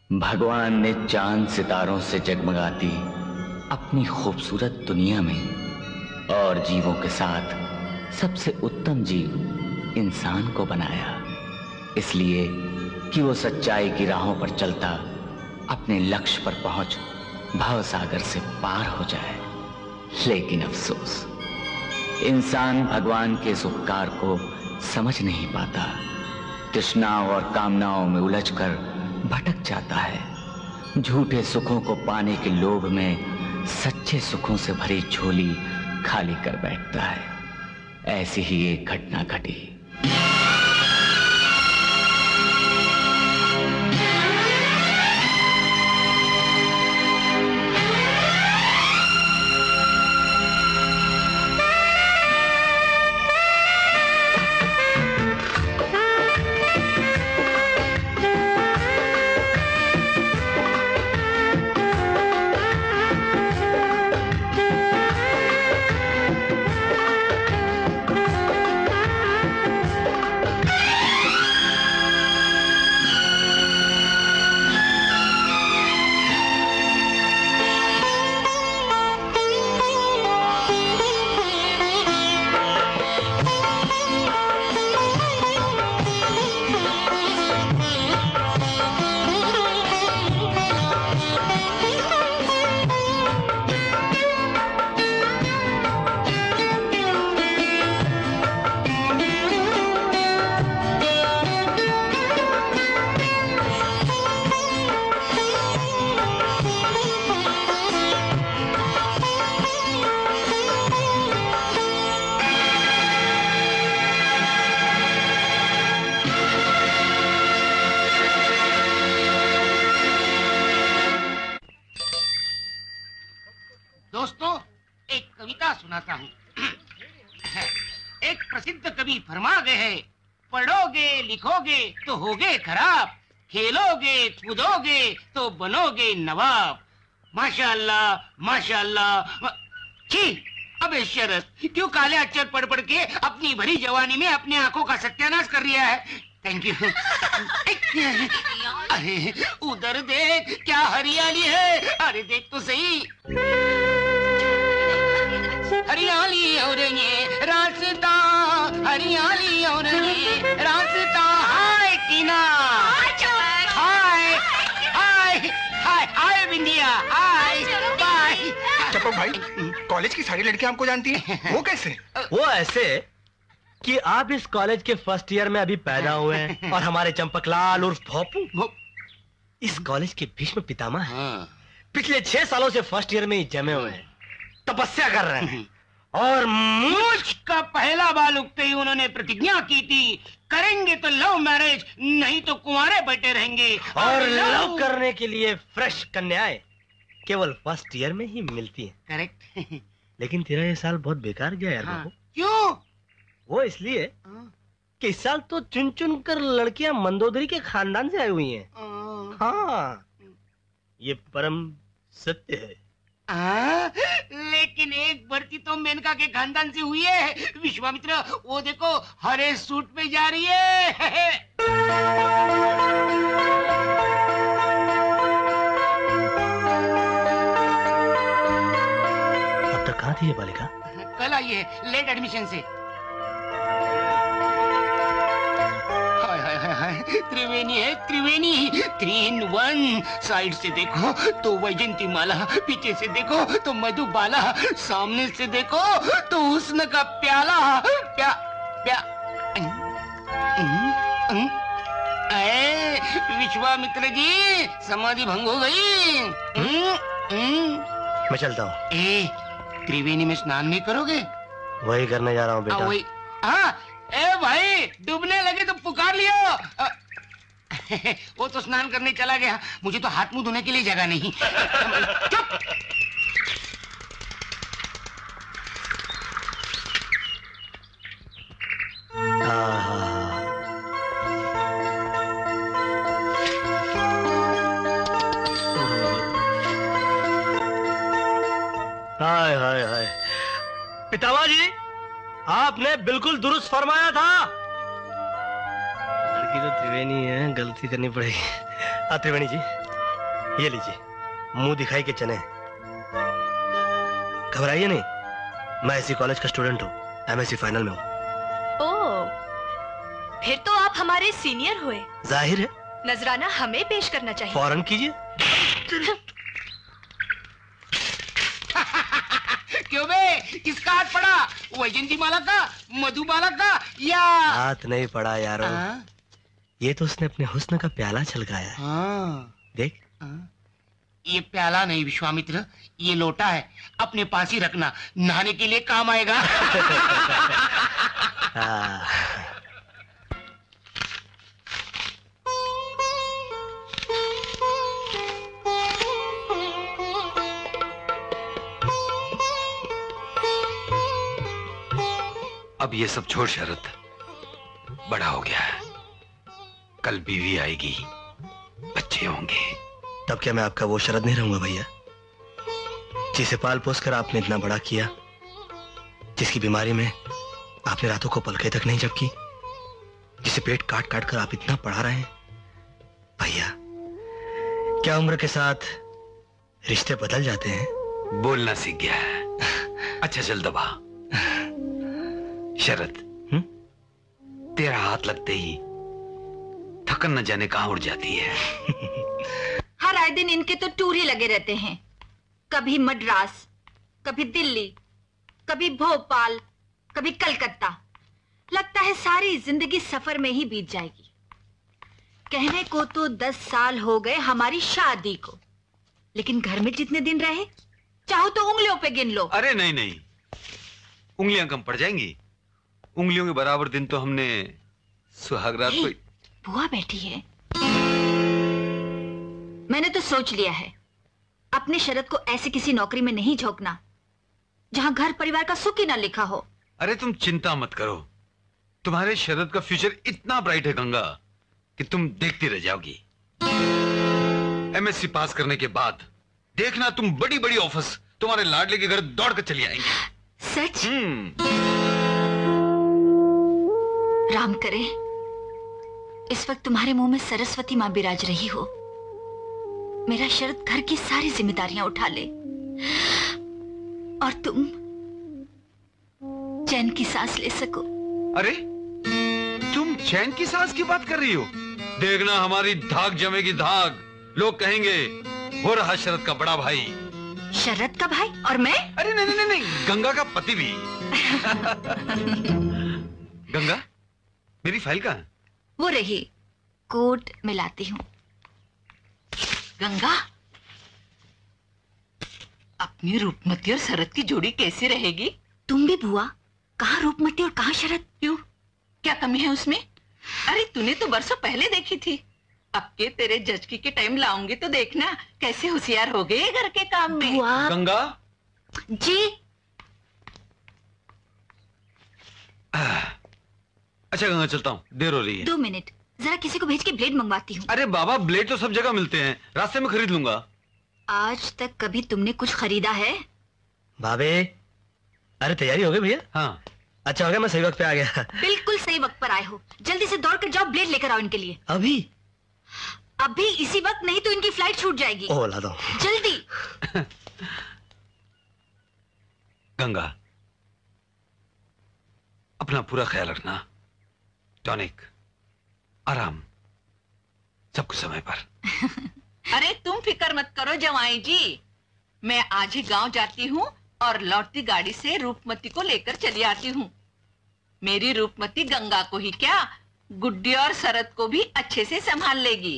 भगवान ने चांद सितारों से जगमगाती अपनी खूबसूरत दुनिया में और जीवों के साथ सबसे उत्तम जीव इंसान को बनाया, इसलिए कि वो सच्चाई की राहों पर चलता अपने लक्ष्य पर पहुंच भवसागर से पार हो जाए। लेकिन अफसोस, इंसान भगवान के इस उपकार को समझ नहीं पाता, तृष्णाओं और कामनाओं में उलझकर भटक जाता है। झूठे सुखों को पाने के लोभ में सच्चे सुखों से भरी झोली खाली कर बैठता है। ऐसी ही एक घटना घटी। लिखोगे तो होगे खराब, खेलोगे कूदोगे तो बनोगे नवाब। माशाअल्लाह माशाअल्लाह। छी, अबे शरत, क्यों काले अक्षर पढ़ पढ़ के अपनी भरी जवानी में अपने आंखों का सत्यानाश कर लिया है? Thank you. अरे उधर देख, क्या हरियाली है। अरे देख तो सही, हरियाली और ये रास्ता, हरियाली और ये रास्ता। Hi Tina, hi hi hi hi Bindiya, hi bye. Chapak भाई, कॉलेज की सारी लड़कियां हमको जानती हैं। वो कैसे? वो ऐसे कि आप इस कॉलेज के फर्स्ट ईयर में अभी पैदा हुए हैं और हमारे चंपकलाल उर्फ भोपू इस कॉलेज के भीष्म पितामह हैं। पिछले 6 सालों से फर्स्ट ईयर में ही जमे हुए हैं, तपस्या कर रहे हैं और मूछ का पहला बाल उगते ही उन्होंने प्रतिज्ञा की थी, करेंगे तो लव मैरिज, नहीं तो कुंवारे बैठे रहेंगे। और लव करने के लिए फ्रेश कन्याएं केवल फर्स्ट ईयर में ही मिलती हैं। करेक्ट। लेकिन तेरा ये साल बहुत बेकार गया यार। हाँ। क्यों? वो इसलिए कि इस साल तो चुन चुन कर लड़कियां मंदोदरी के खानदान से आई हुई हैं। हाँ, ये परम सत्य है। लेकिन एक भर्ती तो मेनका के खानदान से हुई है। विश्वामित्र, वो देखो हरे सूट पे जा रही है। अब तक कहाँ थी ये बालिका? कल आई है लेट एडमिशन से। त्रिवेणी है, त्रिवेणी, 3 in 1। साइड से देखो तो वैजंती माला, पीछे से देखो तो मधुबाला, सामने से देखो तो हुस्न का प्याला। विश्वामित्र जी, समाधि भंग हो गई। मैं चलता हूँ। त्रिवेणी में स्नान नहीं करोगे? वही करने जा रहा हूँ बेटा। वही। हाँ, ए भाई, डूबने लगे तो पुकार लियो। वो तो स्नान करने चला गया, मुझे तो हाथ मुंह धोने के लिए जगह नहीं। चुप। हाय हाय हाय, पितामह जी, आपने बिल्कुल दुरुस्त फरमाया था। लड़की तो त्रिवेणी है, गलती करनी पड़ेगी। त्रिवेणी जी, ये लीजिए, मुंह दिखाई के चने। घबराइए नहीं, मैं इसी कॉलेज का स्टूडेंट हूँ, एमएससी फाइनल में हूँ। ओह, फिर तो आप हमारे सीनियर हुए। जाहिर है। नजराना हमें पेश करना चाहिए। फौरन कीजिए। क्यों बे, किसका हाथ पड़ा? वैजंती माला का, मधुबाला का, या हाथ नहीं पड़ा यारो। ये तो उसने अपने हुस्न का प्याला छलकाया है। देख। ये प्याला नहीं विश्वामित्र, ये लोटा है, अपने पास ही रखना, नहाने के लिए काम आएगा। अब ये सब छोड़ शरद, बड़ा हो गया है, कल बीवी आएगी, बच्चे होंगे। तब क्या मैं आपका वो शरद नहीं रहूंगा भैया, जिसे पाल पोस कर आपने इतना बड़ा किया, जिसकी बीमारी में आपने रातों को पलकें तक नहीं झपकी, जिसे पेट काट काट कर आप इतना पढ़ा रहे हैं। भैया, क्या उम्र के साथ रिश्ते बदल जाते हैं? बोलना सीख गया है। अच्छा चल दबा। शरद, तेरा हाथ लगते ही थकन न जाने कहां उड़ जाती है। हर आए दिन इनके तो टूर ही लगे रहते हैं, कभी मद्रास, कभी दिल्ली, कभी भोपाल, कभी कलकत्ता। लगता है सारी जिंदगी सफर में ही बीत जाएगी। कहने को तो 10 साल हो गए हमारी शादी को, लेकिन घर में जितने दिन रहे, चाहो तो उंगलियों पे गिन लो। अरे नहीं नहीं, उंगलियां कम पड़ जाएंगी। उंगलियों के बराबर दिन तो हमने सुहागरात को। बुआ बैठी है। मैंने तो सोच लिया है, अपने शरद को ऐसी किसी नौकरी में नहीं झोंकना जहां घर परिवार का सुख ही ना लिखा हो। अरे तुम चिंता मत करो, तुम्हारे शरद का फ्यूचर इतना ब्राइट है गंगा कि तुम देखती रह जाओगी। एमएससी पास करने के बाद देखना, तुम बड़ी बड़ी ऑफिस तुम्हारे लाडले के घर दौड़ कर चली आएंगी। सच? राम करे इस वक्त तुम्हारे मुंह में सरस्वती मां बिराज रही हो, मेरा शरद घर की सारी जिम्मेदारियां उठा ले और तुम चैन की सांस ले सको। अरे तुम चैन की सांस की बात कर रही हो? देखना हमारी धाक जमेगी धाक। लोग कहेंगे वो रहा शरद का बड़ा भाई। शरद का भाई? और मैं? अरे नहीं नहीं नहीं, गंगा का पति भी। गंगा, मेरी फाइल कहाँ है? वो रही, कोट मिलाती हूँ। गंगा, अपनी रूपमती और शरद की जोड़ी कैसी रहेगी? तुम भी बुआ, कहाँ रूपमती और कहाँ शरद? क्यों, क्या कमी है उसमें? अरे तूने तो बरसों पहले देखी थी। अब के तेरे जचकी के टाइम लाऊंगी तो देखना कैसे होशियार हो गए घर के काम में। बुआ। गंगा जी। अच्छा गंगा, चलता हूँ, देर हो रही है। 2 मिनट, जरा किसी को भेज के ब्लेड मंगवाती हूँ। अरे बाबा, ब्लेड तो सब जगह मिलते हैं, रास्ते में खरीद लूंगा। आज तक कभी तुमने कुछ खरीदा है? बाबे, अरे तैयारी हो गई भैया? हाँ। अच्छा हो गया, मैं सही वक्त पे आ गया। बिल्कुल सही वक्त पर आए हो। जल्दी से दौड़ कर जाओ, ब्लेड लेकर आओ इनके लिए। अभी? अभी इसी वक्त, नहीं तो इनकी फ्लाइट छूट जाएगी। ओह, ला दो जल्दी। गंगा, अपना पूरा ख्याल रखना। टॉनिक, आराम, सब कुछ समय पर। अरे तुम फिक्र मत करो जवाई जी, मैं आज ही गांव जाती हूँ और लौटती गाड़ी से रूपमती को लेकर चली आती हूँ। मेरी रूपमती गंगा को ही क्या, गुड्डी और शरद को भी अच्छे से संभाल लेगी।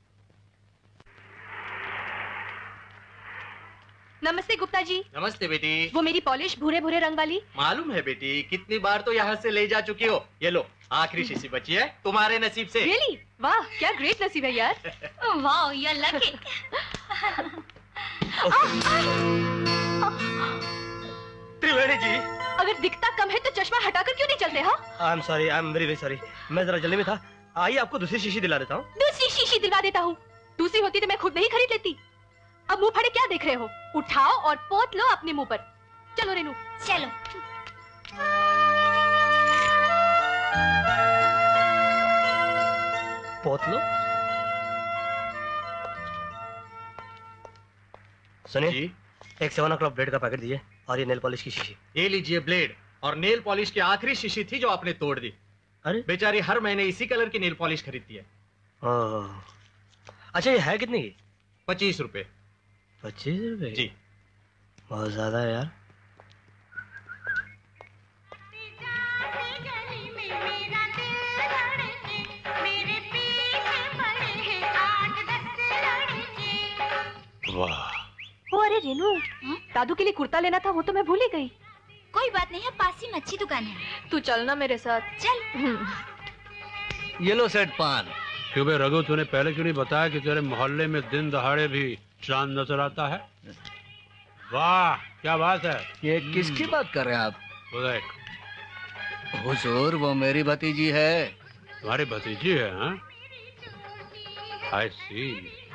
नमस्ते गुप्ता जी। नमस्ते बेटी। वो मेरी पॉलिश भूरे भूरे रंग वाली? मालूम है बेटी, कितनी बार तो यहाँ से ले जा चुकी हो। ये लो, आखिरी शीशी बची है तुम्हारे नसीब से। Really? वाह, क्या ग्रेट नसीब है यार। वाह, you are lucky. Triveni ji, अगर दिखता कम है तो चश्मा हटाकर क्यों नहीं चलते? हाँ, I am sorry, I am very very sorry, मैं जरा जल्दी में था। आइए आपको दूसरी शीशी दिला देता हूँ। दूसरी शीशी दिलवा देता हूँ। दूसरी होती तो मैं खुद नहीं खरीद लेती। अब मुंह फाड़े क्या देख रहे हो? उठाओ और पोत लो अपने मुंह पर। चलो रेनू, चलो। पोत लो। सुनिए, एक 7 o'clock ब्लेड का पैकेट दिए और ये नेल पॉलिश की शीशी। ये लीजिए ब्लेड, और नेल पॉलिश की आखिरी शीशी थी जो आपने तोड़ दी। अरे बेचारी हर महीने इसी कलर की नेल पॉलिश खरीदती है। अच्छा, ये है कितने की? 25 रुपए। 25 रुपए? जी, बहुत ज्यादा है यार। वाह। ओ अरे रेनू, दादू के लिए कुर्ता लेना था, वो तो मैं भूल ही गई। कोई बात नहीं है, पास ही में अच्छी दुकान है। तू चलना मेरे साथ। चल। ये लो सेठ पान। क्यों बे रघु, तूने पहले क्यों नहीं बताया कि तेरे मोहल्ले में दिन दहाड़े भी चांद नजर आता है? वाह, क्या बात है। ये किसकी बात कर रहे हैं आप? वो देख। हुजूर, वो मेरी भतीजी है। तुम्हारी भतीजी है? हाँ, आई सी।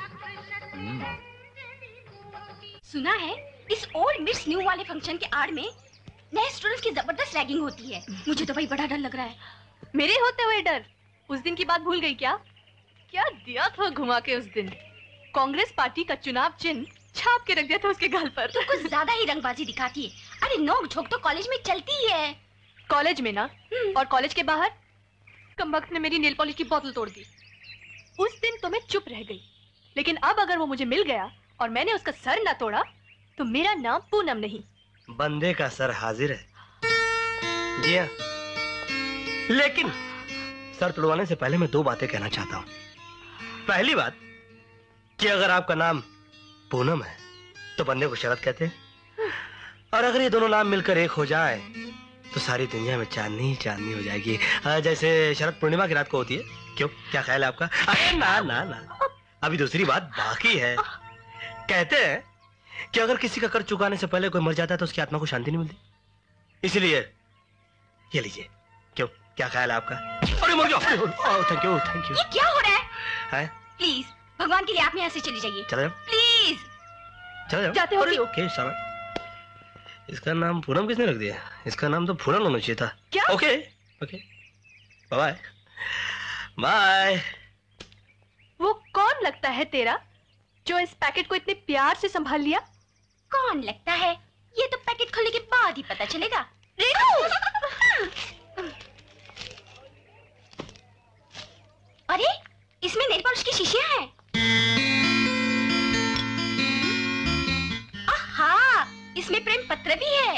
सुना है इस ओल्ड मिस न्यू वाले फंक्शन के आड़ में नए स्टूडेंट्स की जबरदस्त रैगिंग होती है। मुझे तो भाई बड़ा डर लग रहा है। मेरे होते हुए डर? उस दिन की बात भूल गई क्या? क्या दिया था घुमा के उस दिन। कांग्रेस पार्टी का चुनाव चिन्ह छाप के रख दिया था उसके गाल पर। तो कुछ ज्यादा ही रंगबाजी दिखाती है। अरे नोक झोंक तो कॉलेज में चलती ही है। कॉलेज में ना, और कॉलेज के बाहर कमबख्त ने मेरी नेल पॉलिश की बोतल तोड़ दी। उस दिन तो मैं चुप रह गई, लेकिन अब अगर वो मुझे मिल गया और मैंने उसका सर ना तोड़ा तो मेरा नाम पूनम नहीं। बंदे का सर हाजिर है। जी हाँ, लेकिन सर तुड़वाने से पहले मैं 2 बातें कहना चाहता हूँ। पहली बात कि अगर आपका नाम पूनम है तो बंदे को शरद कहते हैं, और अगर ये दोनों नाम मिलकर एक हो जाए तो सारी दुनिया में चांदनी ही चांदनी हो जाएगी, जैसे शरद पूर्णिमा की रात को होती है। क्यों, क्या ख्याल है आपका? अरे ना ना ना, अभी दूसरी बात बाकी है। कहते हैं कि अगर किसी का कर्ज चुकाने से पहले कोई मर जाता है तो उसकी आत्मा को शांति नहीं मिलती, इसलिए ये लीजिए। क्यों, क्या ख्याल है आपका? अरे मर जाओ। Thank you thank you. ये क्या हो रहा है? प्लीज भगवान के लिए आप यहाँ से चली जाइए। चले जाओ, प्लीज। चले जाओ। जाते हो? ओके सारा। इसका नाम पूनम किसने रख दिया? इसका नाम तो पूनम होना चाहिए था। क्या? Okay okay, bye bye. वो कौन लगता है तेरा जो इस पैकेट को इतने प्यार से संभाल लिया? कौन लगता है? ये तो पैकेट खोलने के बाद ही पता चलेगा। रेनू! अरे इसमें नेल पॉलिश की शीशियां हैं। आहा, इसमें प्रेम पत्र भी है।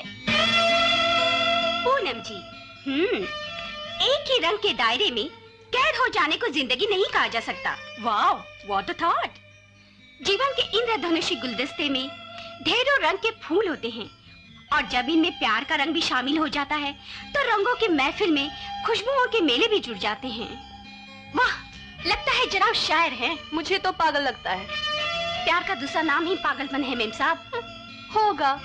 पूनम जी, एक ही रंग के दायरे में कैद हो जाने को जिंदगी नहीं कहा जा सकता। Wow, what a thought. जीवन के इंद्रधनुषी गुलदस्ते में ढेरों रंग के फूल होते हैं, और जब इनमें प्यार का रंग भी शामिल हो जाता है तो रंगों की महफिल में खुशबुओं के मेले भी जुड़ जाते हैं। वाह, लगता है जनाब शायर हैं। मुझे तो पागल लगता है। प्यार का दूसरा नाम ही पागलपन है मेम साहब। होगा।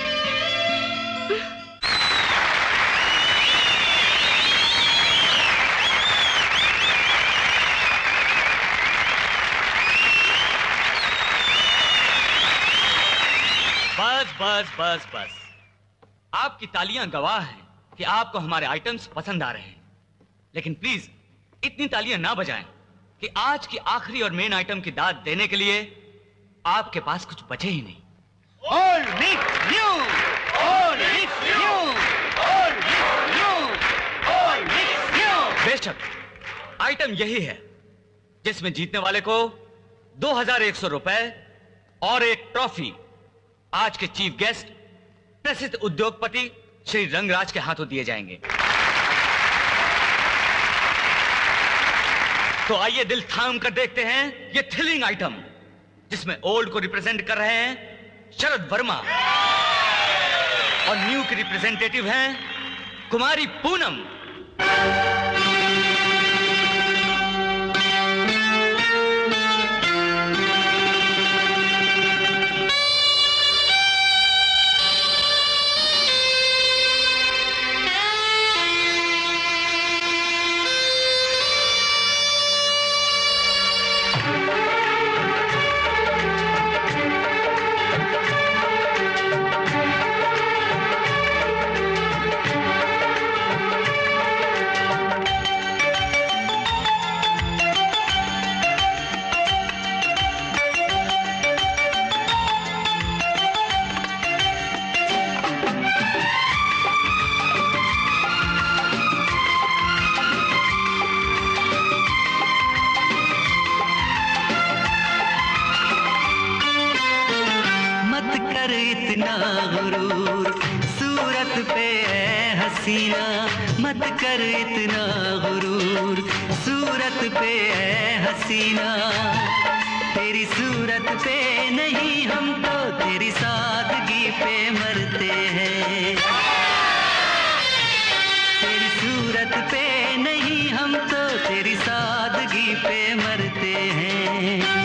बस बस बस बस, आपकी तालियां गवाह हैं कि आपको हमारे आइटम्स पसंद आ रहे हैं, लेकिन प्लीज इतनी तालियां ना बजाएं कि आज की आखिरी और मेन आइटम की दाद देने के लिए आपके पास कुछ बचे ही नहीं। Old mix new, old mix new, old mix new, old mix new। बेशक आइटम यही है जिसमें जीतने वाले को 2100 रुपए और एक ट्रॉफी आज के चीफ गेस्ट प्रसिद्ध उद्योगपति श्री रंगराज के हाथों दिए जाएंगे। तो आइए दिल थाम कर देखते हैं ये थ्रिलिंग आइटम, जिसमें ओल्ड को रिप्रेजेंट कर रहे हैं शरद वर्मा और न्यू के रिप्रेजेंटेटिव हैं कुमारी पूनम। इतना गुरूर, सूरत पे है हसीना मत कर इतना गुरूर, सूरत पे है हसीना, तेरी सूरत पे नहीं हम तो तेरी सादगी पे मरते हैं, तेरी सूरत पे नहीं हम तो तेरी सादगी पे मरते हैं।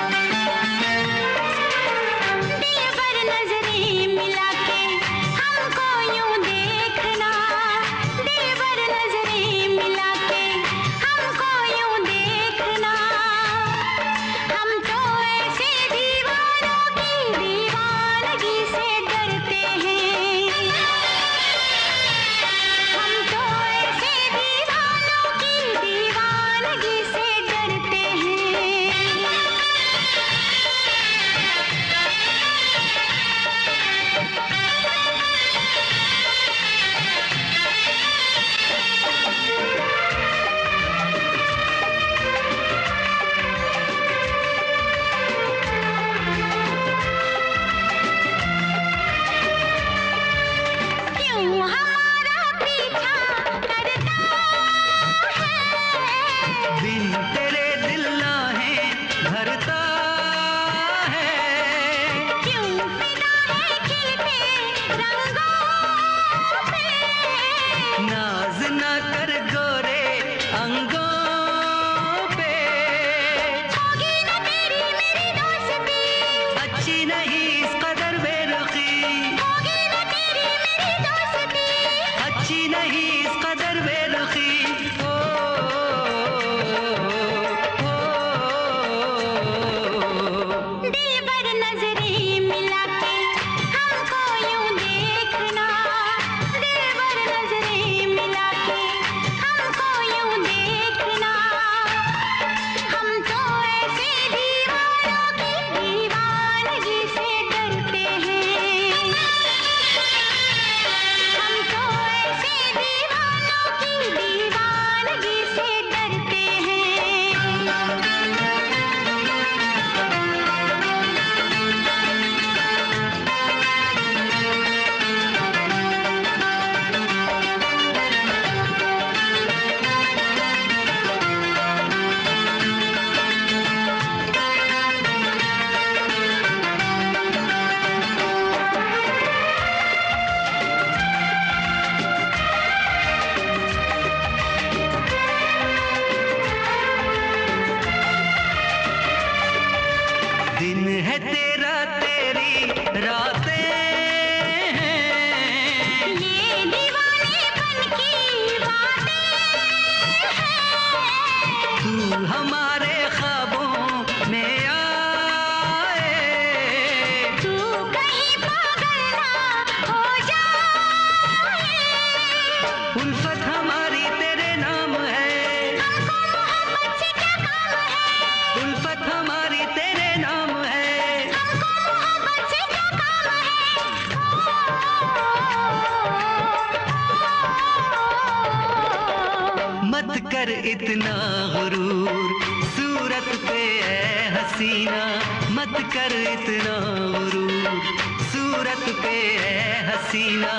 इतना गुरूर, सूरत पे है हसीना मत कर इतना गुरूर, सूरत पे है हसीना,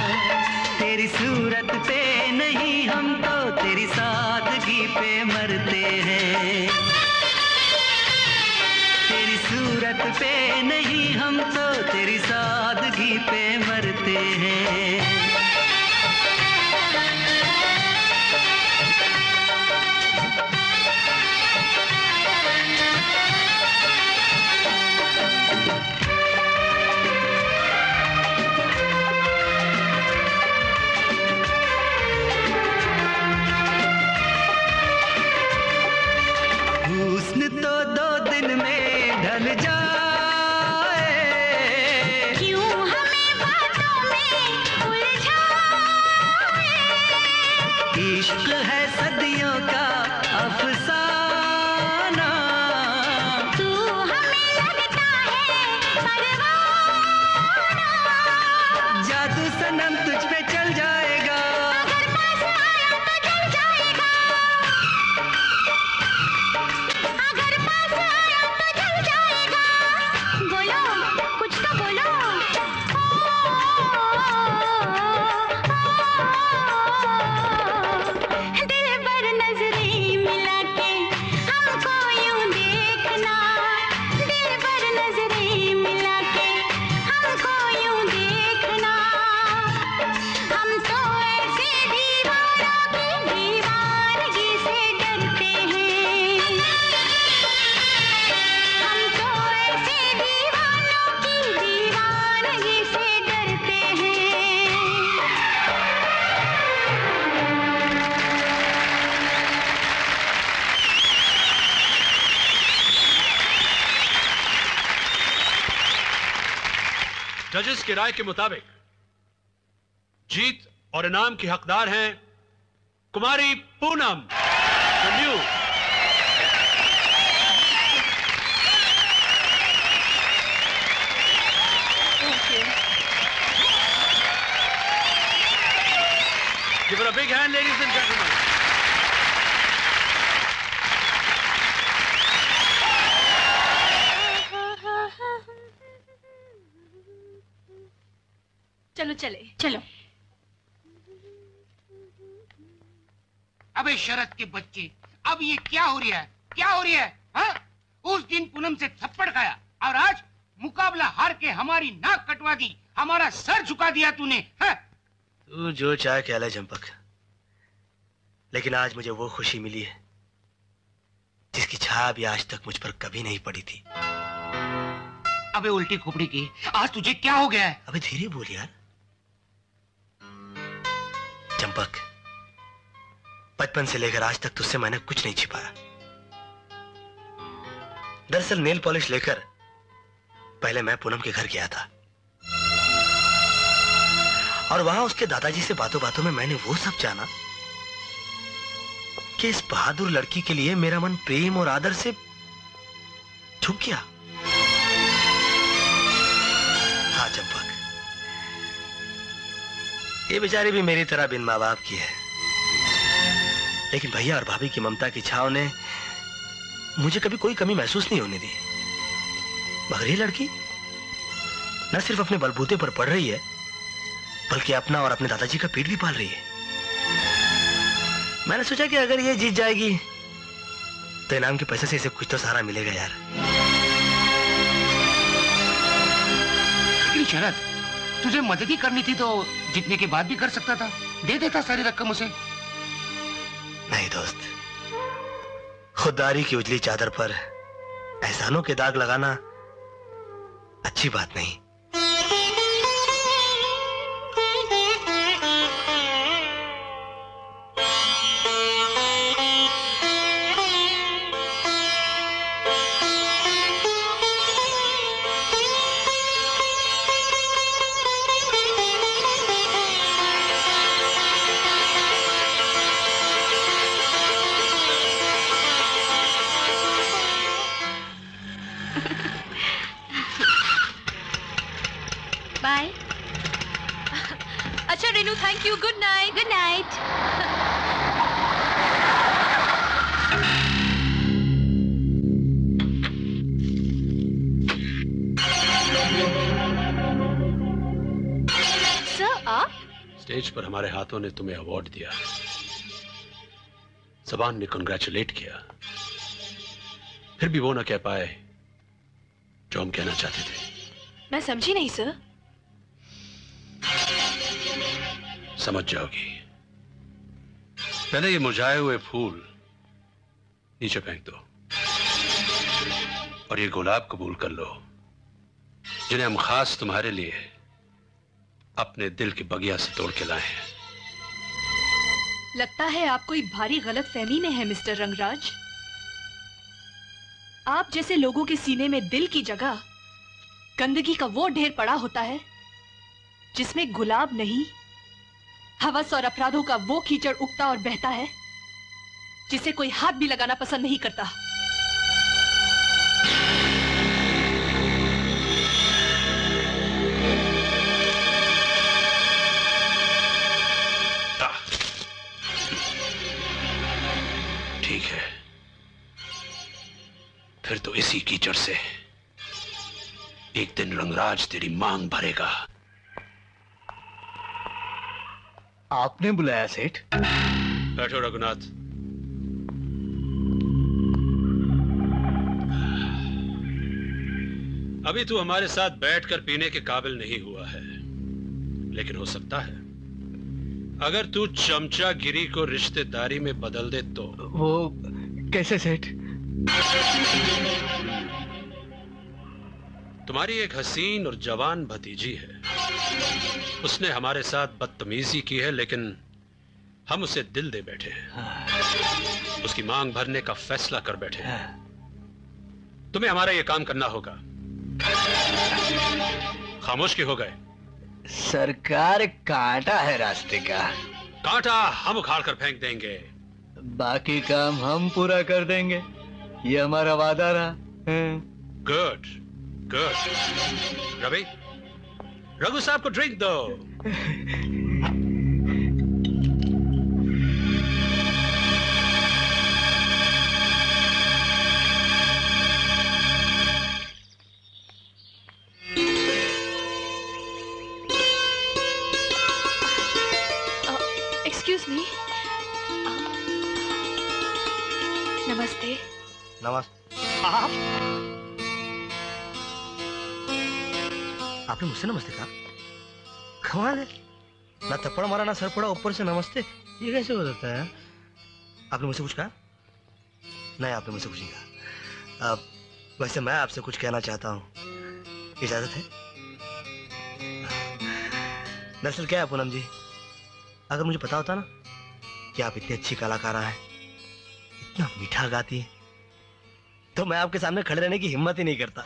तेरी सूरत पे नहीं हम तो तेरी सादगी पे मरते हैं, तेरी सूरत पे नहीं हम तो तेरी सादगी पे मरते हैं। जजेस की राय के मुताबिक जीत और इनाम की हकदार हैं Kumari Poonam. New Give her a big hand, ladies and gentlemen. चलो चले। चलो। अबे शरद के बच्चे, अब ये क्या हो रहा है? क्या हो रहा है? हाँ? उस दिन पूनम से थप्पड़ खाया और आज मुकाबला हार के हमारी नाक कटवा दी, हमारा सर झुका दिया तूने। हाँ? तू जो चाहे कह ले चंपक, लेकिन आज मुझे वो खुशी मिली है जिसकी छाया भी आज तक मुझ पर कभी नहीं पड़ी थी। अबे उल्टी खोपड़ी की, आज तुझे क्या हो गया है? अबे धीरे बोल यार। चंपक, बचपन से लेकर आज तक तुझसे मैंने कुछ नहीं छिपाया। दरअसल नेल पॉलिश लेकर पहले मैं पूनम के घर गया था और वहां उसके दादाजी से बातों बातों में मैंने वो सब जाना कि इस बहादुर लड़की के लिए मेरा मन प्रेम और आदर से झुक गया। हाँ चंपक, ये बेचारी भी मेरी तरह बिन माँ बाप की है, लेकिन भैया और भाभी की ममता की छाव ने मुझे कभी कोई कमी महसूस नहीं होने दी। मगर ये लड़की न सिर्फ अपने बलबूते पर पड़ रही है, बल्कि अपना और अपने दादाजी का पेट भी पाल रही है। मैंने सोचा कि अगर ये जीत जाएगी तो इनाम के पैसे से इसे कुछ तो सहारा मिलेगा यार। लेकिन शरद, तुझे मदद ही करनी थी तो जीतने के बाद भी कर सकता था, दे देता सारी रकम उसे। नहीं दोस्त, खुददारी की उजली चादर पर एहसानों के दाग लगाना अच्छी बात नहीं। बाय। अच्छा Renu, thank you. Good night. Good night. Sir आप? स्टेज पर हमारे हाथों ने तुम्हें अवार्ड दिया, जबान ने कंग्रेचुलेट किया, फिर भी वो ना कह पाए जो हम कहना चाहते थे। मैं समझी नहीं सर। समझ जाओगी। पहले ये मुरझाए हुए फूल नीचे फेंक दो और ये गुलाब कबूल कर लो जिन्हें हम खास तुम्हारे लिए अपने दिल की बगिया से तोड़ के लाए हैं। लगता है आप कोई भारी गलत फहमी में है मिस्टर रंगराज। आप जैसे लोगों के सीने में दिल की जगह गंदगी का वो ढेर पड़ा होता है जिसमें गुलाब नहीं, हवस और अपराधों का वो कीचड़ उगता और बहता है जिसे कोई हाथ भी लगाना पसंद नहीं करता। ठीक है, फिर तो इसी कीचड़ से एक दिन रंगराज तेरी मांग भरेगा। आपने बुलाया सेठ? बैठो रघुनाथ। अभी तू हमारे साथ बैठकर पीने के काबिल नहीं हुआ है, लेकिन हो सकता है अगर तू चमचागिरी को रिश्तेदारी में बदल दे तो। वो कैसे सेठ? तुम्हारी एक हसीन और जवान भतीजी है, उसने हमारे साथ बदतमीजी की है, लेकिन हम उसे दिल दे बैठे हैं, उसकी मांग भरने का फैसला कर बैठे हैं। तुम्हें हमारा यह काम करना होगा। खामोश क्यों हो गए? सरकार, कांटा है रास्ते का। कांटा हम उखाड़ कर फेंक देंगे। बाकी काम हम पूरा कर देंगे, ये हमारा वादा रहा। Good good. रवि, रघु साहब को ड्रिंक दो। Excuse me. नमस्ते। नमस्ते। आपने मुझसे नमस्ते कहा? कमाल है, ना थप्पड़ मारा ना सर पड़ा, ऊपर से नमस्ते। ये कैसे हो सकता है? आपने मुझसे कुछ कहा? नहीं, आपने मुझसे कुछ नहीं कहा। वैसे मैं आपसे कुछ कहना चाहता हूँ, इजाजत है? दरअसल क्या है पूनम जी, अगर मुझे पता होता ना कि आप इतनी अच्छी कलाकारा हैं, इतना मीठा गाती हैं, तो मैं आपके सामने खड़े रहने की हिम्मत ही नहीं करता।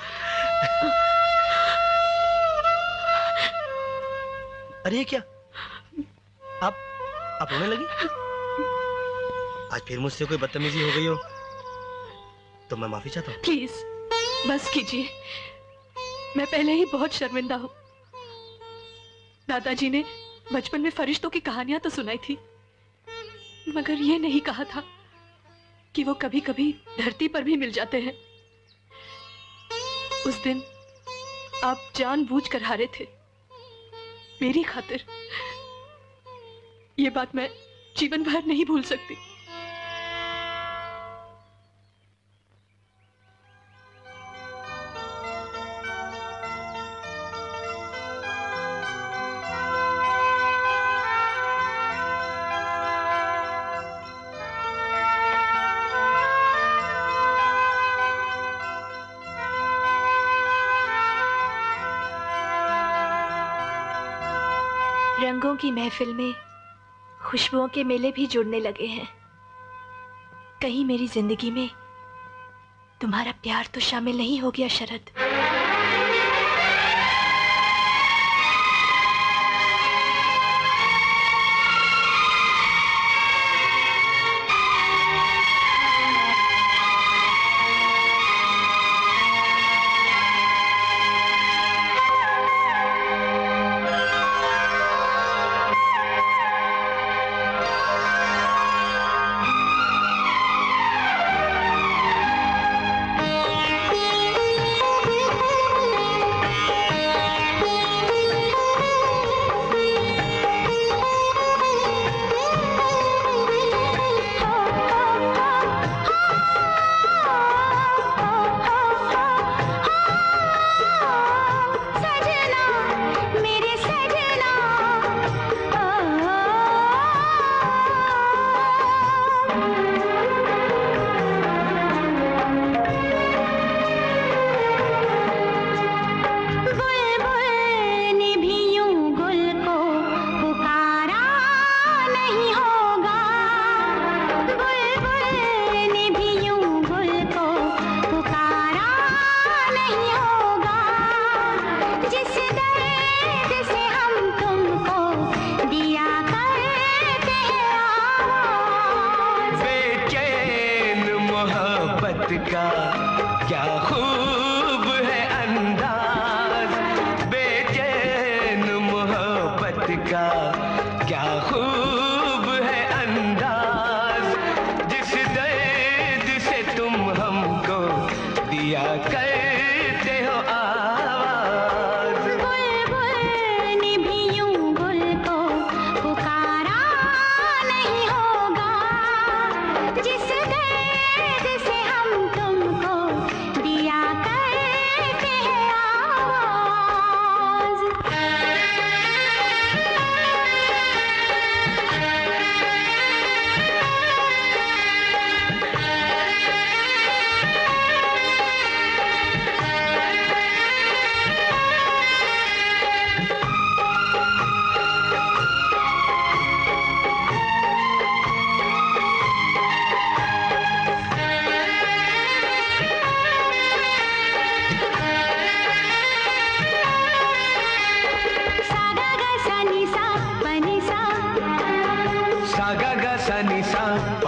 अरे क्या आप रोने लगी? आज फिर मुझसे कोई बदतमीजी हो गई हो तो मैं माफी चाहता हूँ। प्लीज बस कीजिए, मैं पहले ही बहुत शर्मिंदा हूँ। दादाजी ने बचपन में फरिश्तों की कहानियां तो सुनाई थी, मगर ये नहीं कहा था कि वो कभी कभी धरती पर भी मिल जाते हैं। उस दिन आप जानबूझकर हारे थे मेरी खातिर। ये बात मैं जीवन भर नहीं भूल सकती। रंगों की महफिल में खुशबुओं के मेले भी जुड़ने लगे हैं। कहीं मेरी जिंदगी में तुम्हारा प्यार तो शामिल नहीं हो गया शरद?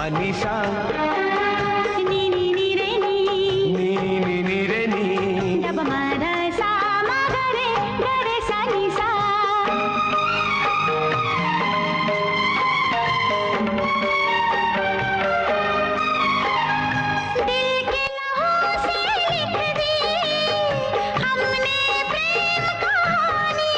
नी सा नी नी नी रे नी नी नी नी रे नी दब मा द सा मा ग रे सा नी सा। दिल के लहू से लिख दी हमने प्रेम कहानी।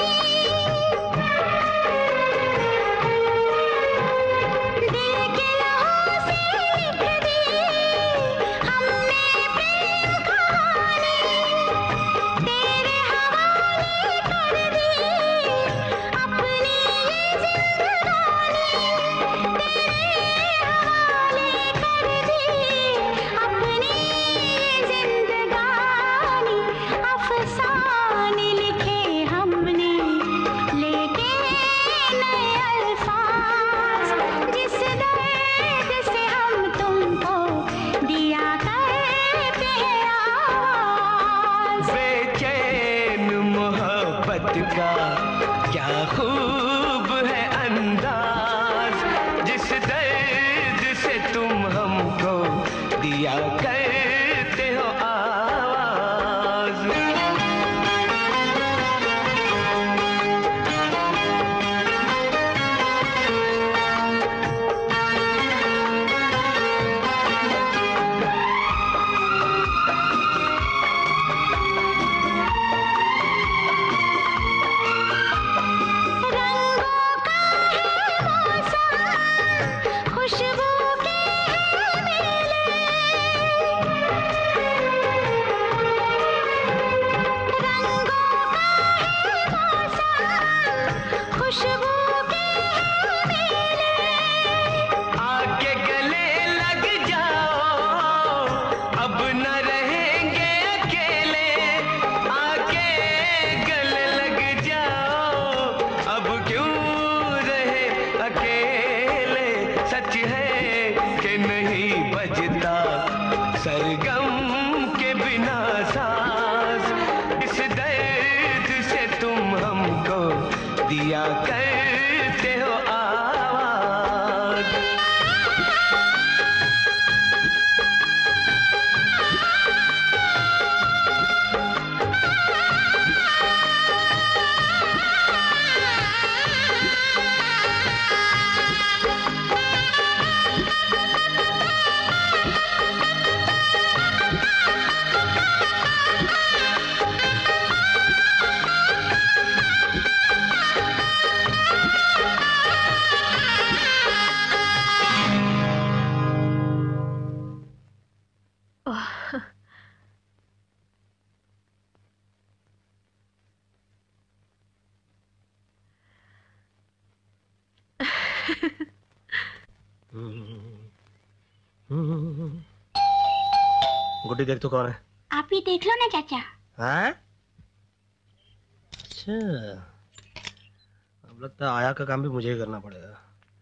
दिल के लहू से लिख दी हमने प्रेम कहानी। तेरे हवाले कर दी अपनी ये जिंदगानी। तेरे हवाले कर दी अपनी ये जिंदगानी। अफसाने लिखे हमने लेके नए अल्फाज। जिस दर्द से हम तुमको दिया करते हैं आवाज। बेचैन मोहब्बत का क्या खूब है अंदाज। जिस दर्द से तुम हमको दिया करते हो आवाज। रंगों का है मौसम, खुशबू के है मेले। रंगों का है मौसम, खुशबू के है मेले। आके गले लग जाओ, अब न रहेंगे अकेले। आके गले लग जाओ, अब क्यों रहे अकेले। सच है कि नहीं बजता सरगम के बिना सांस। इस दर्द से तुम हमको दिया करते हो आवाज। गुड्डी देख तो कौन है? आप ही देख लो ना चाचा। हाँ? अच्छा, अब लगता है आया का काम भी मुझे ही करना पड़ेगा।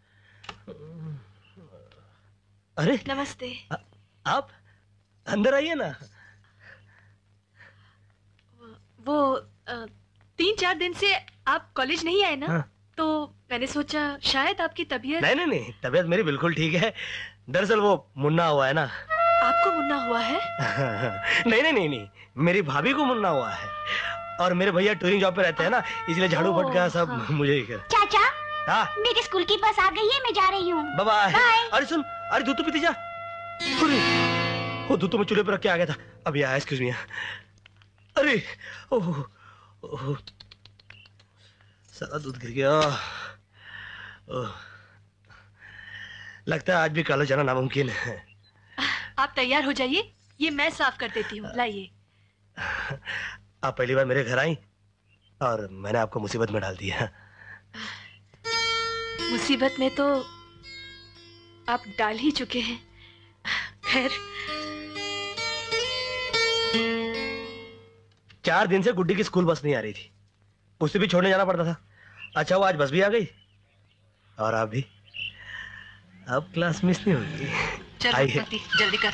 अरे नमस्ते। आप अंदर आइए ना। वो 3-4 दिन से आप कॉलेज नहीं आए ना। हाँ। तो मैंने सोचा शायद आपकी तबीयत। नहीं नहीं नहीं, तबीयत मेरी बिल्कुल ठीक है। दरअसल वो मुन्ना हुआ है ना। आपको मुन्ना हुआ है? नहीं नहीं नहीं नहीं, मेरी भाभी को मुन्ना हुआ है। और मेरे भैया टूरिंग जॉब पे रहते हैं ना, इसलिए झाड़ू फटका सब मुझे ही कर। चाचा, हाँ मेरी स्कूल की बस आ गई है, मैं जा रही हूँ। बाय। अरे सुन, अरे दूध तो पीती जा। अरे वो दूध तो मैं चूल्हे पर रख के आ गया था, अभी आया। एक्सक्यूज मी। अरे ओह ओह, सारा दूध गिर गया। ओह, लगता है आज भी कॉलेज जाना नामुमकिन है। आप तैयार हो जाइए, ये मैं साफ कर देती हूँ। लाइए। आप पहली बार मेरे घर आई और मैंने आपको मुसीबत में डाल दिया। मुसीबत में तो आप डाल ही चुके हैं। खैर, 4 दिन से गुड्डी की स्कूल बस नहीं आ रही थी, उसे भी छोड़ने जाना पड़ता था। अच्छा वो आज बस भी आ गई और आप भी। अब क्लास मिस नहीं होगी। चल जल्दी कर।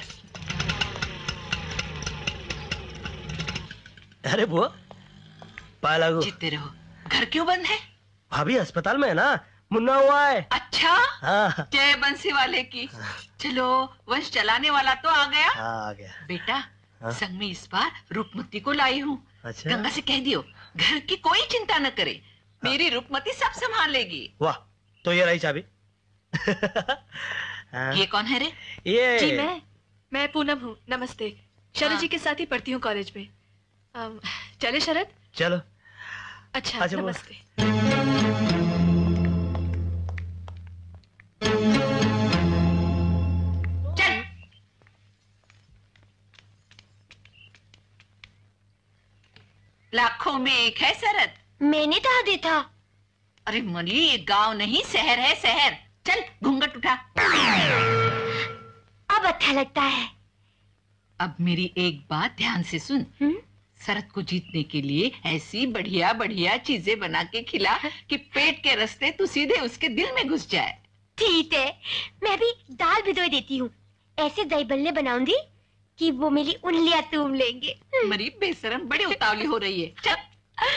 अरे बुआ, पाया लागू। जीते रहो। घर क्यों बंद है? भाभी अस्पताल में है ना, मुन्ना हुआ है। अच्छा, हाँ। जय बंसी वाले की। चलो वंश चलाने वाला तो आ गया। हाँ, आ गया। बेटा हाँ? संग में इस बार रूपमती को लाई हूँ। अच्छा। गंगा से कह दियो घर की कोई चिंता न करे, मेरी रूपमती सब संभाल लेगी। वाह, तो ये रही चाबी। ये कौन है रे? ये जी मैं पूनम हूँ। नमस्ते। शरद जी के साथ ही पढ़ती हूँ कॉलेज में। चले शरद? चलो। अच्छा नमस्ते। चल। लाखों में एक है शरद। मैंने कहा दे था। अरे मनी, ये गांव नहीं शहर है, शहर। चल घूंघट उठा। अब अच्छा लगता है। अब मेरी एक बात ध्यान से सुन। शरद को जीतने के लिए ऐसी बढ़िया बढ़िया चीजें बना के खिला कि पेट के रास्ते तू सीधे उसके दिल में घुस जाए। ठीक है, मैं भी दाल भिगो देती हूँ। ऐसे दही बल्ले बनाऊंगी कि वो मेरी उंगलियां चूम लेंगे। मरी बेशरम, बड़ी उतावली हो रही है। चल।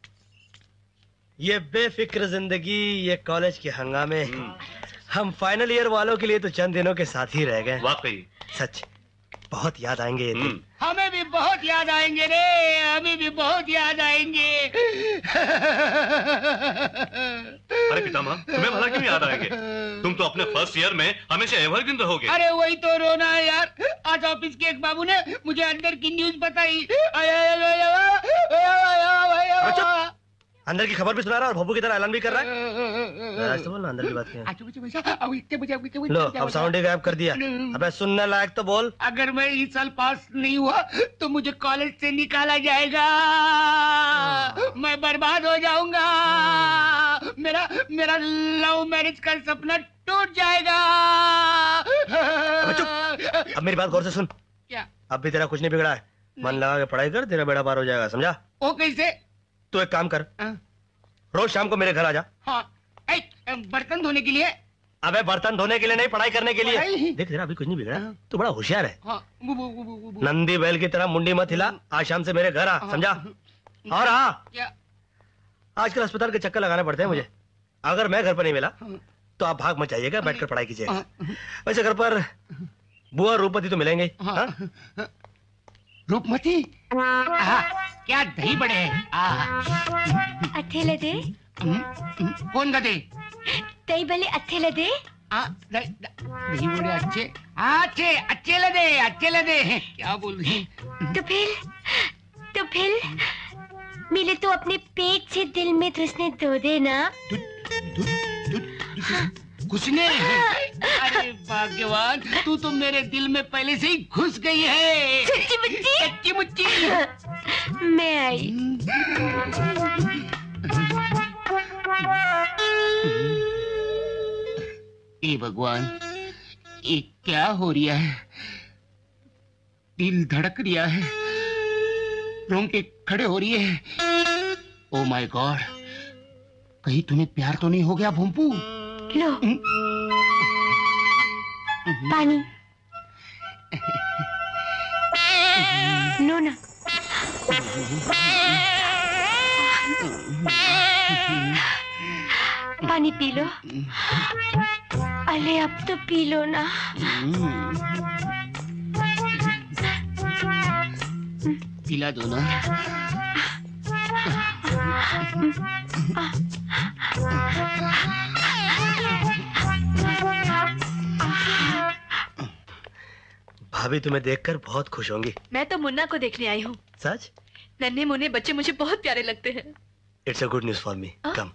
ये बेफिक्र जिंदगी, ये कॉलेज के हंगामे, हम फाइनल ईयर वालों के लिए तो चंद दिनों के साथ ही रह गए। वाकई सच बहुत याद आएंगे ये दिन। हमें भी बहुत याद आएंगे रे, हमें भी बहुत याद आएंगे। अरे पितामह, तुम्हें भला क्यों याद आएंगे? तुम तो अपने फर्स्ट ईयर में हमेशा एवरग्रीन रहोगे। अरे वही तो रोना है यार। आज ऑफिस के एक बाबू ने मुझे अंदर की न्यूज बताई। अंदर की खबर भी सुना रहा है और भब्बू की तरह ऐलान भी कर रहा है। आज तो बोल ना अंदर की बात क्या। लो अब साउंड ही गायब कर दिया। अबे सुनने लायक तो बोल। अगर मैं इस साल पास नहीं हुआ तो मुझे कॉलेज से निकाला जाएगा। मैं बर्बाद हो जाऊंगा। मेरा लव मैरिज का सपना टूट जाएगा। अब मेरी बात गौर से सुन। क्या? अब भी तेरा कुछ नहीं बिगड़ा है। मन लगा के पढ़ाई कर, तेरा बेड़ा पार हो जाएगा, समझा? वो कैसे? तू एक काम कर, रोज शाम को मेरे घर आ जा। हाँ, बर्तन धोने के लिए? अबे बर्तन धोने के लिए नहीं, पढ़ाई करने के लिए। देख तेरा अभी कुछ नहीं बिगड़ा, तू बड़ा होशियार है। नंदी बैल की तरह मुंडी मत हिला। आज शाम से मेरे घर आ, समझा? और हाँ, आजकल अस्पताल के चक्कर लगाने पड़ते हैं मुझे। अगर मैं घर पर नहीं मिला तो आप भाग मत जाइएगा, बैठकर पढ़ाई कीजिएगा। वैसे घर पर बुआ रूपमती तो मिलेंगे। रूपमती? क्या दही बड़े हैं। अच्छे लगे? कौन गधे? दही बड़े अच्छे लगे? दही बड़े अच्छे अच्छे लगे। क्या बोल रही? तो फिर मिले तो अपने पेट से दिल में घुसने दो देना। घुसने? अरे भाग्यवान, तू तो मेरे दिल में पहले से ही घुस गई है। सच्ची मुच्ची। मैं आई। ए भगवान, ये क्या हो रहा है? दिल धड़क रहा है, रोंगटे खड़े हो रही है। ओ माय गॉड, कहीं तुम्हें प्यार तो नहीं हो गया भूमपू? लो पानी। नो ना। पानी पी लो। अरे अब तो पी लो ना। पिला दो ना। भाभी तुम्हें देखकर बहुत खुश होंगी। मैं तो मुन्ना को देखने आई हूँ। सच? नन्हे मुन्ने बच्चे मुझे बहुत प्यारे लगते हैं। It's a good news for me. Come.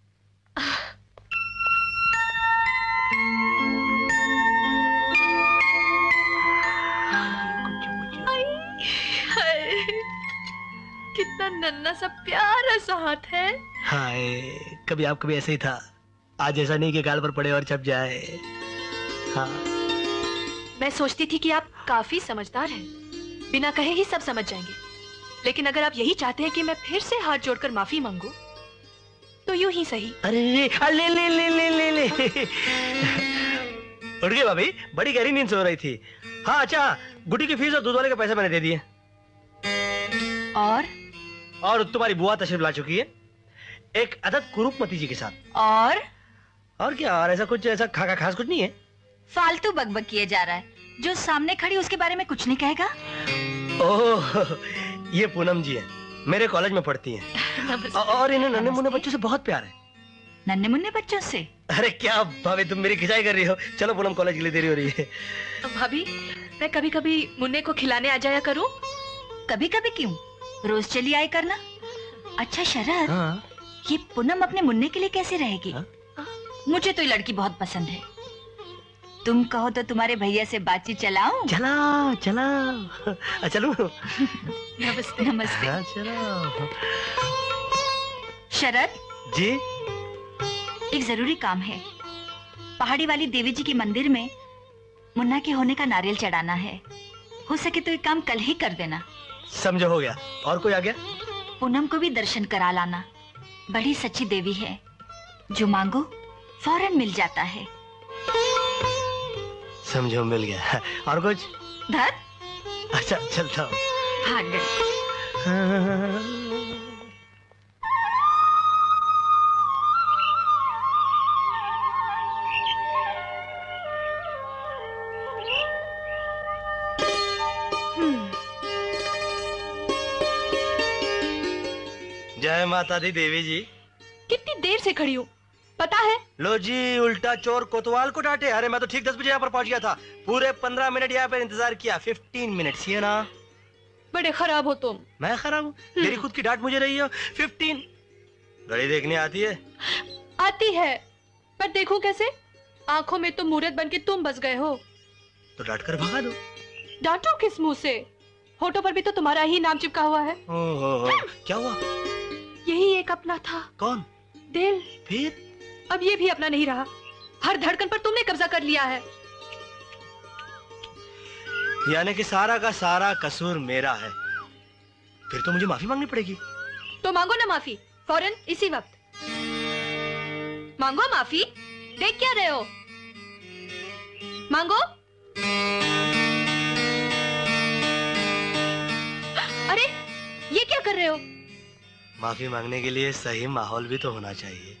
कितना नन्हा सा प्यारा सा हाथ है। हाय, कभी आप कभी ऐसे ही था। आज ऐसा नहीं कि गाल पर पड़े और छप जाए। हाँ। मैं सोचती थी कि आप काफी समझदार हैं, बिना कहे ही सब समझ जाएंगे। लेकिन अगर आप यही चाहते हैं कि मैं फिर से हाथ जोड़कर माफी मांगू तो यूं ही सही। अरे ले ले ले ले ले ले उठ गई भाभी, बड़ी गहरी नींद सो रही थी। हाँ अच्छा, गुड्डी की फीस और दूध वाले के पैसे मैंने दे दिए। और तुम्हारी बुआ तशरीफ ला चुकी है, एक अदद कुरूपमती जी के साथ। और क्या? और ऐसा कुछ ऐसा खास कुछ नहीं है। फालतू बकबक किए जा रहा है। जो सामने खड़ी उसके बारे में कुछ नहीं कहेगा? ओह, ये पूनम जी है, मेरे कॉलेज में पढ़ती हैं और इन्हें नन्हे मुन्ने बच्चों से बहुत प्यार है। नन्हे मुन्ने बच्चों से? अरे क्या भाभी, तुम मेरी खिंचाई कर रही हो। चलो पूनम, कॉलेज के लिए देरी हो रही है। भाभी, मैं कभी कभी मुन्ने को खिलाने आ जाया करूं। कभी कभी क्यों, रोज चली आए करना। अच्छा शरद, हाँ? ये पूनम अपने मुन्ने के लिए कैसे रहेगी? हाँ? मुझे तो ये लड़की बहुत पसंद है। तुम कहो तो तुम्हारे भैया से बातचीत चलाऊं? चलाओ चलो। नमस्ते। नमस्ते। हाँ, चलो। शरद जी, एक जरूरी काम है। पहाड़ी वाली देवी जी के मंदिर में मुन्ना के होने का नारियल चढ़ाना है। हो सके तो ये काम कल ही कर देना। समझो, हो गया। और कोई आ गया? पूनम को भी दर्शन करा लाना। बड़ी सच्ची देवी है, जो मांगो फौरन मिल जाता है। समझो, मिल गया। और कुछ? धर। अच्छा, चलता हूँ। भाग गई। जय माता दी देवी जी। कितनी देर से खड़ी हूँ, पता है? लो जी, उल्टा चोर कोतवाल को डांटे। अरे मैं तो ठीक 10 बजे यहाँ पर पहुँच गया था। पूरे 15 मिनट यहाँ पर इंतजार किया। 15 मिनट, ये ना। बड़े खराब हो तुम। मैं खराब हूँ? मेरी खुद की डांट मुझे रही है। 15 घड़ी देखने आती है? आती है, पर देखूं कैसे? आंखों में तो मूरत बन के तुम बस गए हो। तो डांट कर भगा दो। डांटो किस मुंह से? होठों पर भी तो तुम्हारा ही नाम चिपका हुआ है। क्या हुआ? यही एक अपना था। कौन? दिल। फिर? अब ये भी अपना नहीं रहा। हर धड़कन पर तुमने कब्जा कर लिया है। यानी कि सारा का सारा कसूर मेरा है। फिर तो मुझे माफी मांगनी पड़ेगी। तो मांगो ना माफी, फौरन इसी वक्त मांगो माफी। देख क्या रहे हो? मांगो। अरे ये क्या कर रहे हो? माफी मांगने के लिए सही माहौल भी तो होना चाहिए।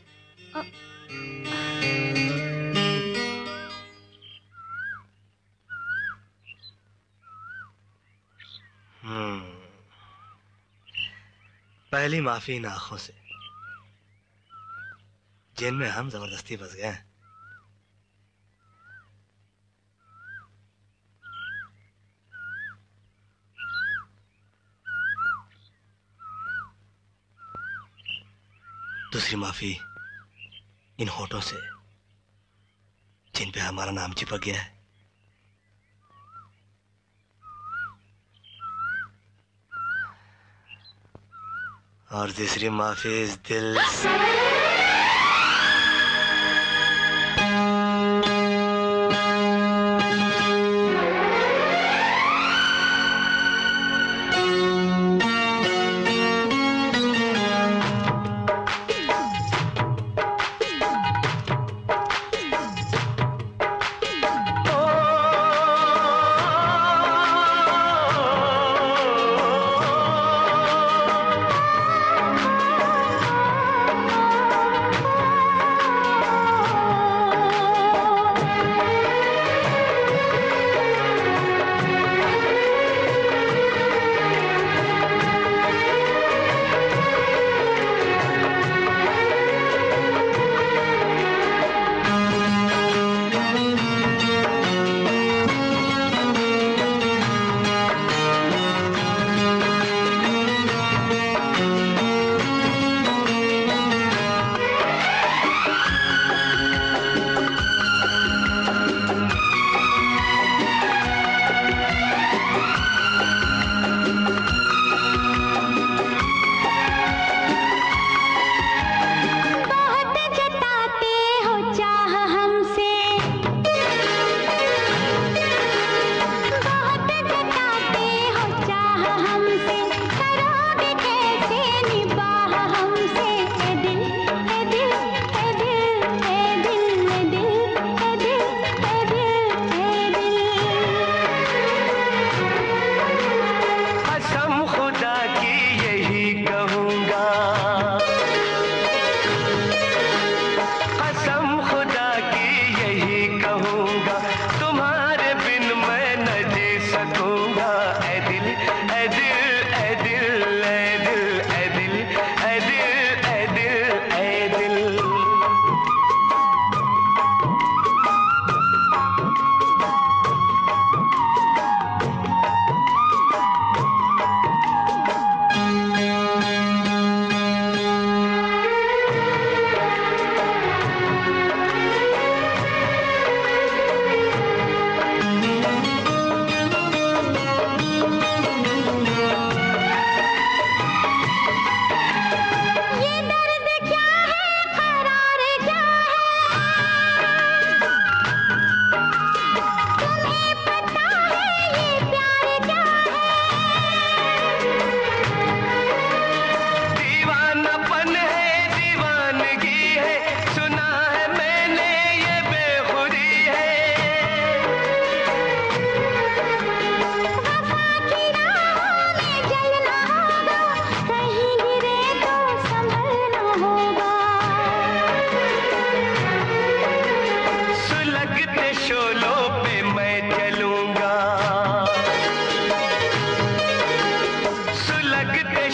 पहली माफी इन आंखों से, जिनमें हम जबरदस्ती बस गए। दूसरी माफी इन होठों से, जिन पे हमारा नाम चिपक गया है। और तीसरी माफी इस दिल से।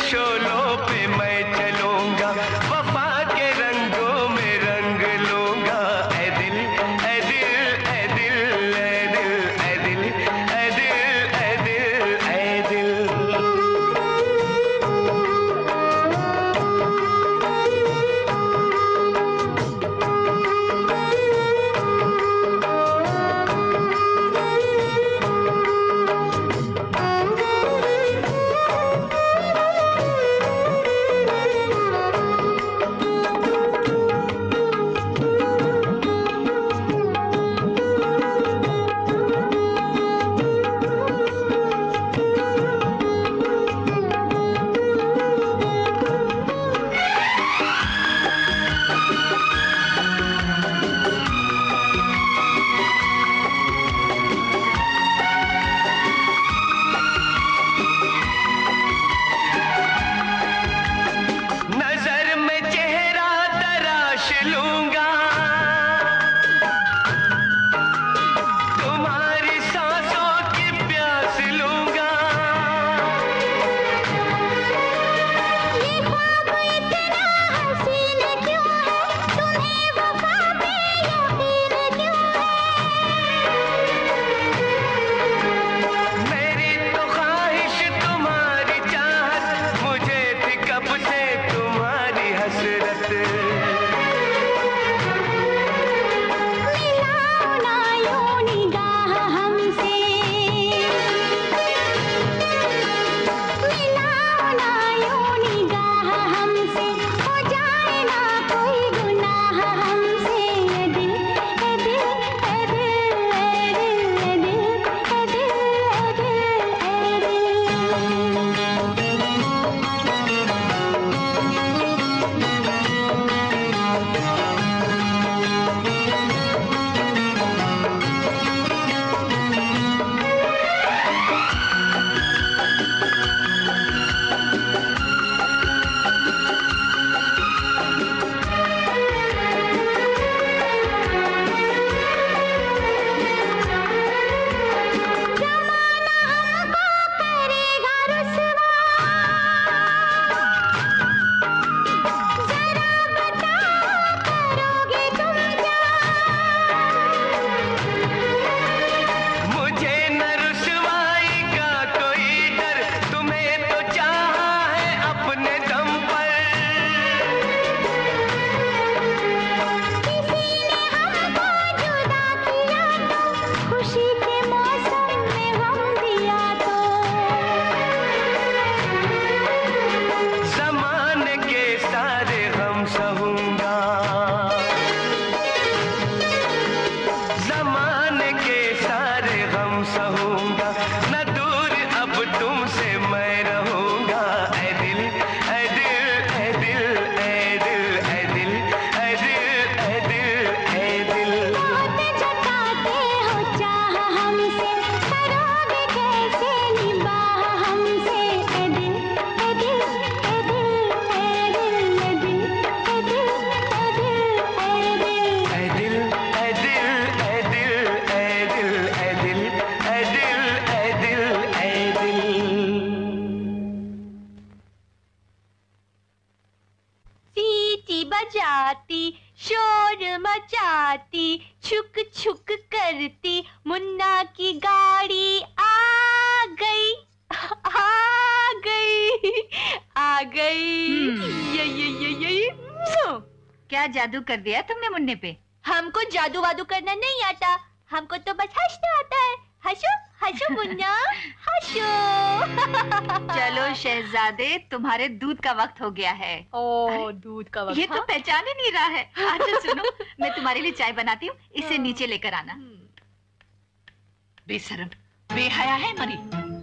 शोलों पे मैं चलूंगा, वफा के रंगों में रंग लूंगा। ऐ दिल ऐ दिल ऐ दिल ऐ दिल ऐ दिल ऐ दिल ऐ दिल ऐ दिल। नजर में चेहरा तराश लूंगा, तुम्हारी सांसों की प्यास लूंगा। ये ख्वाब इतना हसीन क्यों है, तुम्हें वफा पे यकीन क्यों है। मेरी तो ख्वाहिश तुम्हारी चाहत, मुझे थी कब से तुम्हारी हसरत। मिलाओ ना यूं निगाह हमसे, मिलाओ ना यूं निगाह हमसे, हो जाए ना कोई गुनाह हमसे। ये दिल ए दिल ए दिल ए दिल ए दिल ए दिल करेगा रुसवा, जरा बताओ करोगे तुम क्या। मुझे न रुसवाई का कोई डर, तुम्हें तो चाहा है अपने दम पर। किसी ने हमको जुदा किया तो, खुशी के मौसम में गम दिया तो। ज़माने के सारे गम सहूंगा, ज़माने के सारे गम सहूंगा। न दूर अब तुमसे मैं रहूंगा। ऐ दिल ऐ दिल ऐ दिल ऐ दिल ऐ दिल ऐ दिल ऐ दिल ऐ दिल। बहुत जताते हो चाह हमसे, करोगे कैसे निभाह हमसे। ए दिल ए दिल ए दिल ए दिल ए दिल ए दिल ए दिल ए दिल। ऐ दिल ऐ दिल ऐ दिल ऐ दिल ऐ दिल ऐ दिल ऐ दिल ऐ दिल। सीटी बजाती, शोर मचाती, छुक छुक करती, मुन्ना की गाड़ी आ गई आ गई आ गई। ये क्या जादू कर दिया तुमने मुन्ने पे? हमको जादू वादू करना नहीं आता, हमको तो बस हंसना आता है। हंसो हंसो मुन्ना हंसो। चलो शहजादे, तुम्हारे दूध का वक्त हो गया है। ओ दूध का वक्त। ये तो पहचान ही नहीं रहा है। अच्छा सुनो, मैं तुम्हारे लिए चाय बनाती हूँ, इसे नीचे लेकर आना। बेशरम, बेहया है मरी।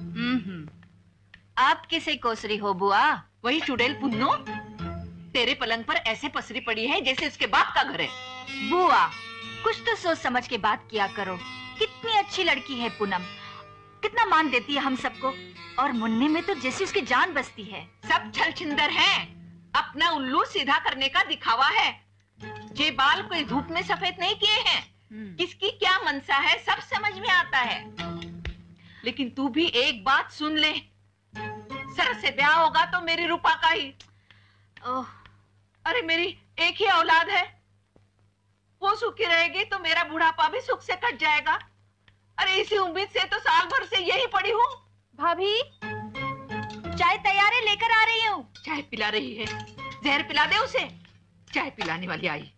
आप किसे कोसरी हो बुआ? वही चुड़ैल पुन्नो, तेरे पलंग पर ऐसे पसरी पड़ी है जैसे उसके बाप का घर है। बुआ, कुछ तो सोच समझ के बात किया करो। कितनी अच्छी लड़की है पूनम, कितना मान देती है हम सबको, और मुन्ने में तो जैसे उसकी जान बसती है। सब छलछिंदर है, अपना उल्लू सीधा करने का दिखावा है। ये बाल कोई धूप में सफेद नहीं किए हैं, किसकी क्या मनसा है सब समझ में आता है। लेकिन तू भी एक बात सुन ले, शरद से ब्याह होगा तो मेरी रूपा का ही। अरे मेरी एक ही औलाद है, वो सुखी रहेगी तो मेरा बुढ़ापा भी सुख से कट जाएगा। अरे इसी उम्मीद से तो साल भर से यही पड़ी हूँ। भाभी चाय तैयार है, लेकर आ रही हूँ। चाय पिला रही है, जहर पिला दे उसे। चाय पिलाने वाली आई।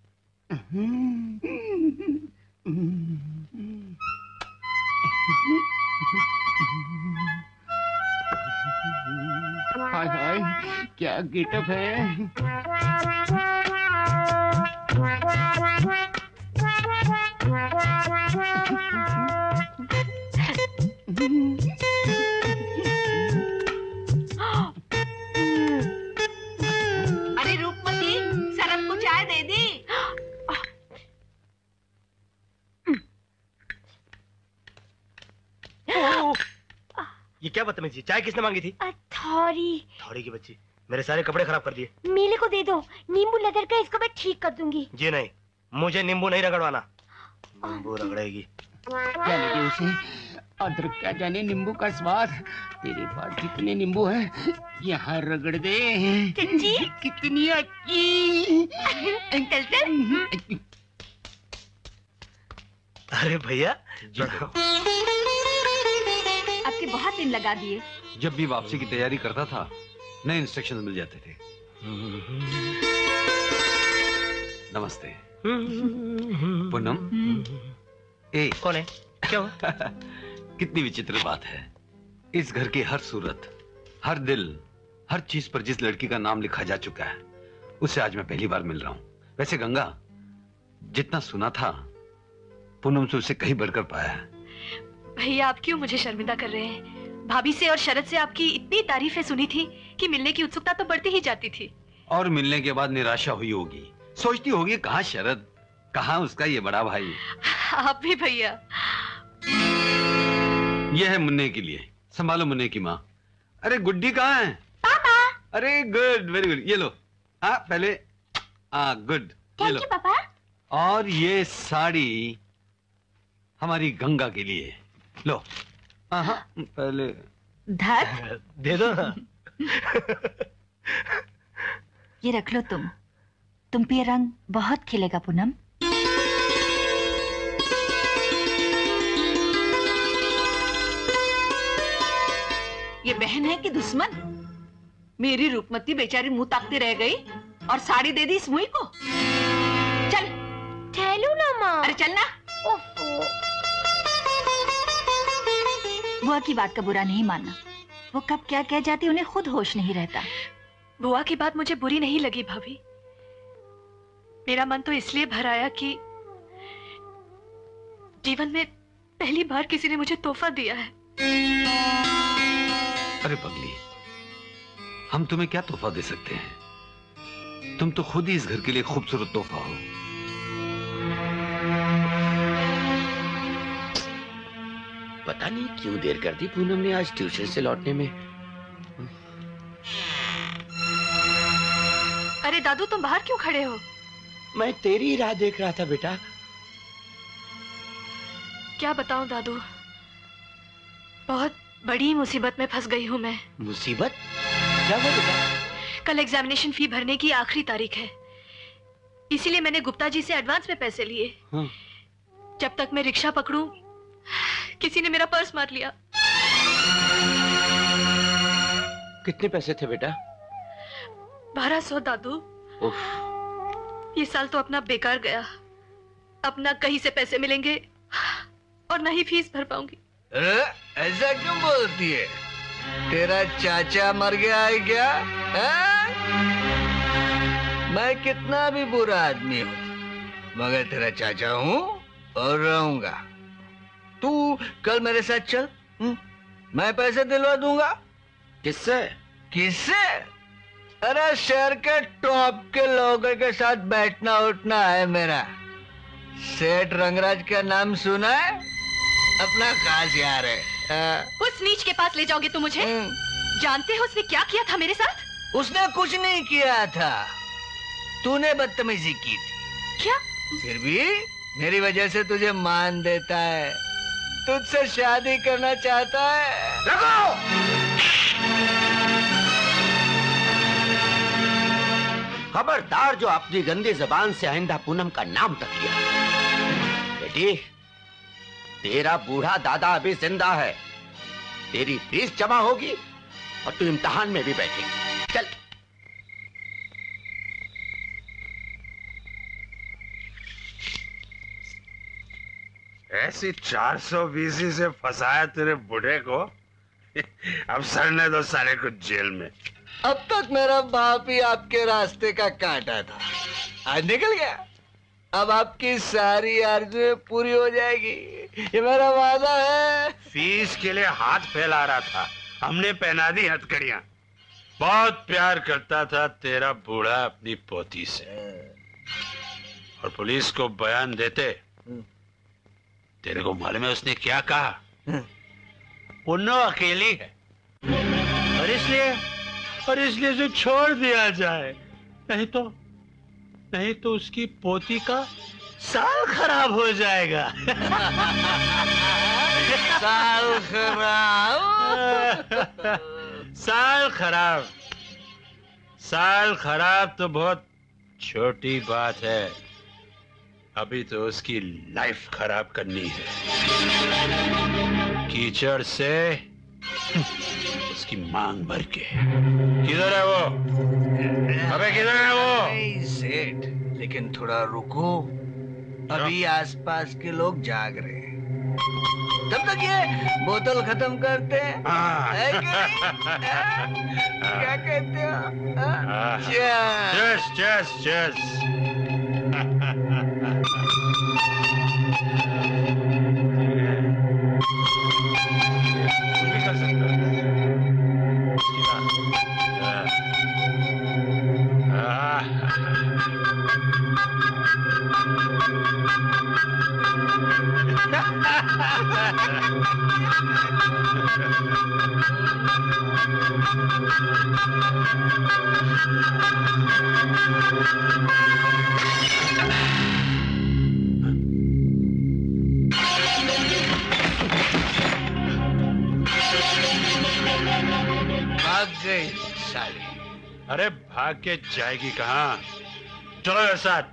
हाय हाय क्या गेटअप है। अरे रूपमती, शरद को चाय दे दी। ये क्या बदतमीजी, चाय किसने मांगी थी? थौरी। थौड़ी की बच्ची, मेरे सारे कपड़े खराब कर दिए। मेले को दे दो, नींबू लदर कर इसको मैं ठीक कर दूंगी। जी नहीं, मुझे नींबू नहीं रगड़वाना। नींबू रगड़ेगी। जाने दे उसे, अदरक क्या जाने नींबू का स्वाद। तेरे पास कितने नींबू हैं, यहाँ रगड़ दे। चच्ची कितनी अच्छी। अंकल अरे भैया, आपके बहुत दिन लगा दिए। जब भी वापसी की तैयारी करता था नए इंस्ट्रक्शन मिल जाते थे। नमस्ते। पूनम, ए कौन है? क्या हुआ? कितनी विचित्र बात है। इस घर की हर सूरत, हर दिल, हर चीज पर जिस लड़की का नाम लिखा जा चुका है उससे आज मैं पहली बार मिल रहा हूं। वैसे गंगा, जितना सुना था पूनम से उससे कहीं बढ़कर पाया है। भैया आप क्यों मुझे शर्मिंदा कर रहे हैं? भाभी से और शरद से आपकी इतनी तारीफें सुनी थी कि मिलने की उत्सुकता तो बढ़ती ही जाती थी। और मिलने के बाद निराशा हुई होगी, सोचती होगी कहाँ शरद, कहाँ उसका ये बड़ा भाई। आप भी भैया। ये है मुन्ने के लिए, संभालो मुन्ने की माँ। अरे गुड्डी कहाँ है? पापा। अरे गुड, वेरी गुड। ये लो। हाँ पहले, हाँ गुड, ये लो पापा। और ये साड़ी हमारी गंगा के लिए लो। हाँ पहले धत दे दो ना। ये रख लो तुम पे ये रंग बहुत खिलेगा पूनम। ये बहन है कि दुश्मन? मेरी रूपमती बेचारी मुंह ताकते रह गई और साड़ी दे दी इस मुई को। चल ठहलो ना माँ। अरे चल ना। बुआ की बात का बुरा नहीं मानना, वो कब क्या कह जाती उन्हें खुद होश नहीं रहता। बुआ की बात मुझे बुरी नहीं लगी भाभी, मेरा मन तो इसलिए भर आया कि जीवन में पहली बार किसी ने मुझे तोहफा दिया है। अरे पगली, हम तुम्हें क्या तोहफा दे सकते हैं? तुम तो खुद ही इस घर के लिए खूबसूरत तोहफा हो। पता नहीं क्यों देर कर दी पूनम ने आज ट्यूशन से लौटने में। अरे दादू तुम बाहर क्यों खड़े हो? मैं तेरी राह देख रहा था बेटा। क्या बताऊं दादू, बहुत बड़ी मुसीबत में फंस गई हूं मैं। मुसीबत? क्या हुआ बेटा? कल एग्जामिनेशन फी भरने की आखिरी तारीख है, इसीलिए मैंने गुप्ता जी से एडवांस में पैसे लिए। जब तक मैं रिक्शा पकड़ूं किसी ने मेरा पर्स मार लिया। कितने पैसे थे बेटा? 1200 दादू। ये साल तो अपना बेकार गया, अब ना कहीं से पैसे मिलेंगे और ना ही फीस भर पाऊंगी। अरे ऐसा क्यों बोलती है? तेरा चाचा मर गया है क्या? मैं कितना भी बुरा आदमी हूँ मगर तेरा चाचा हूँ और रहूंगा। तू कल मेरे साथ चल, मैं पैसे दिलवा दूंगा। किससे? किससे? अरे शहर के टॉप के लोगों के साथ बैठना उठना है मेरा। सेठ रंगराज का नाम सुना है? अपना खास यार है। उस नीच के पास ले जाओगे तुम मुझे? जानते हो उसने क्या किया था मेरे साथ? उसने कुछ नहीं किया था, तूने बदतमीजी की थी। क्या? फिर भी मेरी वजह से तुझे मान देता है, तुझसे शादी करना चाहता है। रखो! खबरदार जो अपनी गंदी जबान से आइंदा पूनम का नाम तक लिया। बेटी, तेरा बूढ़ा दादा अभी जिंदा है, तेरी फीस जमा होगी और तू इम्तिहान में भी बैठेगी। चल। ऐसी 420 से फंसाया तेरे बूढ़े को, अब सड़ने दो सारे को जेल में। अब तक मेरा बाप ही आपके रास्ते का कांटा था, आज निकल गया। अब आपकी सारी आरज़ुएं पूरी हो जाएगी, ये मेरा वादा है। फीस के लिए हाथ फैला रहा था, हमने पहना दी हथकड़ियां। बहुत प्यार करता था तेरा बूढ़ा अपनी पोती से, और पुलिस को बयान देते तेरे को मालूम है उसने क्या कहा? पुन्नो अकेली है और इसलिए उसे छोड़ दिया जाए, नहीं तो उसकी पोती का साल खराब हो जाएगा। साल खराब तो बहुत छोटी बात है, अभी तो उसकी लाइफ खराब करनी है। कीचड़ से उसकी मांग भर के। किधर है वो? अबे किधर है वो? नहीं सेठ, लेकिन थोड़ा रुको, अभी आसपास के लोग जाग रहे हैं, तब तक ये बोतल खत्म करते हैं। है कि नहीं? क्या कहते हो? चेस। कुछ भी कर सकता है। भाग गई साली। अरे भाग के जाएगी कहाँ? चलो मेरे साथ।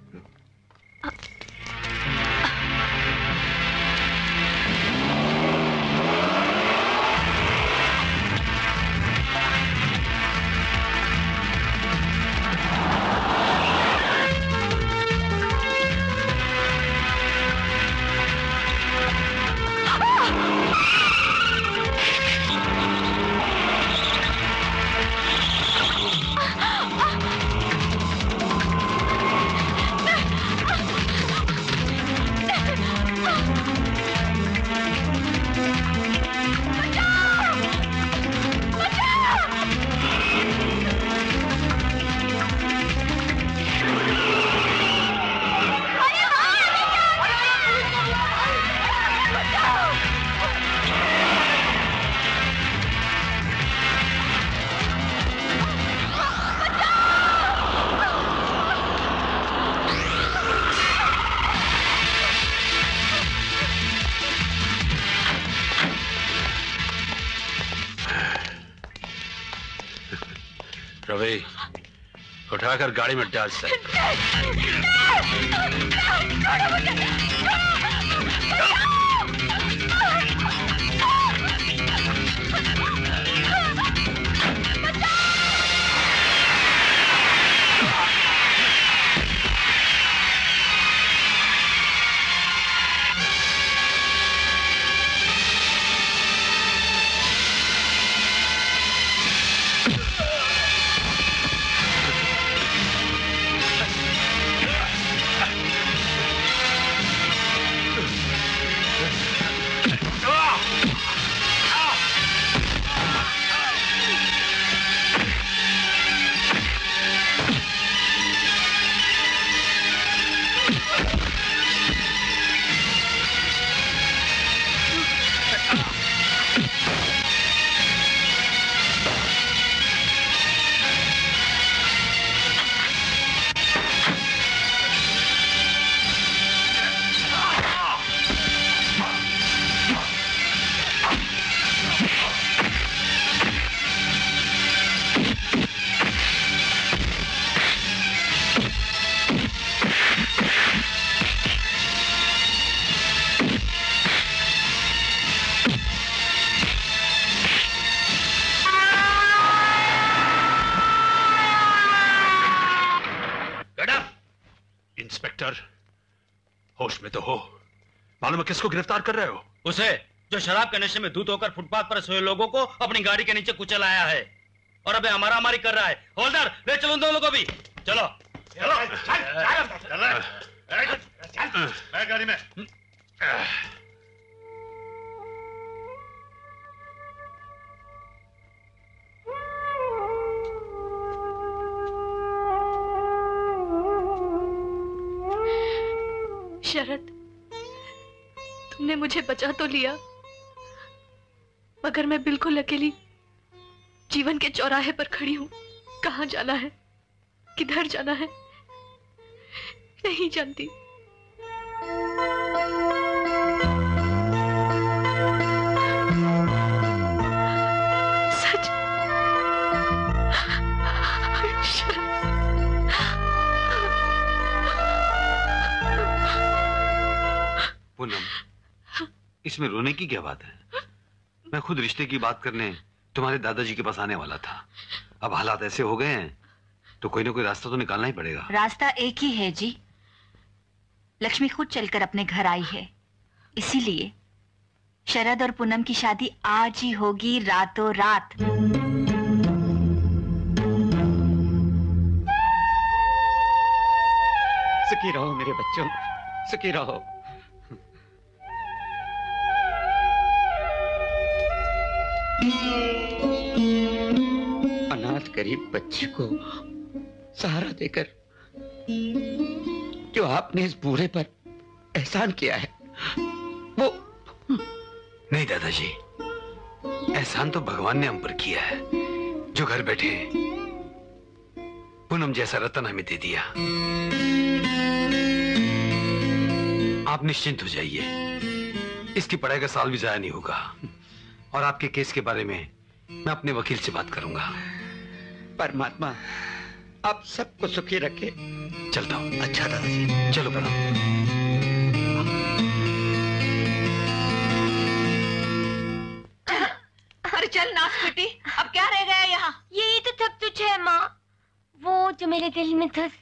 रवि, उठाकर गाड़ी में डाल सकते। इंस्पेक्टर, होश में तो हो। मालूम है किसको गिरफ्तार कर रहे हो? उसे जो शराब के नशे में धूत होकर फुटपाथ पर सोए लोगों को अपनी गाड़ी के नीचे कुचल आया है और अबे हमारा हमारी कर रहा है। हवलदार, ले चलो दोनों को भी। चलो चलो, मैं गाड़ी में। शरद, तुमने मुझे बचा तो लिया, मगर मैं बिल्कुल अकेली जीवन के चौराहे पर खड़ी हूं। कहां जाना है, किधर जाना है, नहीं जानती। सच पूनम, इसमें रोने की क्या बात है? मैं खुद रिश्ते की बात करने तुम्हारे दादाजी के पास आने वाला था। अब हालात ऐसे हो गए हैं तो कोई ना कोई रास्ता तो निकालना ही पड़ेगा। रास्ता एक ही है जी। लक्ष्मी खुद चलकर अपने घर आई है, इसीलिए शरद और पूनम की शादी आज ही होगी, रातों रात। सुखी रहो मेरे बच्चों, सुखी रहो। अनाथ गरीब बच्चे को सहारा देकर जो आपने इस बूढ़े पर एहसान किया है वो। नहीं दादाजी, एहसान तो भगवान ने हम पर किया है, जो घर बैठे पूनम जैसा रतन हमें दे दिया। आप निश्चिंत हो जाइए, इसकी पढ़ाई का साल भी जाया नहीं होगा। और आपके केस के बारे में मैं अपने वकील से बात करूंगा। परमात्मा आप सबको सुखी रखे। चलता हूँ। अच्छा दादाजी, चलो प्रणाम। अरे चल नाच बेटी, अब क्या रह गया यहाँ? यही तो सब कुछ है माँ, वो जो मेरे दिल में धस।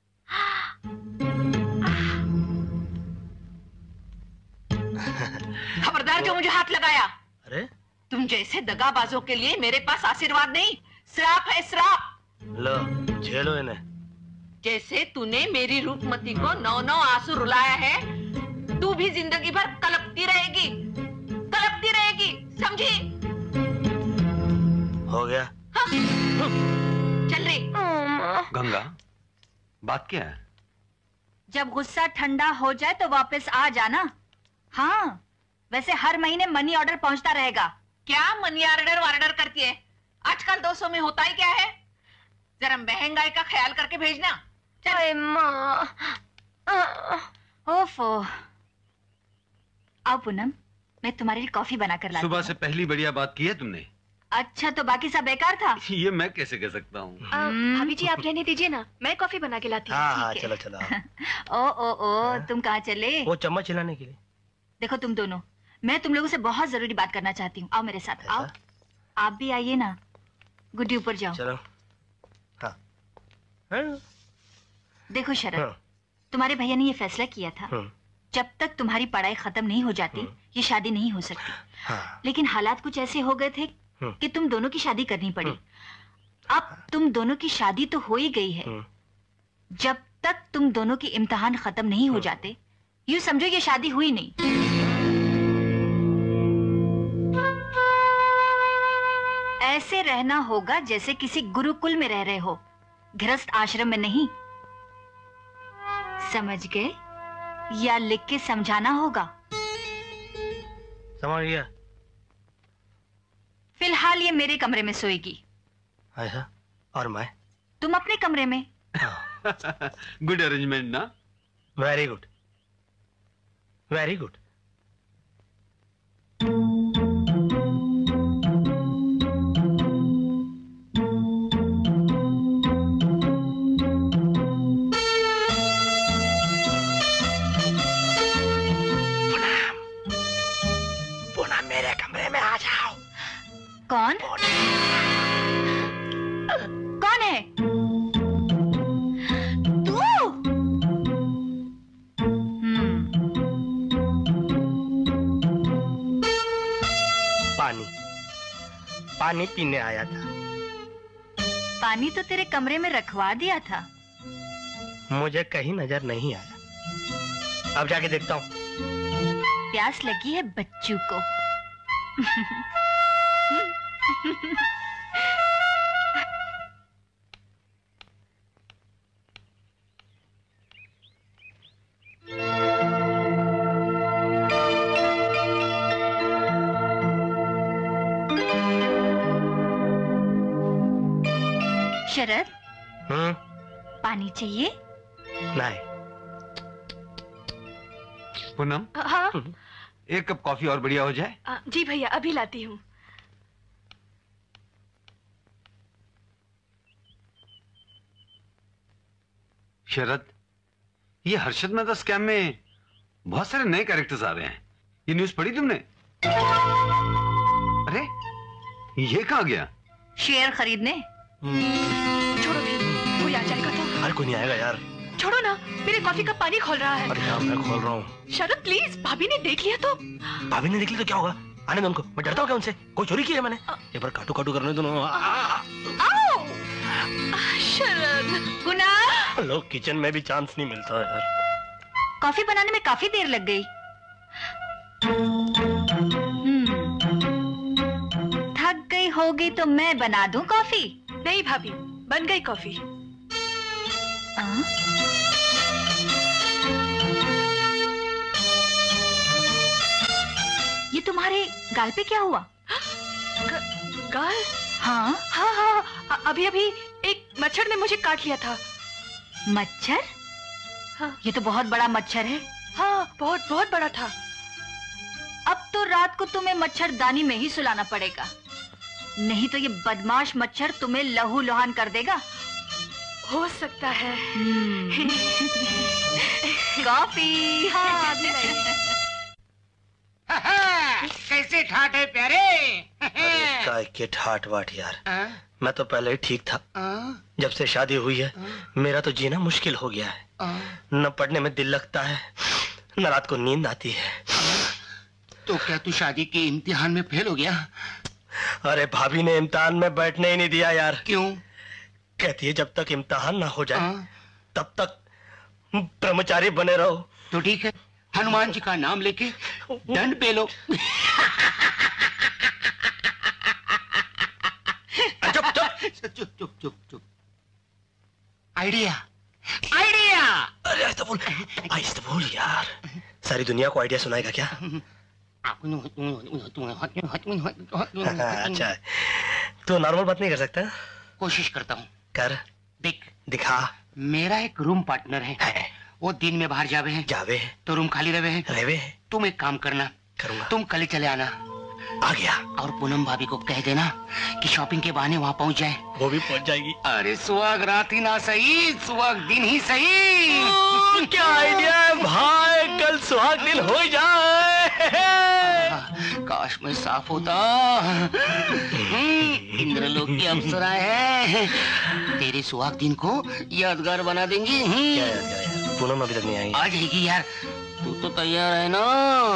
खबरदार जो मुझे हाथ लगाया। अरे तुम जैसे दगाबाजों के लिए मेरे पास आशीर्वाद नहीं, श्राप है, श्राप। लो झेलो इन्हें। जैसे तूने मेरी रूपमती को 9 आंसू रुलाया है, तू भी जिंदगी भर कलपती रहेगी, कलपती रहेगी, समझी? हो गया। हाँ। चल रही। गंगा, बात क्या है? जब गुस्सा ठंडा हो जाए तो वापस आ जाना। हाँ, वैसे हर महीने मनी ऑर्डर पहुंचता रहेगा। क्या मनी ऑर्डर वार्डर करती है? आजकल 200 में होता ही क्या है? जरा महंगाई का ख्याल करके भेजना। चल माँ। ओफो। आओ पूनम, मैं तुम्हारे लिए कॉफी बना कर लाती हूँ। सुबह से पहली बढ़िया बात की है तुमने। अच्छा, तो बाकी सब बेकार था? ये मैं कैसे कह सकता हूँ? भाभी जी आप रहने दीजिए ना, मैं कॉफी बना के लाती हूँ। हाँ, चलो चलो। ओ, तुम कहाँ चले? वो चम्मच हिलाने के लिए। देखो तुम दोनों, मैं तुम लोगों से बहुत जरूरी बात करना चाहती हूँ। आओ मेरे साथ, आओ। आप भी आइए ना। गुड्डी ऊपर जाओ। चलो। हाँ। देखो शरद, तुम्हारे भैया ने ये फैसला किया था, जब तक तुम्हारी पढ़ाई खत्म नहीं हो जाती ये शादी नहीं हो सकती। लेकिन हालात कुछ ऐसे हो गए थे कि तुम दोनों की शादी करनी पड़ी। अब तुम दोनों की शादी तो हो ही गई है, जब तक तुम दोनों की इम्तिहान खत्म नहीं हो जाते यूं समझो ये शादी हुई नहीं। ऐसे रहना होगा जैसे किसी गुरुकुल में रह रहे हो, गृहस्थ आश्रम में नहीं। समझ गए? या लिख के समझाना होगा? समझ गया। फिलहाल ये मेरे कमरे में सोएगी। ऐसा? और मैं? तुम अपने कमरे में। गुड अरेंजमेंट ना? Very good, very good. Poonam मेरे कमरे में आ जाओ। कौन? कौन है? तू? पानी पीने आया था। पानी तो तेरे कमरे में रखवा दिया था। मुझे कहीं नजर नहीं आया। अब जाके देखता हूँ। प्यास लगी है बच्चू को। शरद, पानी चाहिए? नहीं। पूनम, हाँ एक कप कॉफी और बढ़िया हो जाए। जी भैया, अभी लाती हूँ। शरद, ये हर्षद मेहता स्कैम में बहुत सारे नए कैरेक्टर्स आ रहे हैं। ये न्यूज़ पढ़ी तुमने? अरे ये कहाँ गया? शेयर खरीदने। छोड़ो भी, कोई आ जाएगा तो। अरे कोई नहीं आएगा यार। छोड़ो ना, मेरे कॉफी का पानी खोल रहा है। अरे हाँ, मैं खोल रहा हूँ। शरद प्लीज, भाभी ने देख लिया तो। भाभी ने देख लिया तो क्या होगा? आने दो उनको। मैं डरता हूँ क्या उनसे? कोई चोरी की है मैंने? एक बार काटू काटू करने दो। शरद, गुनाह। लोग किचन में भी चांस नहीं मिलता यार। कॉफी बनाने में काफी देर लग गई। थक गई होगी तो मैं बना दूं कॉफी? नहीं भाभी, बन गई कॉफी। ये तुम्हारे गाल पे क्या हुआ? गाल? हाँ हाँ हाँ, अभी अभी एक मच्छर ने मुझे काट लिया था। मच्छर? हाँ। ये तो बहुत बड़ा मच्छर है। हाँ, बहुत बहुत बड़ा था। अब तो रात को तुम्हें मच्छरदानी में ही सुलाना पड़ेगा, नहीं तो ये बदमाश मच्छर तुम्हें लहू लुहान कर देगा। हो सकता है। कॉफी। हाँ, कैसे ठाठ है प्यारे? काय के ठाठ वाठ यार। मैं तो पहले ही ठीक था। जब से शादी हुई है मेरा तो जीना मुश्किल हो गया है। न पढ़ने में दिल लगता है, न रात को नींद आती है। तो क्या तू शादी के इम्तिहान में फेल हो गया? अरे भाभी ने इम्तिहान में बैठने ही नहीं दिया यार। क्यों? कहती है जब तक इम्तिहान ना हो जाए तब तक ब्रह्मचारी बने रहो। तो ठीक है, हनुमान जी का नाम लेके दंड पे लो। चुप चुप चुप चुप। Idea, idea. अरे आहिस्ता बोल यार। सारी दुनिया को आइडिया सुनाएगा क्या? अच्छा है। तो नॉर्मल बात नहीं कर सकता? कोशिश करता हूँ। कर। दिखा। मेरा एक रूम पार्टनर है। वो दिन में बाहर जावे तो रूम खाली रहे। तुम एक काम करना, करूंगा। तुम कल चले आना। आ गया। और पूनम भाभी को कह देना कि शॉपिंग के बहाने वहाँ पहुँच जाए। वो भी पहुँच जाएगी। अरे सुहाग रात ही ना सही, सुहाग दिन ही सही। क्या आइडिया है भाई, कल सुहाग दिन हो जाए। काश मैं साफ होता। इंद्रलोक की अप्सरा है, तेरे सुहाग दिन को यादगार बना देंगी। क्या यादगार यार? पूनम अभी तक नहीं आई। आ जाएगी यार, तू तो तैयार है ना?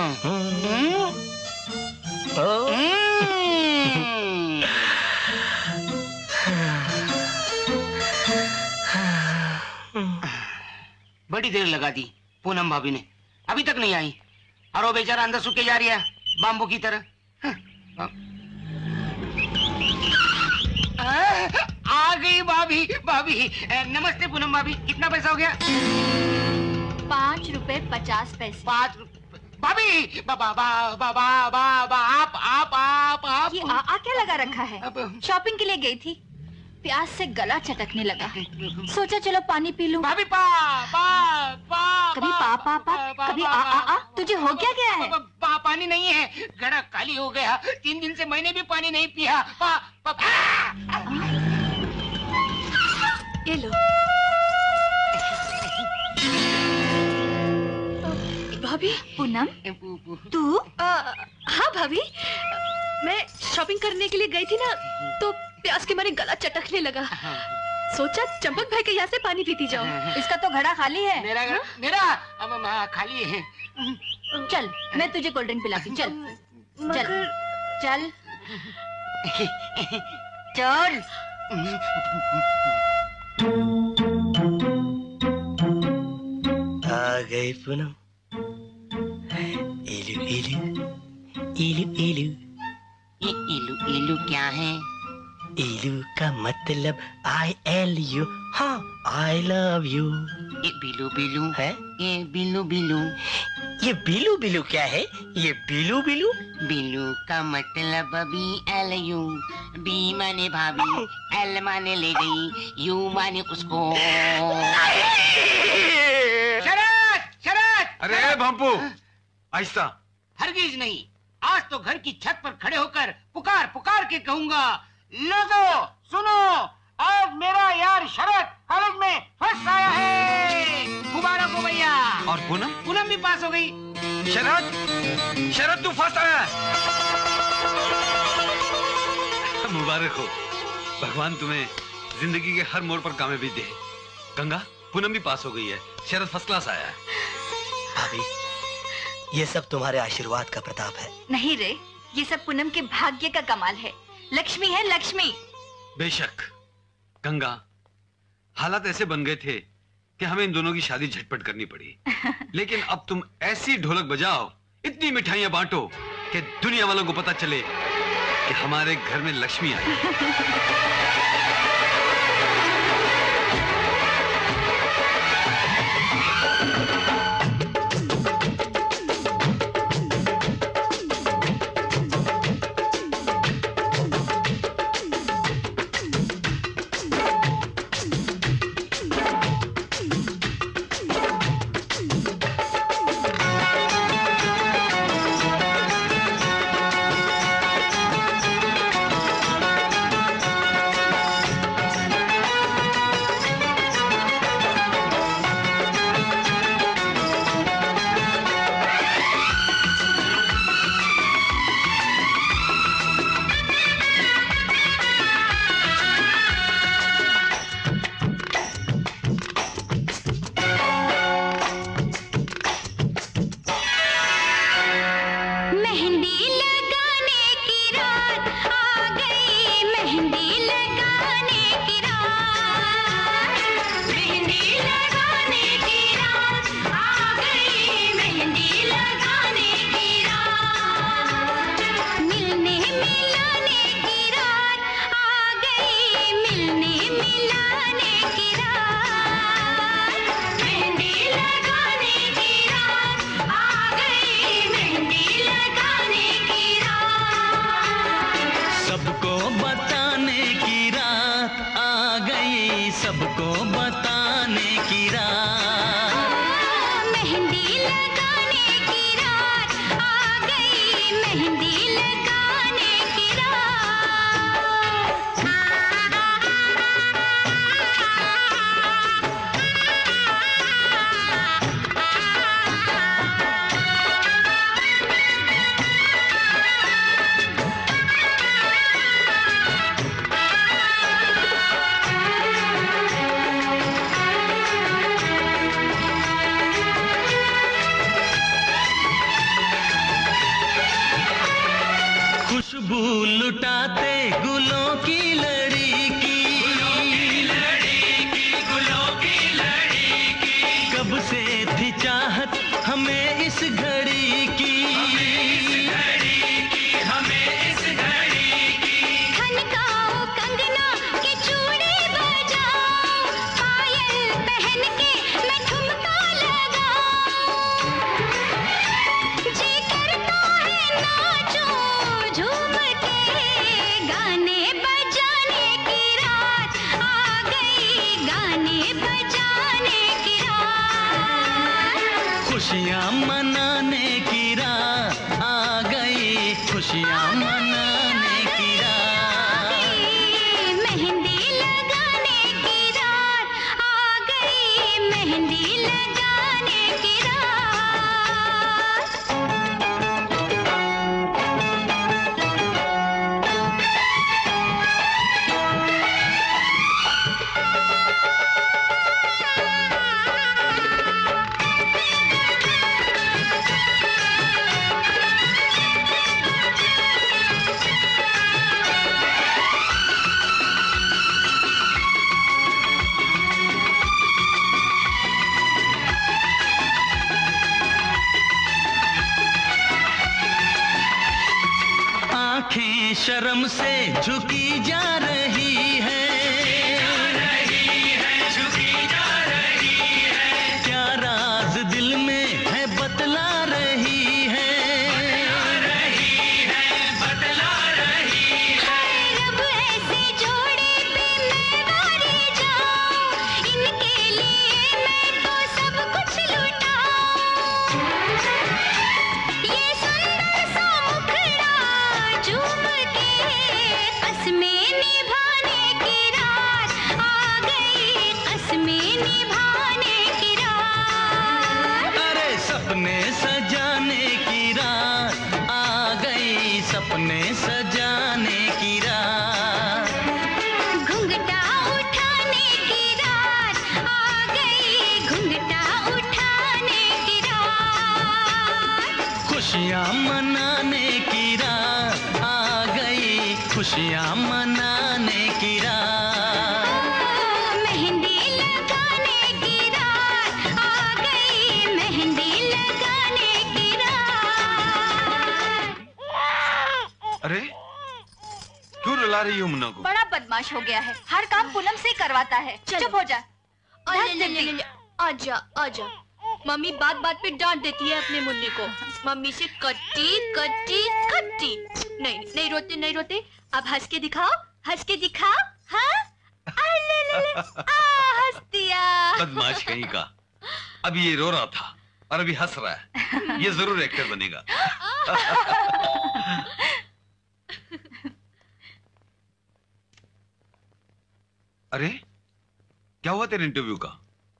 बड़ी देर लगा दी पूनम भाभी ने, अभी तक नहीं आई। और वो बेचारा अंदर सूखे जा रही है बाम्बू की तरह। आ गई भाभी। भाभी नमस्ते पूनम भाभी, कितना पैसा हो गया? 5 रुपए 50 पैसे। 5 रुपए। भाभी बाबा बाबा बाबा आप ये आ क्या लगा रखा है? शॉपिंग के लिए गई थी, प्यास से गला चटकने लगा, सोचा चलो पानी पी लूं। भाभी पा कभी पा कभी आ तुझे हो क्या गया है? पानी नहीं है, घड़ा खाली हो गया। 3 दिन से मैंने भी पानी नहीं पिया। ये लो। भाभी। पूनम तू? हाँ भाभी, मैं शॉपिंग करने के लिए गई थी ना, तो प्यास के मारे गला चटकने लगा। सोचा चंपक भाई के यहाँ से पानी पीती जाऊं। इसका तो घड़ा खाली है। मेरा खाली है। चल मैं तुझे कोल्ड ड्रिंक पिलाती। चल चल चल। चोर। आ गए पूनम। इलू इलू इलू इलू। ये इलू इलू क्या है? इलू का मतलब आई एल यू। हाँ, आई लव यू। ये बिलू बिलू है? ये बिलू बिलू। ये बिलू बिलू क्या है? ये बिलू बिलू? बिलू का मतलब बी एल यू। बी माने भाभी, एल माने ले गई, यू माने उसको। शरद, शरद! अरे भंपू, आहिस्ता। हरगिज नहीं। आज तो घर की छत पर खड़े होकर पुकार पुकार के कहूंगा, लोगों सुनो, आज मेरा यार शरद कॉलेज में फर्स्ट आया है। मुबारक हो भैया। और पूनम? पूनम भी पास हो गई। शरद, शरद तू फर्स्ट आया है। मुबारक हो। भगवान तुम्हें जिंदगी के हर मोड़ पर कामयाबी दे। गंगा, पूनम भी पास हो गई है, शरद फर्स्ट क्लास आया है। भाभी, ये सब तुम्हारे आशीर्वाद का प्रताप है। नहीं रे, ये सब पूनम के भाग्य का कमाल है। लक्ष्मी है लक्ष्मी। बेशक गंगा, हालात ऐसे बन गए थे कि हमें इन दोनों की शादी झटपट करनी पड़ी। लेकिन अब तुम ऐसी ढोलक बजाओ, इतनी मिठाइयां बांटो कि दुनिया वालों को पता चले कि हमारे घर में लक्ष्मी आई है। हमसे झुकी जा रही है, झुकी जा रही है। क्या राज दिल में है बतला रही है, बतला रही है। रब ऐसे जोड़े पे मैं वारी जाऊं, इनके लिए मैं तो सब कुछ लुटाऊं। ये सुंदर सा मुखड़ा झूम के कसमें निभाने की रात आ गई, कसमें निभाने की रात। अरे सपने सजाने की रात आ गई, सपने सजाने की रात। घुंघटा उठाने की रात आ गई, घुंघटा उठाने की रात। खुशियाँ मनाने की रात आ गई, खुशियाँ मनाने की रात। मेहंदी लगाने की रात आ गई, मेहंदी लगाने की रात। अरे क्यों रुला रही हो मुन्ना को? बड़ा बदमाश हो गया है, हर काम पूनम से ही करवाता है। चुप हो जा। आजा आजा। मम्मी बात बात पे डांट देती है अपने मुन्नी को। मम्मी से कट्टी कट्टी कट्टी। नहीं नहीं रोते नहीं रोते। अब हंस के दिखाओ, हंस के दिखाओ। हाँ हंस दिया। बदमाश कहीं का। अभी ये रो रहा था और अभी हंस रहा है। ये जरूर एक्टर बनेगा। अरे क्या हुआ तेरे इंटरव्यू का?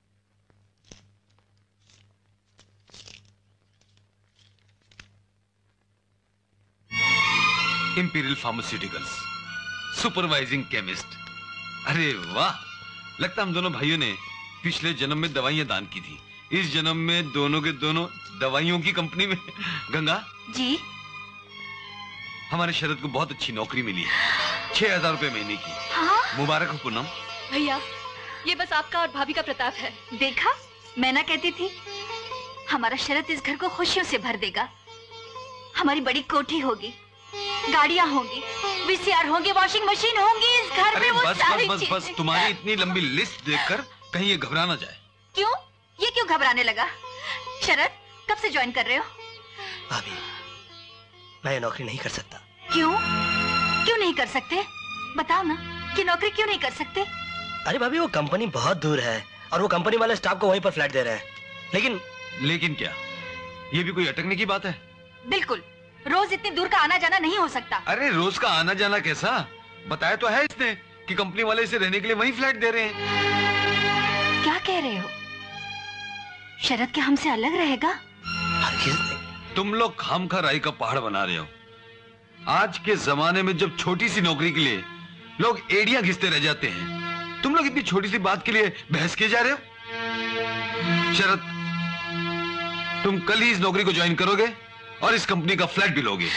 Imperial Pharmaceuticals, supervising chemist. अरे वाह, लगता हम दोनों भाइयों ने पिछले जन्म में दवाइयां दान की थी। इस जन्म में दोनों के दोनों दवाइयों की कंपनी में। गंगा जी, हमारे शरद को बहुत अच्छी नौकरी मिली है, 6,000 रुपए महीने की। हाँ? मुबारक हो पूनम। भैया ये बस आपका और भाभी का प्रताप है। देखा, मैं ना कहती थी हमारा शरद इस घर को खुशियों से भर देगा। हमारी बड़ी कोठी होगी, गाड़ियां होंगी, वीसीआर होंगे, वॉशिंग मशीन होंगी इस घर में। वो बस सारी बस बस बस, तुम्हारी इतनी लंबी लिस्ट देखकर कहीं ये घबरा ना जाए। क्यों? ये क्यों घबराने लगा? शरद कब से ज्वाइन कर रहे हो? भाभी मैं ये नौकरी नहीं कर सकता। क्यों? क्यों नहीं कर सकते? बताओ ना कि नौकरी क्यों नहीं कर सकते? अरे भाभी वो कंपनी बहुत दूर है और वो कंपनी वाले स्टाफ को वहीं पर फ्लैट दे रहे हैं। लेकिन क्या ये भी कोई अटकने की बात है? बिल्कुल, रोज इतनी दूर का आना जाना नहीं हो सकता। अरे रोज का आना जाना कैसा? बताया तो है इसने कि कंपनी वाले इसे रहने के लिए वहीं फ्लैट दे रहे हैं। क्या कह रहे हो? शरद क्या हमसे अलग रहेगा? तुम लोग खामखा राई का पहाड़ बना रहे हो। आज के जमाने में जब छोटी सी नौकरी के लिए लोग एड़ियां घिसते रह जाते हैं, तुम लोग इतनी छोटी सी बात के लिए बहस किए जा रहे हो। शरद, तुम कल ही इस नौकरी को ज्वाइन करोगे और इस कंपनी का फ्लैट भी लोगे।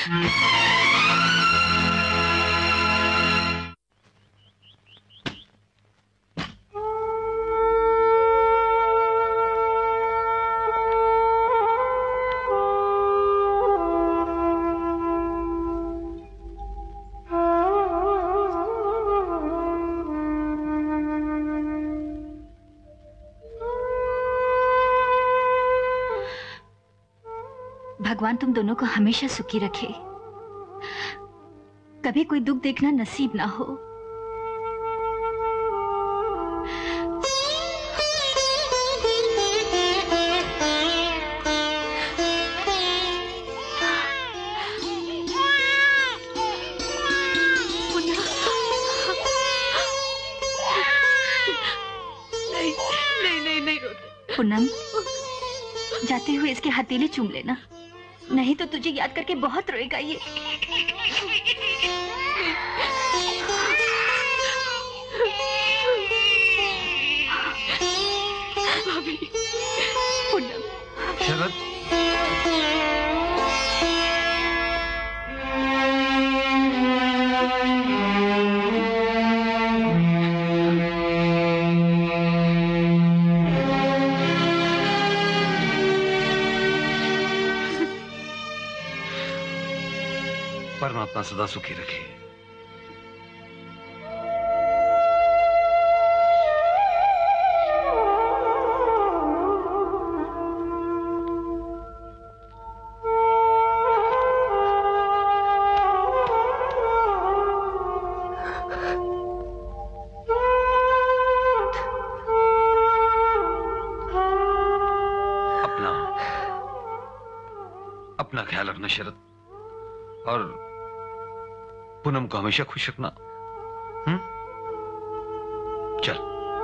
भगवान तुम दोनों को हमेशा सुखी रखे, कभी कोई दुख देखना नसीब ना हो। नहीं रोते। पूनम, जाते हुए इसके हथेली चूम लेना, नहीं तो तुझे याद करके बहुत रोएगा ये। भाभी, पूनम। शरद, परमात्मा सदा सुखी रखे। अपना ख्याल रखना शरद, और पूनम को हमेशा खुश रखना। चल।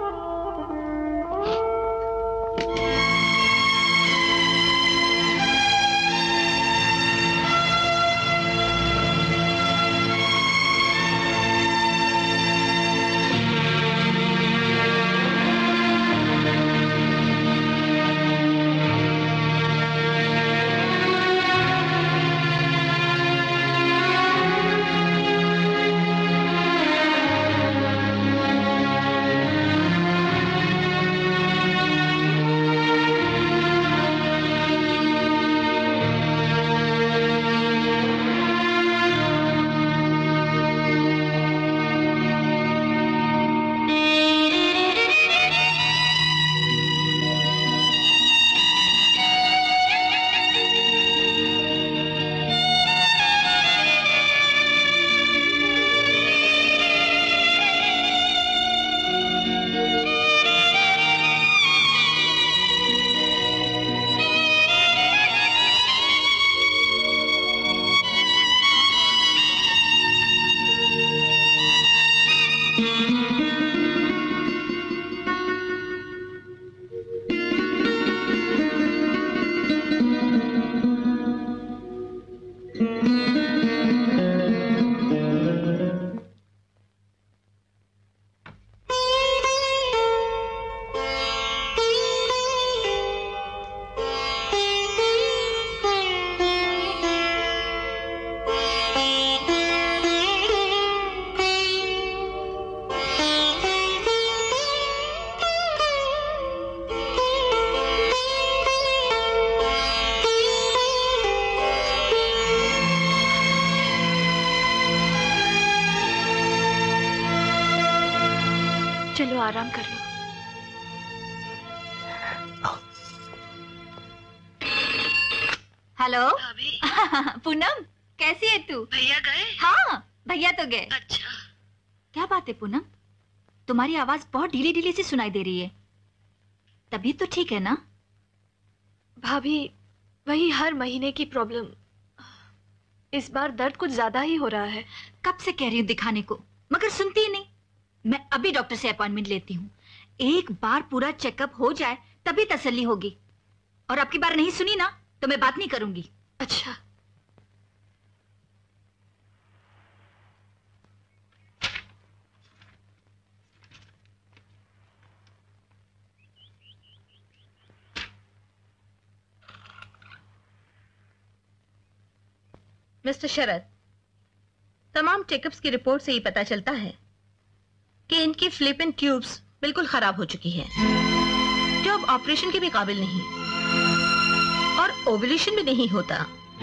चलो आराम कर लो। हेलो पूनम, कैसी है तू? भैया गए? हाँ, भैया तो गए। अच्छा। क्या बात है पूनम, तुम्हारी आवाज बहुत ढीली ढीली सी सुनाई दे रही है। तबीयत तो ठीक है ना? भाभी, वही हर महीने की प्रॉब्लम। इस बार दर्द कुछ ज्यादा ही हो रहा है। कब से कह रही हूँ दिखाने को, मगर सुनती ही नहीं। मैं अभी डॉक्टर से अपॉइंटमेंट लेती हूँ। एक बार पूरा चेकअप हो जाए तभी तसल्ली होगी। और अब की बार नहीं सुनी ना तो मैं बात नहीं करूंगी। अच्छा। मिस्टर शरद, तमाम चेकअप्स की रिपोर्ट से ही पता चलता है कि इनकी फ्लिपिन ट्यूब्स बिल्कुल खराब हो चुकी है, जो अब ऑपरेशन के भी काबिल नहीं, और ओवुलेशन भी नहीं होता।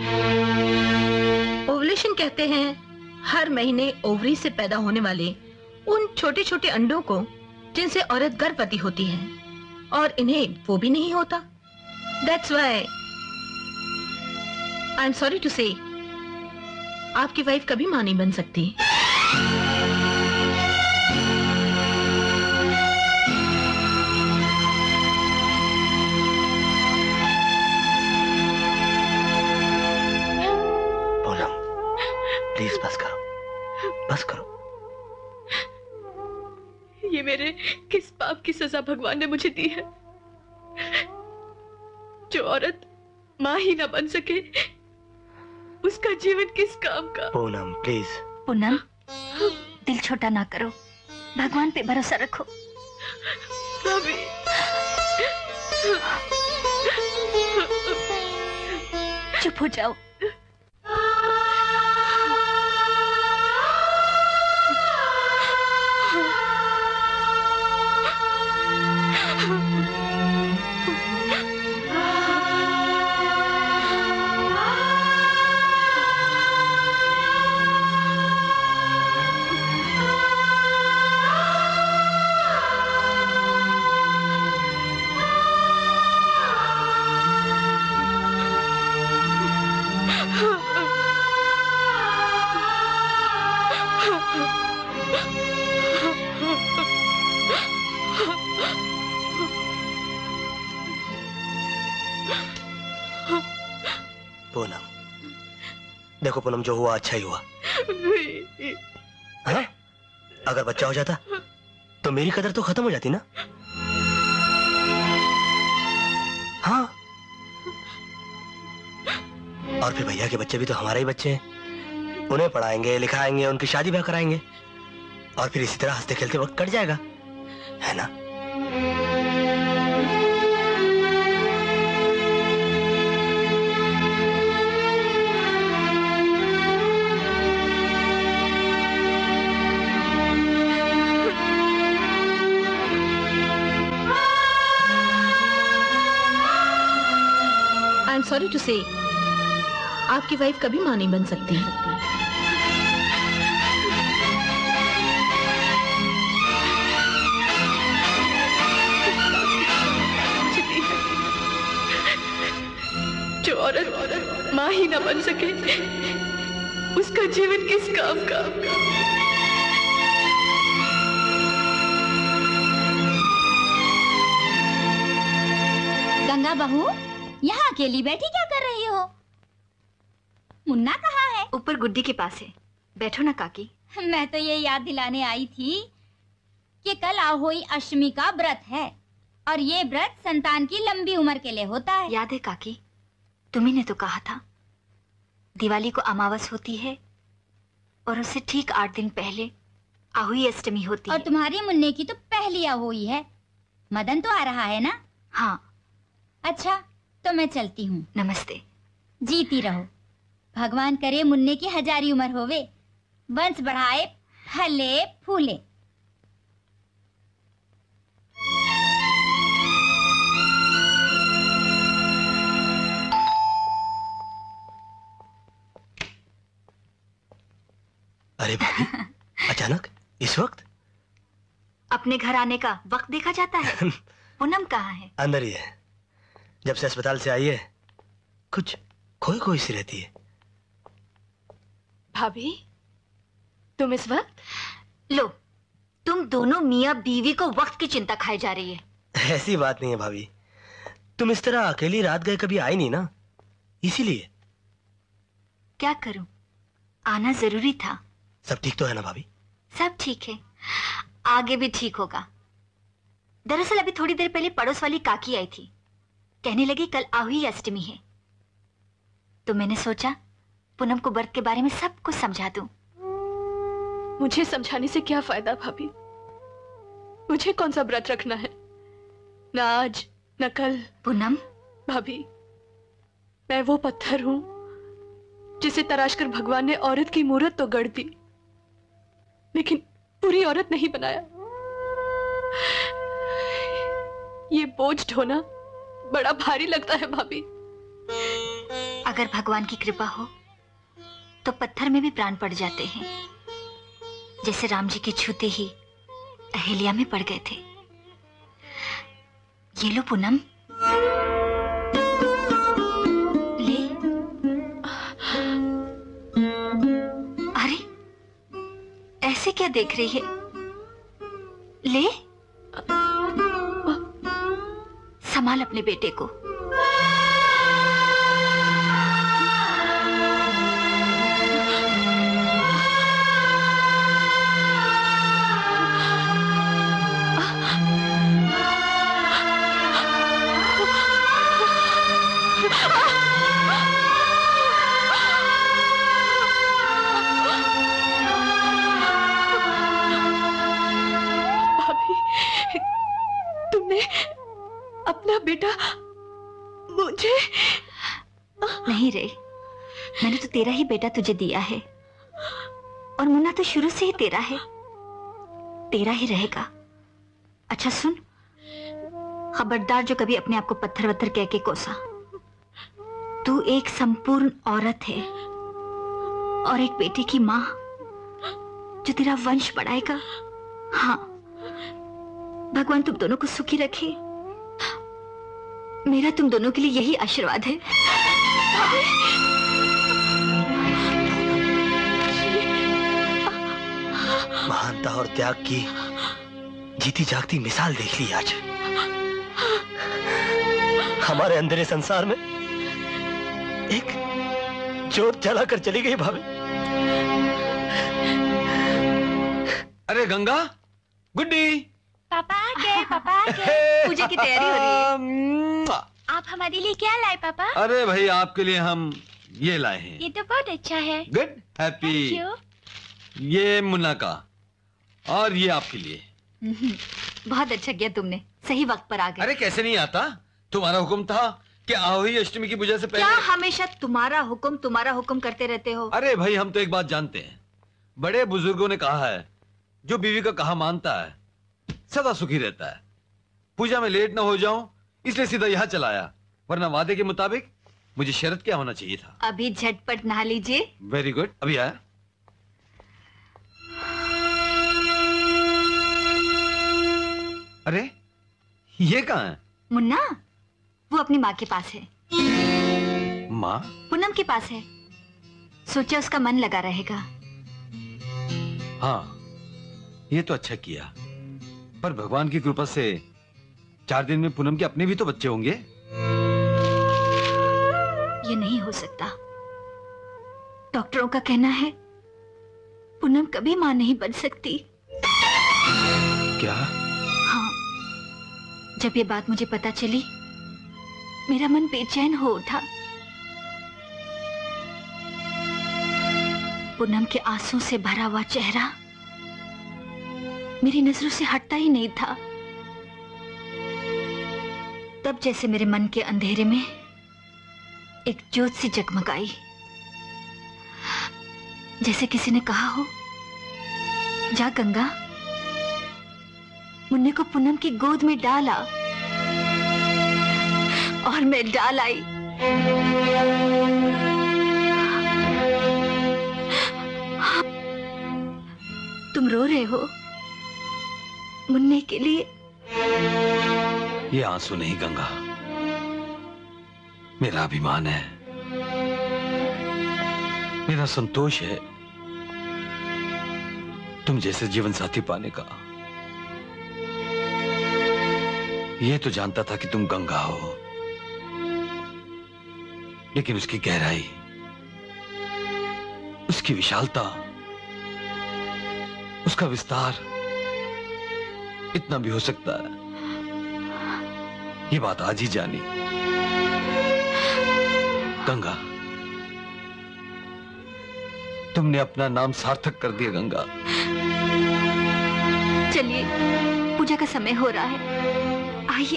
ओवुलेशन कहते हैं हर महीने ओवरी से पैदा होने वाले उन छोटे छोटे अंडों को जिनसे औरत गर्भवती होती है, और इन्हें वो भी नहीं होता। That's why I am sorry to say आपकी वाइफ कभी मां नहीं बन सकती। पूनम, प्लीज बस करो, बस करो। ये मेरे किस पाप की सजा भगवान ने मुझे दी है? जो औरत मां ही ना बन सके, उसका जीवन किस काम का? पूनम प्लीज। पूनम, दिल छोटा ना करो, भगवान पे भरोसा रखो। भाभी। चुप हो जाओ। पूनम, देखो पूनम, जो हुआ अच्छा ही हुआ है? अगर बच्चा हो जाता तो मेरी कदर तो खत्म हो जाती ना। हाँ, और फिर भैया के बच्चे भी तो हमारे ही बच्चे हैं। उन्हें पढ़ाएंगे, लिखाएंगे, उनकी शादी ब्याह कराएंगे और फिर इसी तरह हंसते खेलते वक्त कट जाएगा, है ना? आई एम सॉरी टू से आपकी वाइफ कभी मां नहीं बन सकती। जो औरत मां ही ना बन सके उसका जीवन किस काम का? गंगा बहू, यहाँ अकेली बैठी क्या कर रही हो? मुन्ना कहाँ है? ऊपर गुड्डी के पास है। बैठो ना काकी। मैं तो ये याद दिलाने आई थी कि कल आहोई अष्टमी का व्रत है और ये व्रत संतान की लंबी उम्र के लिए होता है। याद है काकी, तुम्ही ने तो कहा था दिवाली को अमावस होती है और उससे ठीक 8 दिन पहले आहुई अष्टमी होती है। और तुम्हारी मुन्ने की तो पहली आहोई है। मदन तो आ रहा है ना? हाँ। अच्छा, तो मैं चलती हूँ। नमस्ते। जीती रहो। भगवान करे मुन्ने की 1000 उम्र होवे, वंश बढ़ाए, फले फूले। अरे भाभी, अचानक इस वक्त? अपने घर आने का वक्त देखा जाता है। पूनम कहाँ है? अंदर ही है। जब से अस्पताल से आई है कुछ खोई खोई सी रहती है। भाभी, तुम इस वक्त? लो, तुम दोनों मियाँ बीवी को वक्त की चिंता खाई जा रही है। ऐसी बात नहीं है भाभी, तुम इस तरह अकेली रात गए कभी आई नहीं ना, इसीलिए। क्या करूं, आना जरूरी था। सब ठीक तो है ना भाभी? सब ठीक है, आगे भी ठीक होगा। दरअसल अभी थोड़ी देर पहले पड़ोस वाली काकी आई थी, कहने लगी कल आहुई अष्टमी है। तो मैंने सोचा पूनम को व्रत के बारे में सब कुछ समझा दूं। मुझे समझाने से क्या फायदा भाभी? मुझे कौन सा व्रत रखना है? ना आज न कल। पूनम। भाभी, मैं वो पत्थर हूं जिसे तराशकर भगवान ने औरत की मूरत तो गढ़ दी, लेकिन पूरी औरत नहीं बनाया। ये बोझ ढोना बड़ा भारी लगता है भाभी। अगर भगवान की कृपा हो तो पत्थर में भी प्राण पड़ जाते हैं, जैसे राम जी के छूते ही अहिल्या में पड़ गए थे। ये लो पूनम, ले। अरे ऐसे क्या देख रही है? ले, संभाल अपने बेटे को। अपना बेटा मुझे? नहीं रे, मैंने तो तेरा ही बेटा तुझे दिया है और मुन्ना तो शुरू से ही तेरा है, तेरा ही रहेगा। अच्छा सुन, खबरदार जो कभी अपने आप को पत्थर वत्थर कह के कोसा। तू एक संपूर्ण औरत है और एक बेटे की माँ जो तेरा वंश बढ़ाएगा। हाँ, भगवान तुम दोनों को सुखी रखे। मेरा तुम दोनों के लिए यही आशीर्वाद है। महानता और त्याग की जीती जागती मिसाल देख ली आज हमारे अंधेरे संसार में। एक जोत जलाकर चली गई भाभी। अरे गंगा, गुड्डी। पापा आ गए, पापा आ गए। पूजा की तैयारी हो रही है। आप हमारे लिए क्या लाए पापा? अरे भाई आपके लिए हम ये लाए हैं। ये तो बहुत अच्छा है। Good, happy. ये मुन्ना का और ये आपके लिए। बहुत अच्छा किया तुमने, सही वक्त पर आ गए। अरे कैसे नहीं आता, तुम्हारा हुक्म था कि आओही अष्टमी की पूजा से पहले। क्या हमेशा तुम्हारा हुक्म करते रहते हो? अरे भाई हम तो एक बात जानते हैं, बड़े बुजुर्गों ने कहा है जो बीवी का कहा मानता है सदा सुखी रहता है। पूजा में लेट ना हो जाऊं इसलिए सीधा यहाँ चला आया, वरना वादे के मुताबिक मुझे शर्त क्या होना चाहिए था। अभी झटपट नहा लीजिए। वेरी गुड, अभी आया। अरे ये कहाँ है? मुन्ना वो अपनी माँ के पास है। माँ? पूनम के पास है, सोचा उसका मन लगा रहेगा। हाँ ये तो अच्छा किया, पर भगवान की कृपा से 4 दिन में पूनम के अपने भी तो बच्चे होंगे। ये नहीं हो सकता, डॉक्टरों का कहना है पूनम कभी मां नहीं बन सकती। क्या? हाँ, जब ये बात मुझे पता चली मेरा मन बेचैन हो उठा। पूनम के आंसू से भरा हुआ चेहरा मेरी नजरों से हटता ही नहीं था। तब जैसे मेरे मन के अंधेरे में एक ज्योत सी जगमगाई, जैसे किसी ने कहा हो जा गंगा मुन्ने को पूनम की गोद में डाला, और मैं डाल आई। तुम रो रहे हो मुन्ने के लिए? ये आंसू नहीं गंगा, मेरा अभिमान है, मेरा संतोष है तुम जैसे जीवन साथी पाने का। ये तो जानता था कि तुम गंगा हो, लेकिन उसकी गहराई, उसकी विशालता, उसका विस्तार इतना भी हो सकता है, ये बात आज ही जानी। गंगा तुमने अपना नाम सार्थक कर दिया गंगा। चलिए पूजा का समय हो रहा है, आइए।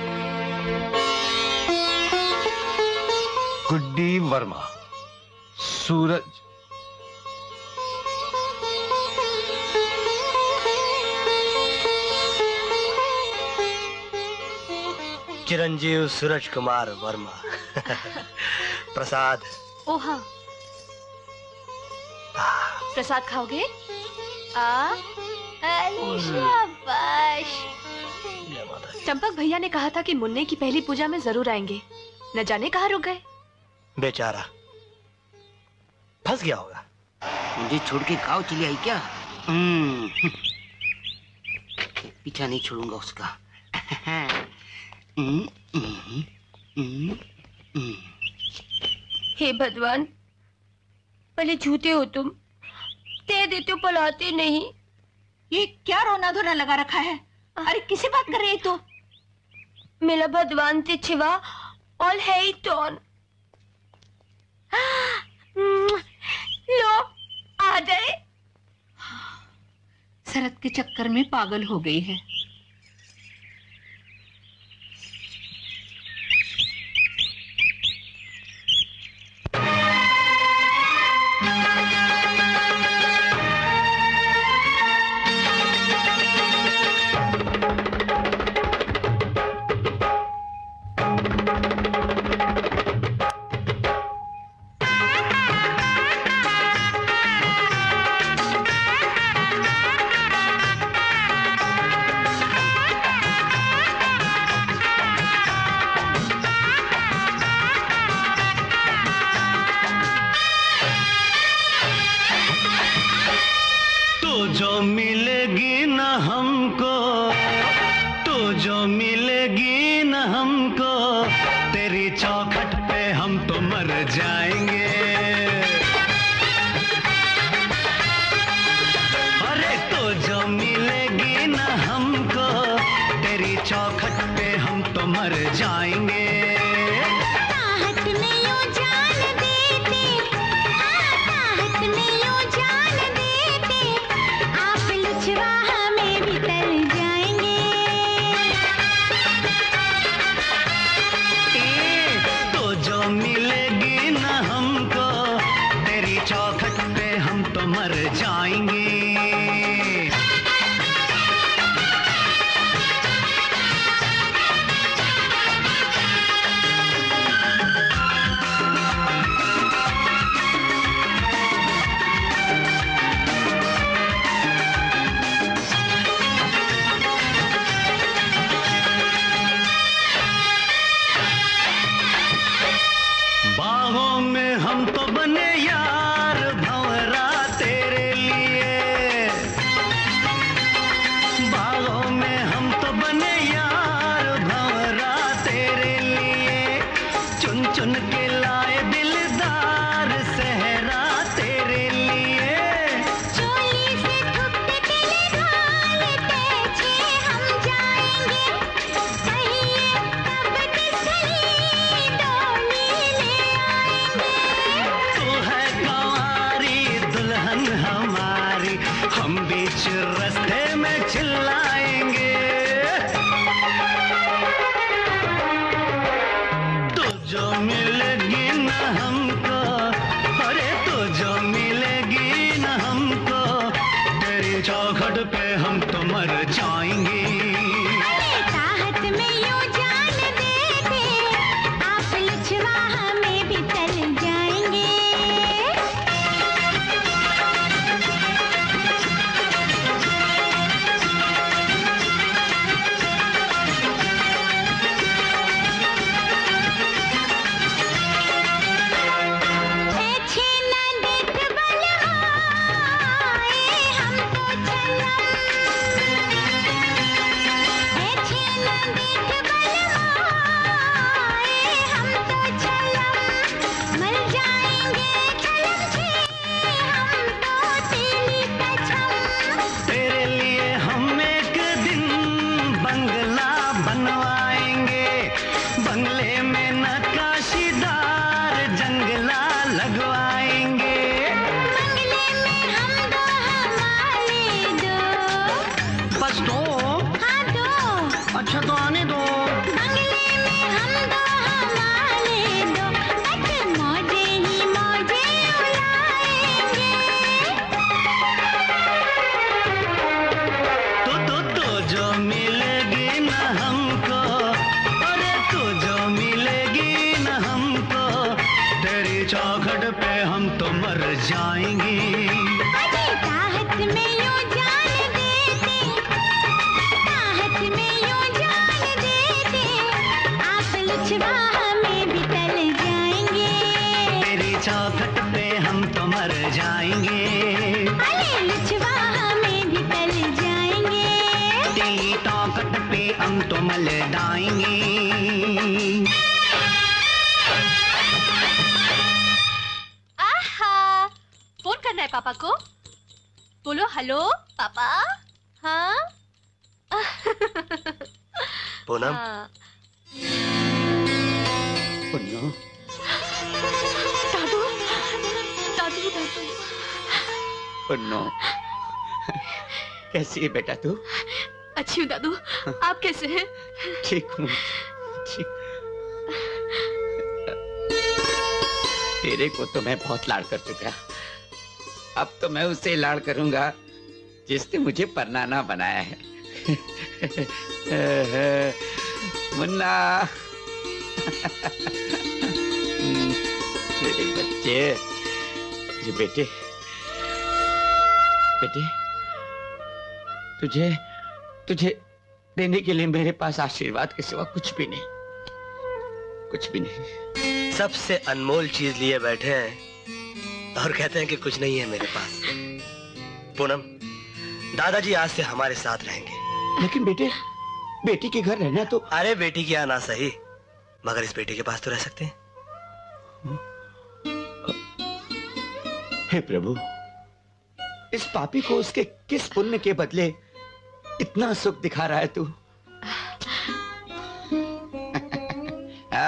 गुड्डी वर्मा, सूरज। चिरंजीव सूरज कुमार वर्मा। प्रसाद। ओ हाँ, प्रसाद खाओगे? शाबाश। चंपक भैया ने कहा था कि मुन्ने की पहली पूजा में जरूर आएंगे, न जाने कहाँ रुक गए। बेचारा फंस गया होगा। मुझे छोड़ के गाँव चली आई क्या? पीछा नहीं छोड़ूंगा उसका। हे भगवान, भले झूठे हो तुम, दे देते हो पलाते नहीं। ये क्या रोना धोना लगा रखा है? अरे किसी बात कर रही है तो? मेरा भगवान से छिवा ऑल है ही टॉन। लो आ गए। शरद के चक्कर में पागल हो गई है। जाएंगे पे हम तो मर जाएंगे। ताहत में यूं जान देते, हाँ ताहत में यूं जान देते, आप लुचवा हमें भी तर जाएंगे। तो जो मिलेगी न हमको तेरी चौखट पे हम तो मर जाएंगे। बाहों में हम तो बने यार भंवरा तेरे लिए, बाहों में हम तो बने यार भंवरा तेरे लिए, चुन चुन के लाए दिलदार सहरा तेरे लिए। चोली से थुकते तेरे गाल पीछे हम जाएंगे, कहिए तब निकली डोली ले आएंगे। तू है गंवारी दुल्हन हमारी, हम बीच रास्ते में चिल्लाएंगे। तू जो मिलेगी न हमको, अरे तू जो मिलेगी न हमको तेरी चौखट पे हम तो मर जाएंगे। ताहत में यूं जान देते, आप लुचवा हमें भी तर जाएंगे। ऐछे न देख बलहाए हम तो चलम, ऐछे न देख बलहाए हम तो चलम, मर जाएंगे कलम से हम तो तेरी कसम। तेरे लिए हम एक दिन बंगला बनवाएंगे, बंगले में नक्काशीदार जंगला लगवाएंगे। बंगले में हम दो हमारे दो, बस दो? हाँ दो। अच्छा तो आने दो। बंगले में हम दो हमारे दो, बस मौजे ही मौजे उड़ाएंगे। तो जो मिलेगी न हमको, अरे तो जो मिलेगी न हमको तेरी चौखट पे हम तो मर जाएंगे। अरे ताहत में यूं जान देते, ताहत में यूं जान देते, आप लुचवा हमें भी तर जाएंगे। तेरी चौखट पे हम तो मर जाएंगे। अरे लुचवा हमें भी तर जाएंगे। तेरी चौखट पे हम तो मर जाएंगे। आहा, फोन करना है पापा को। बोलो हेलो पापा। हाँ पूनम, हाँ। पुन्नू, दादू दादू दादू पुन्नू, कैसी है बेटा तू? अच्छी हूँ दादू, आप कैसे हैं? ठीक हूँ, ठीक। तेरे को तो मैं बहुत लाड़ कर चुका, अब तो मैं उससे लाड़ करूंगा जिसने मुझे परनाना बनाया है। मुन्ना, मेरे बच्चे, ये बेटे, बेटे, तुझे देने के लिए मेरे पास आशीर्वाद के सिवा कुछ भी नहीं, कुछ भी नहीं। सबसे अनमोल चीज लिए बैठे हैं और कहते हैं कि कुछ नहीं है मेरे पास। पूनम, दादाजी आज से हमारे साथ रहेंगे। लेकिन बेटे, बेटी के घर रहना तो। अरे बेटी की आना सही, मगर इस बेटी के पास तो रह सकते हैं। हे प्रभु, इस पापी को उसके किस पुण्य के बदले इतना सुख दिखा रहा है तू?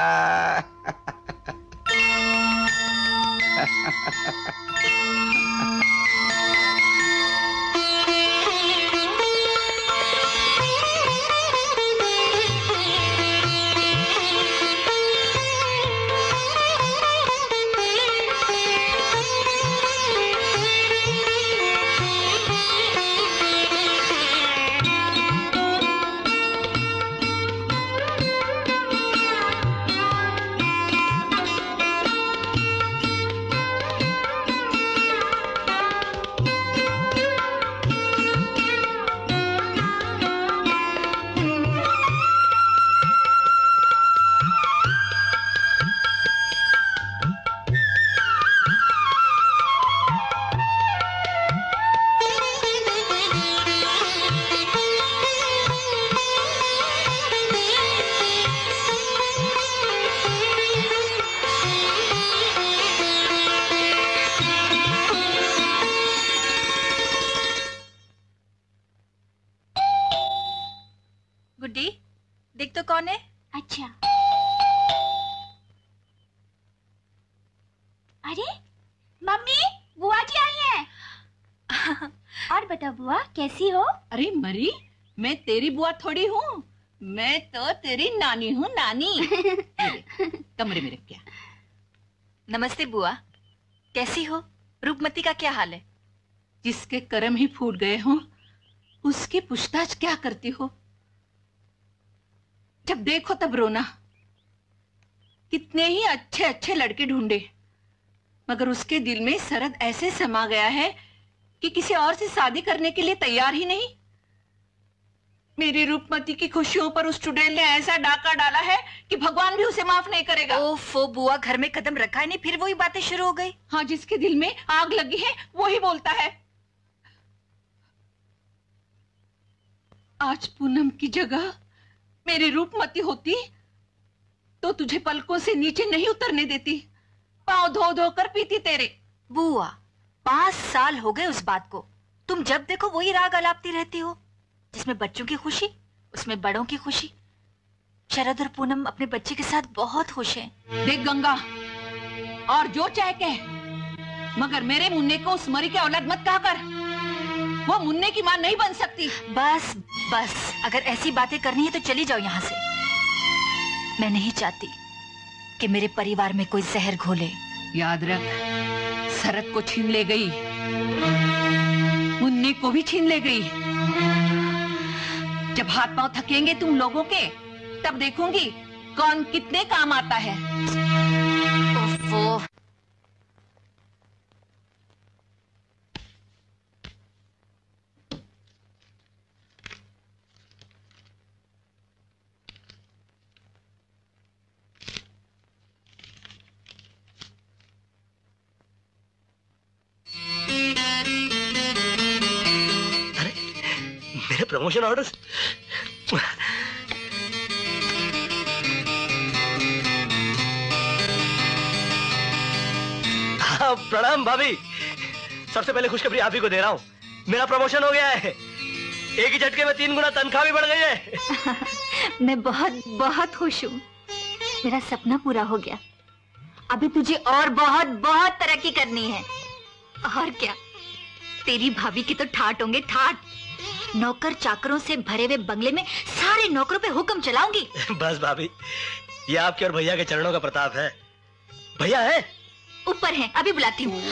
गुड्डी, देख तो कौन है? अच्छा। अरे मम्मी, बुआ जी आई हैं। और बता बुआ, कैसी हो? अरे मरी, मैं तेरी बुआ थोड़ी हूँ, मैं तो तेरी नानी हूँ, नानी। कमरे में रख क्या? नमस्ते बुआ, कैसी हो? रूपमती का क्या हाल है? जिसके कर्म ही फूट गए हों, उसकी पूछताछ क्या करती हो? जब देखो तब रोना। कितने ही अच्छे अच्छे लड़के ढूंढे, मगर उसके दिल में सरद ऐसे समा गया है कि किसी और से शादी करने के लिए तैयार ही नहीं। मेरी रूपमती की खुशियों पर उस चुड़ैल ने ऐसा डाका डाला है कि भगवान भी उसे माफ नहीं करेगा। ओफो बुआ, घर में कदम रखा है नहीं, फिर वही बातें शुरू हो गई। हाँ, जिसके दिल में आग लगी है वही बोलता है। आज पूनम की जगह मेरी रूपमती होती तो तुझे पलकों से नीचे नहीं उतरने देती, पांव धो धो कर पीती तेरे। बुआ, 5 साल हो गए उस बात को, तुम जब देखो वही राग अलापती रहती हो। जिसमें बच्चों की खुशी, उसमें बड़ों की खुशी। शरद और पूनम अपने बच्चे के साथ बहुत खुश हैं। देख गंगा, और जो चाहे कह, मगर मेरे मुन्ने को उस मरी के औलाद मत कहा कर। वो मुन्ने की मां नहीं बन सकती। बस बस, अगर ऐसी बातें करनी है तो चली जाओ यहाँ से। मैं नहीं चाहती कि मेरे परिवार में कोई जहर घोले। याद रख, सरद को छीन ले गई, मुन्ने को भी छीन ले गई। जब हाथ पांव थकेंगे तुम लोगों के, तब देखूंगी कौन कितने काम आता है। ओफो। मेरे प्रमोशन ऑर्डर्स। हाँ, प्रणाम भाभी। सबसे पहले खुशखबरी आप ही को दे रहा हूँ, मेरा प्रमोशन हो गया है। एक ही झटके में 3 गुना तनख्वाह भी बढ़ गई है। मैं बहुत बहुत खुश हूँ, मेरा सपना पूरा हो गया। अभी तुझे और बहुत बहुत तरक्की करनी है। और क्या, तेरी भाभी की तो ठाट होंगे ठाट। नौकर चाकरों से भरे हुए बंगले में सारे नौकरों पे हुक्म चलाऊंगी। बस भाभी, ये आपके और भैया के चरणों का प्रताप है। भैया है? ऊपर हैं, अभी बुलाती हूँ।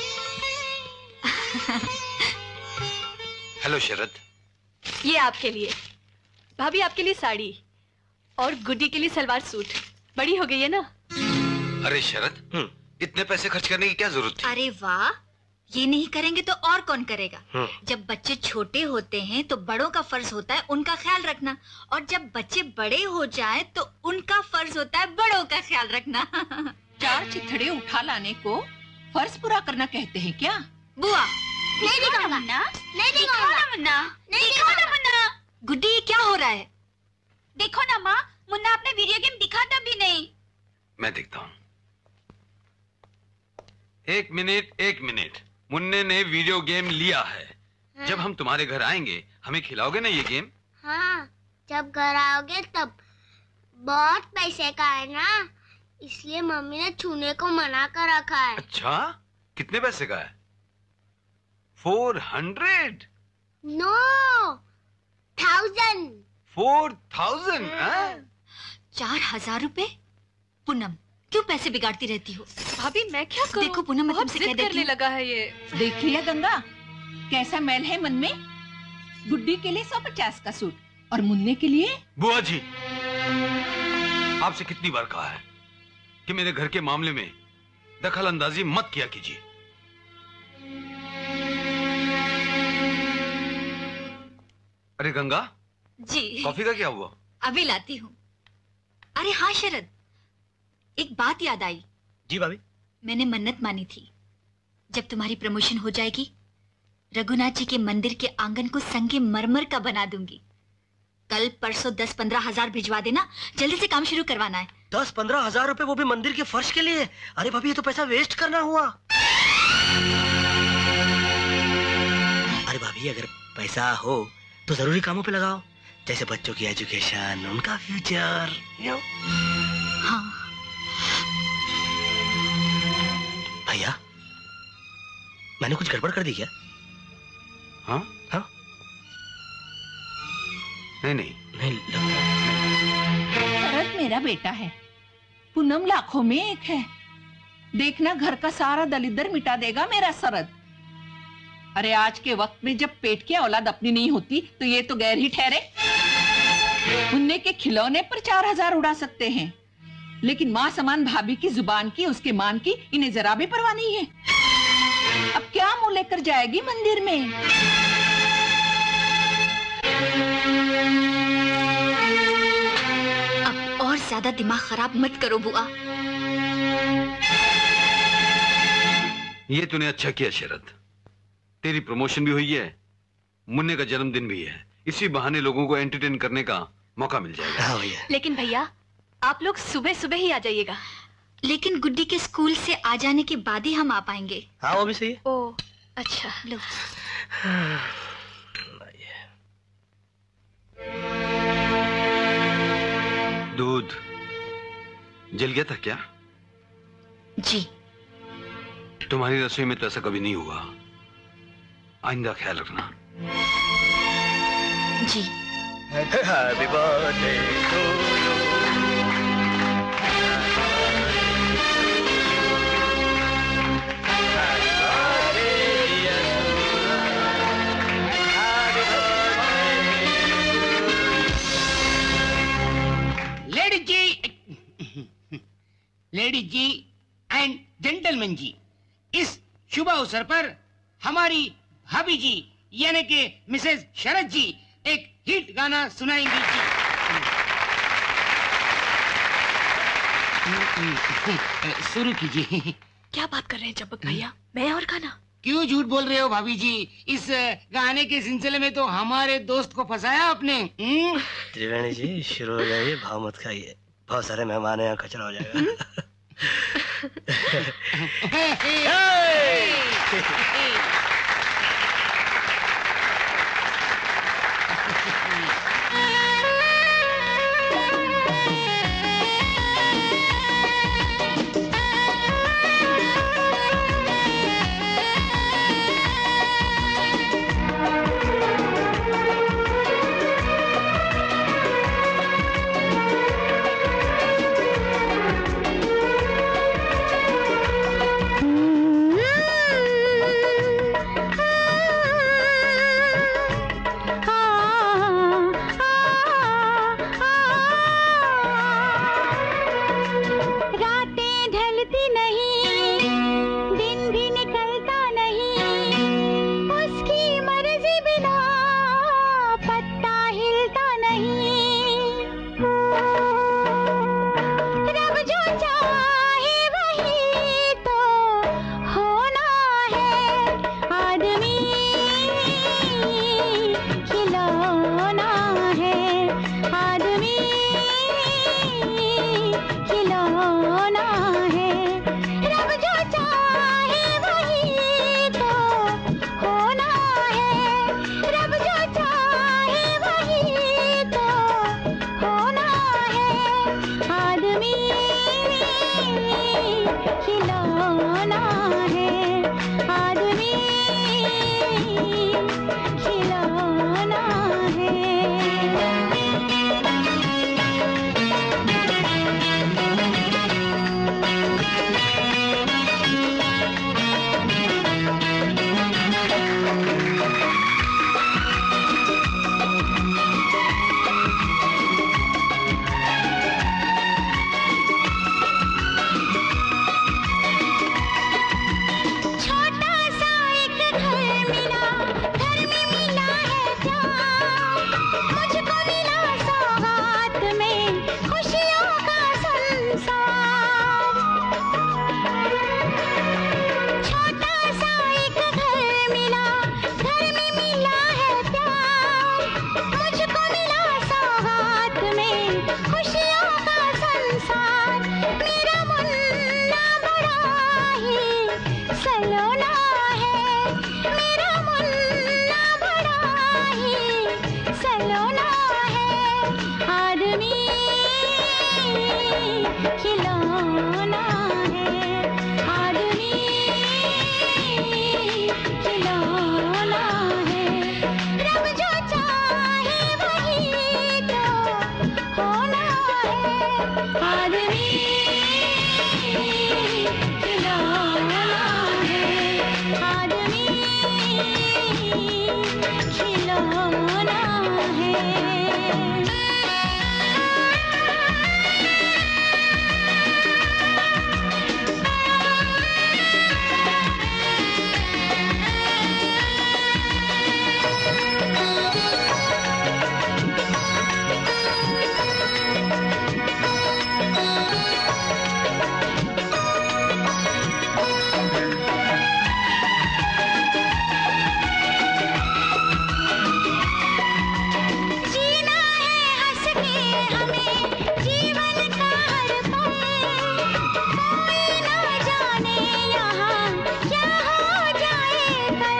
हेलो शरद। ये आपके लिए, भाभी आपके लिए साड़ी और गुड्डी के लिए सलवार सूट। बड़ी हो गई है ना? अरे शरद, इतने पैसे खर्च करने की क्या जरूरत थी? अरे वाह, ये नहीं करेंगे तो और कौन करेगा? जब बच्चे छोटे होते हैं तो बड़ों का फर्ज होता है उनका ख्याल रखना, और जब बच्चे बड़े हो जाएं तो उनका फर्ज होता है बड़ों का ख्याल रखना। 4 चिथड़े उठा लाने को फर्ज पूरा करना कहते हैं क्या? बुआ, नहीं दिखाऊंगा मुन्ना, नहीं दिखाऊंगा मुन्ना, नहीं दिखाऊंगा मुन्ना। गुड्डी, ये क्या हो रहा है? देखो ना माँ, मुन्ना अपने वीडियो गेम दिखाता भी नहीं। मैं देखता हूँ। एक मिनट। मुन्ने ने वीडियो गेम लिया है। जब हम तुम्हारे घर आएंगे हमें खिलाओगे ना ये गेम? हाँ, जब घर आओगे तब बहुत पैसे का है ना, इसलिए मम्मी ने छूने को मना कर रखा है। अच्छा, कितने पैसे का है? 400? नो, 1000। 4000? 4000 रुपए? पूनम, क्यों पैसे बिगाड़ती रहती हो? भाभी मैं क्या करूं? देखो पूनम, मैं बहुत तुमसे कह जिद देती करने हूँ। लगा है ये। देख लिया गंगा, कैसा मैल है मन में। गुड्डी के लिए 150 का सूट और मुन्ने के लिए। बुआ जी, आपसे कितनी बार कहा है कि मेरे घर के मामले में दखल अंदाजी मत किया कीजिए। अरे गंगा जी कॉफी का क्या हुआ? अभी लाती हूँ। अरे हाँ शरद, एक बात याद आई। जी भाभी। मैंने मन्नत मानी थी, जब तुम्हारी प्रमोशन हो जाएगी रघुनाथ जी के मंदिर के आंगन को संगे मरमर का बना दूंगी। कल परसों 10-15 हजार भिजवा देना, जल्दी से काम शुरू करवाना है। 10-15 हजार रुपए, वो भी मंदिर के फर्श के लिए? अरे भाभी ये तो पैसा वेस्ट करना हुआ। अरे भाभी अगर पैसा हो तो जरूरी कामों पे लगाओ, जैसे बच्चों की एजुकेशन, उनका फ्यूचर। हाँ भैया, मैंने कुछ गड़बड़ कर दी क्या? हाँ हाँ? नहीं शरद मेरा बेटा है, पूनम लाखों में एक है। देखना घर का सारा दलिद्र मिटा देगा मेरा शरद। अरे आज के वक्त में जब पेट की औलाद अपनी नहीं होती तो ये तो गैर ही ठहरे। मुन्ने के खिलौने पर 4000 उड़ा सकते हैं, लेकिन माँ समान भाभी की जुबान की, उसके मान की इन्हें जरा भी परवाह नहीं है। अब क्या मुंह लेकर जाएगी मंदिर में? अब और ज्यादा दिमाग खराब मत करो बुआ। ये तूने अच्छा किया शरद, तेरी प्रमोशन भी हुई है, मुन्ने का जन्मदिन भी है, इसी बहाने लोगों को एंटरटेन करने का मौका मिल जाएगा। हाँ भैया। लेकिन भैया आप लोग सुबह सुबह ही आ जाइएगा। लेकिन गुड्डी के स्कूल से आ जाने के बाद ही हम आ पाएंगे। हाँ वो भी सही है। ओ अच्छा। लो। दूध जल गया था क्या? जी। तुम्हारी रसोई में तो ऐसा कभी नहीं हुआ, आइंदा ख्याल रखना। जी। Happy birthday to you. Ladies ji and gentleman ji, इस शुभ अवसर पर हमारी भाभी जी यानी कि मिसेस शरद जी एक हिट गाना सुनाएंगी जी। शुरू कीजिए। क्या बात कर रहे हैं चंपक भैया, मैं और गाना? क्यों झूठ बोल रहे हो भाभी जी? इस गाने के सिलसिले में तो हमारे दोस्त को फंसाया आपने। त्रिवेणी जी शुरू हो जाइए, भाव मत खाइए, बहुत सारे मेहमान हैं, यहाँ कचरा हो जाएगा। खुशियों का संसार। छोटा सा एक घर मिला, घर में मिला है प्यार। मुझको मिला सौगात में खुशियों का संसार। मेरा मुन्ना बड़ा ही सलोना है, मेरा मुन्ना बड़ा ही सलोना है। आदमी खिलौना है, आदमी खिलौना है। रब जो चाहे वही तो होना है। आदमी खिलौना है, आदमी खिलौना है। जीना है हंस के हमें जीवन का हर पल। कोई ना जाने यहाँ क्या हो जाए कल।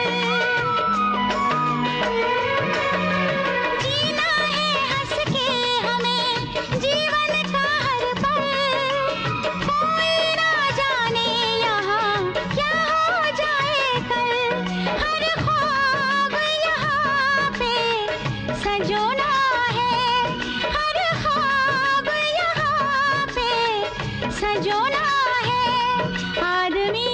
जीना है हंस के हमें जीवन का हर पल। कोई ना जाने यहाँ क्या हो जाए कल। हर ख्वाब यहाँ पे सजोना है, हर ख्वाब यहाँ पे सजोना है। आदमी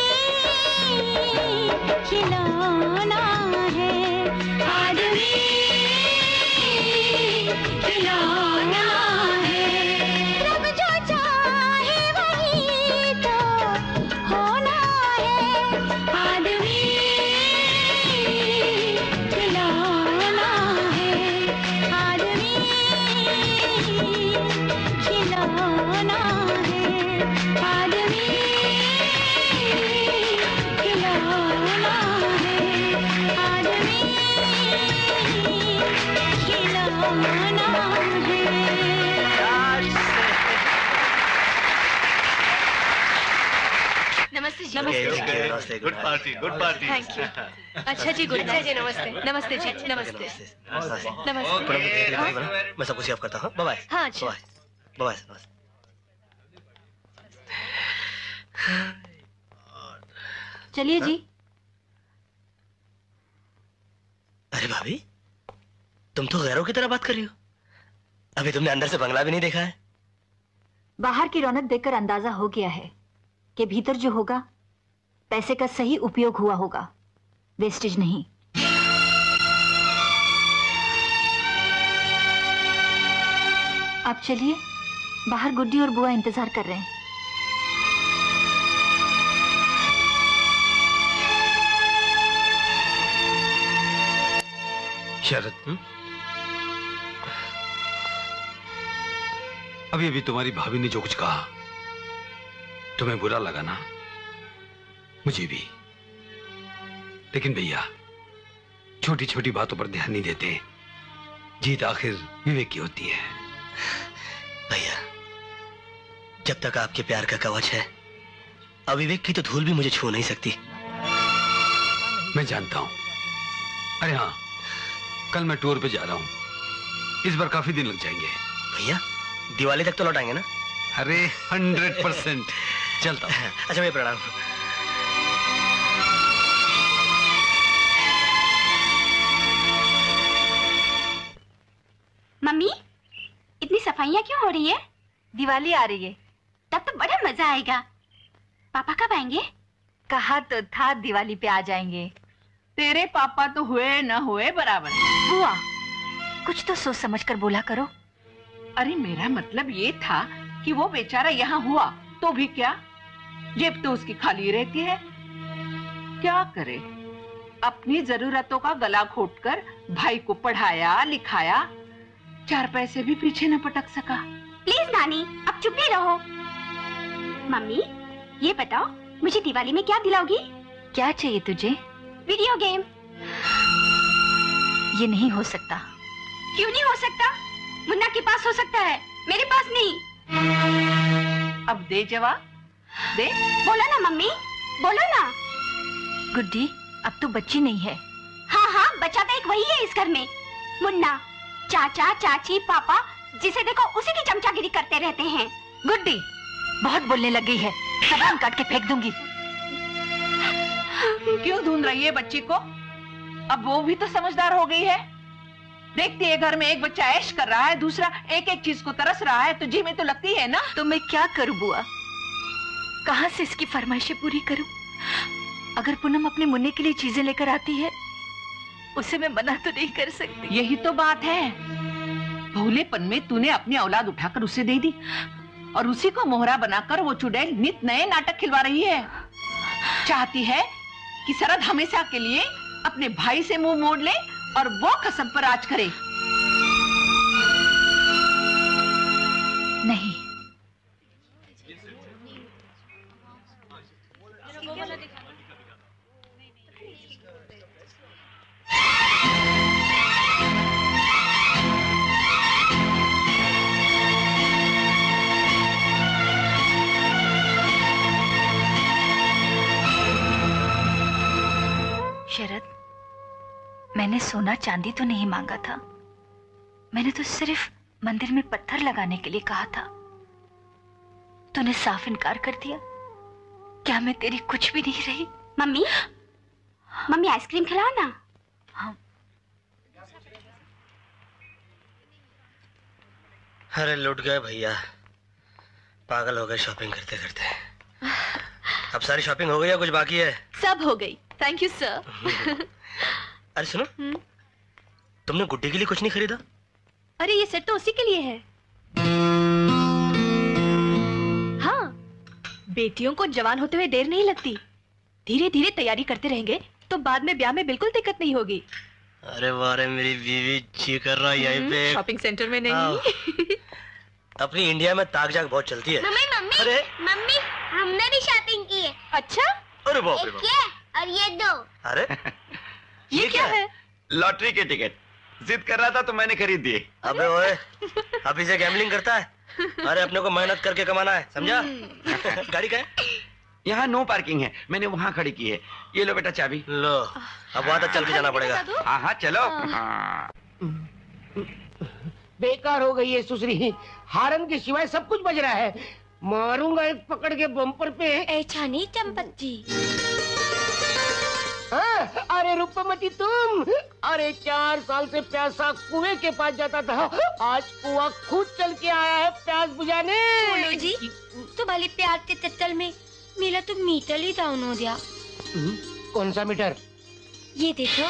खिलौना है, आदमी खिलौना है। रब जो चाहे वही तो होना है। आदमी खिलौना है, आदमी खिलौना है, आदमी खिलौना है, आदमी खिलौना है। नमस्ते जी। नमस्ते। Good party, good party. Thank you. अच्छा जी, गुड नाइट जी। नमस्ते। नमस्ते जी, नमस्ते। नमस्ते। मैं सबको सेव करता हूँ। बाय हाँ, अच्छा। बाय। चलिए जी। अरे भाभी, तुम तो गैरों की तरह बात कर रही हो। अभी तुमने अंदर से बंगला भी नहीं देखा है। बाहर की रौनक देखकर अंदाजा हो गया है कि भीतर जो होगा पैसे का सही उपयोग हुआ होगा, वेस्टेज नहीं। आप चलिए, बाहर गुड्डी और बुआ इंतजार कर रहे हैं। शरद, अभी अभी तुम्हारी भाभी ने जो कुछ कहा तुम्हें बुरा लगा ना? मुझे भी। लेकिन भैया, छोटी छोटी बातों पर ध्यान नहीं देते। जीत आखिर विवेक की होती है। भैया, जब तक आपके प्यार का कवच है, अविवेक की तो धूल भी मुझे छू नहीं सकती। मैं जानता हूं। अरे हाँ, कल मैं टूर पे जा रहा हूं। इस बार काफी दिन लग जाएंगे। भैया, दिवाली तक तो लौट आएंगे ना? अरे 100% चलता हूं। अच्छा भैया, प्रणाम। मम्मी, इतनी सफाइयाँ क्यों हो रही है? दिवाली आ रही है, तब तो बड़ा मजा आएगा। पापा कब आएंगे? कहा तो था दिवाली पे आ जाएंगे। तेरे पापा तो हुए न हुए बराबर। बुआ, कुछ तो सोच समझ कर बोला करो। अरे मेरा मतलब ये था कि वो बेचारा यहाँ हुआ तो भी क्या, जेब तो उसकी खाली रहती है। क्या करे, अपनी जरूरतों का गला घोटकर भाई को पढ़ाया लिखाया, 4 पैसे भी पीछे न पटक सका। ही रहो। मम्मी ये बताओ मुझे दिवाली में क्या दिलाओगी? क्या चाहिए तुझे? Video game. ये नहीं हो सकता। क्यों नहीं हो सकता? मुन्ना के पास हो सकता है, मेरे पास नहीं। अब दे जवाब दे। बोलो ना मम्मी, बोलो ना। गुड्डी अब तो बच्ची नहीं है। हाँ हाँ, बच्चा तो एक वही है इस घर में, मुन्ना। चाचा चाची पापा जिसे देखो उसी की चमचागिरी करते रहते हैं। गुड्डी बहुत बोलने लगी है, जबान काट के फेंक दूंगी। क्यों ढूंढ रही है बच्ची को? अब वो भी तो समझदार हो गई है। देखती है घर में एक बच्चा ऐश कर रहा है, दूसरा एक एक चीज को तरस रहा है, तो जी में तो लगती है ना। तो मैं क्या करूं बुआ? कहां से इसकी फरमाइशें पूरी करूं? अगर पूनम अपने मुन्ने के लिए चीजें लेकर आती है, उसे मैं मना तो नहीं कर सकती। यही तो बात है, भोलेपन में तूने अपनी औलाद उठाकर उसे दे दी और उसी को मोहरा बनाकर वो चुड़ैल नित नए नाटक खिलवा रही है। चाहती है कि शरद हमेशा के लिए अपने भाई से मुंह मोड़ ले और वो कसम पर राज करे। नहीं, शरद, मैंने सोना चांदी तो नहीं मांगा था, मैंने तो सिर्फ मंदिर में पत्थर लगाने के लिए कहा था। तूने साफ इनकार कर दिया। क्या मैं तेरी कुछ भी नहीं रही? मम्मी मम्मी आइसक्रीम खिलाओ ना। हाँ। अरे लुट गए भैया, पागल हो गए शॉपिंग करते करते। अब सारी शॉपिंग हो गई या कुछ बाकी है? सब हो गई, थैंक यू सर। अरे सुनो, तुमने गुड्डी के लिए कुछ नहीं खरीदा? अरे ये सेट तो उसी के लिए है। हाँ, बेटियों को जवान होते हुए देर नहीं लगती। धीरे धीरे तैयारी करते रहेंगे तो बाद में ब्याह में बिल्कुल दिक्कत नहीं होगी। अरे वाह, मेरी बीवी जी कर रहा है यहीं पे। शॉपिंग सेंटर में नहीं। अपनी इंडिया में ताक झाक बहुत चलती है। मम्मी मम्मी अरे मम्मी हमने भी शॉपिंग की है। अच्छा? अरे बाप रे एक बाप। ये और ये दो। अरे ये क्या है? लॉटरी के टिकट। जिद कर रहा था तो मैंने खरीद दिए। अबे ओए, अभी से गैम्बलिंग करता है? अरे अपने को मेहनत करके कमाना है, समझा? गाड़ी का है? यहाँ नो पार्किंग है, मैंने वहाँ खड़ी की है। ये लो बेटा चाबी। लो, अब वहाँ तक चल के जाना पड़ेगा। हाँ हाँ चलो। बेकार हो गई है सुसरी, हारन के सिवाय सब कुछ बज रहा है। मारूंगा एक पकड़ के बम्पर पे। ऐसा नहीं चंपक जी। अरे रूपमती तुम, अरे 4 साल से प्यासा कुएं के पास जाता था, आज कुआं खुद चल के आया है प्यास बुझाने। बोलो जी, तुम्हारे प्यार के चक्कर में मेरा तो मीटर ही डाउन हो गया। कौन सा मीटर? ये देखो।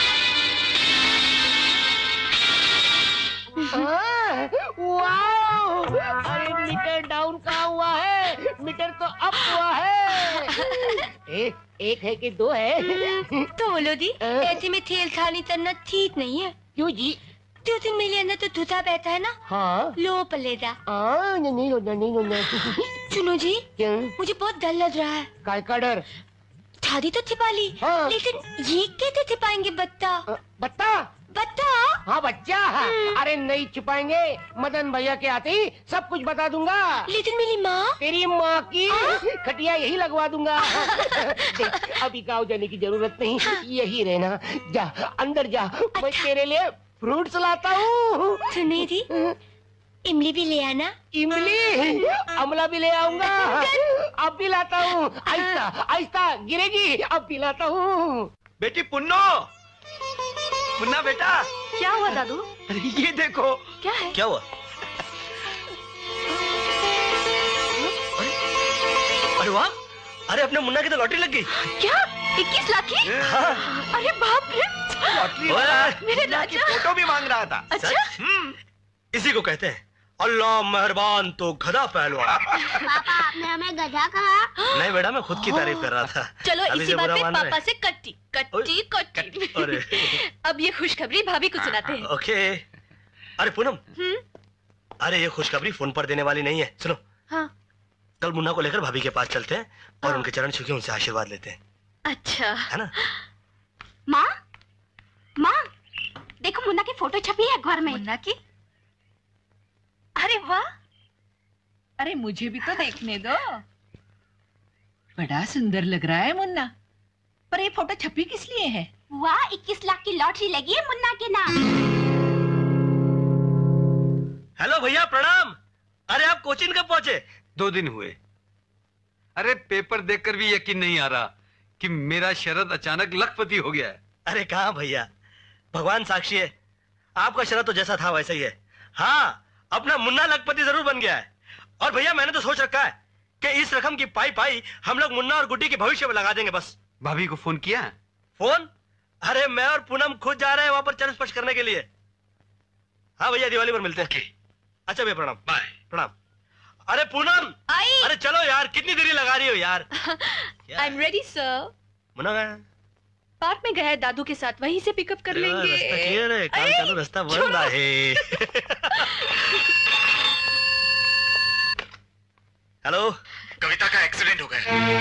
वाओ! अरे मीटर डाउन कहाँ हुआ है, मीटर तो अप हुआ है। एक है कि दो है? तो बोलो जी, ऐसे में थेल खानी करना ठीक नहीं है। क्यों जी? तो तुम मेरे अंदर तो धुता बैठा है ना। हाँ। लो पलेदा। नहीं होना नहीं होना। सुनो जी, क्या? मुझे बहुत डर लग रहा है। काय का डर? शादी तो छिपा ली, लेकिन ये कैसे छिपाएंगे बत्ता? बत्ता? बत्ता? हाँ बच्चा। अरे नहीं छुपाएंगे, मदन भैया के आते ही सब कुछ बता दूंगा। लेकिन मेरी माँ? तेरी माँ की खटिया यही लगवा दूंगा। देख, अभी गाँव जाने की जरूरत नहीं, यही रहना। जा अंदर जा, मैं तेरे लिए फ्रूट्स लाता हूँ। सुनिए जी, इमली भी ले आना। इमली? अमला भी ले आऊंगा। अब भी लाता हूँ। आहिस्ता आहिस्ता गिरेगी, अब भी लाता हूँ। बेटी पुन्नो, मुन्ना बेटा। क्या हुआ दादू? अरे ये देखो। क्या है? क्या हुआ? अरे वाह, अरे अपने मुन्ना की तो लॉटरी लग गई। क्या? 21 लाख की? अरे बाप रे, लॉटरी वाला मेरे मुन्ना की राजा। फोटो भी मांग रहा था। अच्छा? इसी को कहते हैं अल्लाह मेहरबान तो गधा पहलवान। पापा आपने हमें गधा कहा? नहीं बेटा, मैं खुद की तारीफ कर रहा था। चलो अभी इसी से बात बुरा पे मान रहे पापा से कट्टी कट्टी कट्टी। अरे अब ये खुशखबरी भाभी को सुनाते हैं। ओके। अरे पूनम, अरे ये खुशखबरी फोन पर देने वाली नहीं है, सुनो। कल मुन्ना को लेकर भाभी के पास चलते हैं और उनके चरण छू के उनसे आशीर्वाद लेते हैं। अच्छा है ना? माँ, माँ, देखो मुन्ना की फोटो छपी है अखबार में। मुन्ना की? अरे वाह, अरे मुझे भी तो देखने दो। बड़ा सुंदर लग रहा है मुन्ना। पर ये फोटो छपी किस लिए है? वाह, 21 लाख की लॉटरी लगी है मुन्ना के नाम। हेलो भैया, प्रणाम। अरे आप कोचिन कब पहुंचे? 2 दिन हुए। अरे पेपर देखकर भी यकीन नहीं आ रहा कि मेरा शरद अचानक लखपति हो गया है। अरे कहाँ भैया, भगवान साक्षी है, आपका शरद तो जैसा था वैसा ही है। हाँ, अपना मुन्ना लखपति जरूर बन गया है। और भैया मैंने तो सोच रखा है कि इस रकम की पाई पाई हम लोग मुन्ना और गुड्डी के भविष्य में लगा देंगे बस। भाभी को फोन किया? फोन? अरे मैं और पूनम खुद जा रहे हैं वहां पर चरण स्पर्श करने के लिए। हाँ भैया, दिवाली पर मिलते हैं। अच्छा भैया, प्रणाम। बाय। प्रणाम। अरे पूनम, अरे चलो यार, कितनी देरी लगा रही हो यार? I am ready sir. Munna park में गया है दादू के साथ, वहीं से पिकअप कर लेंगे। रास्ता क्लियर है, काम चालू, रास्ता बंद है। हेलो, कविता का एक्सीडेंट हो गया।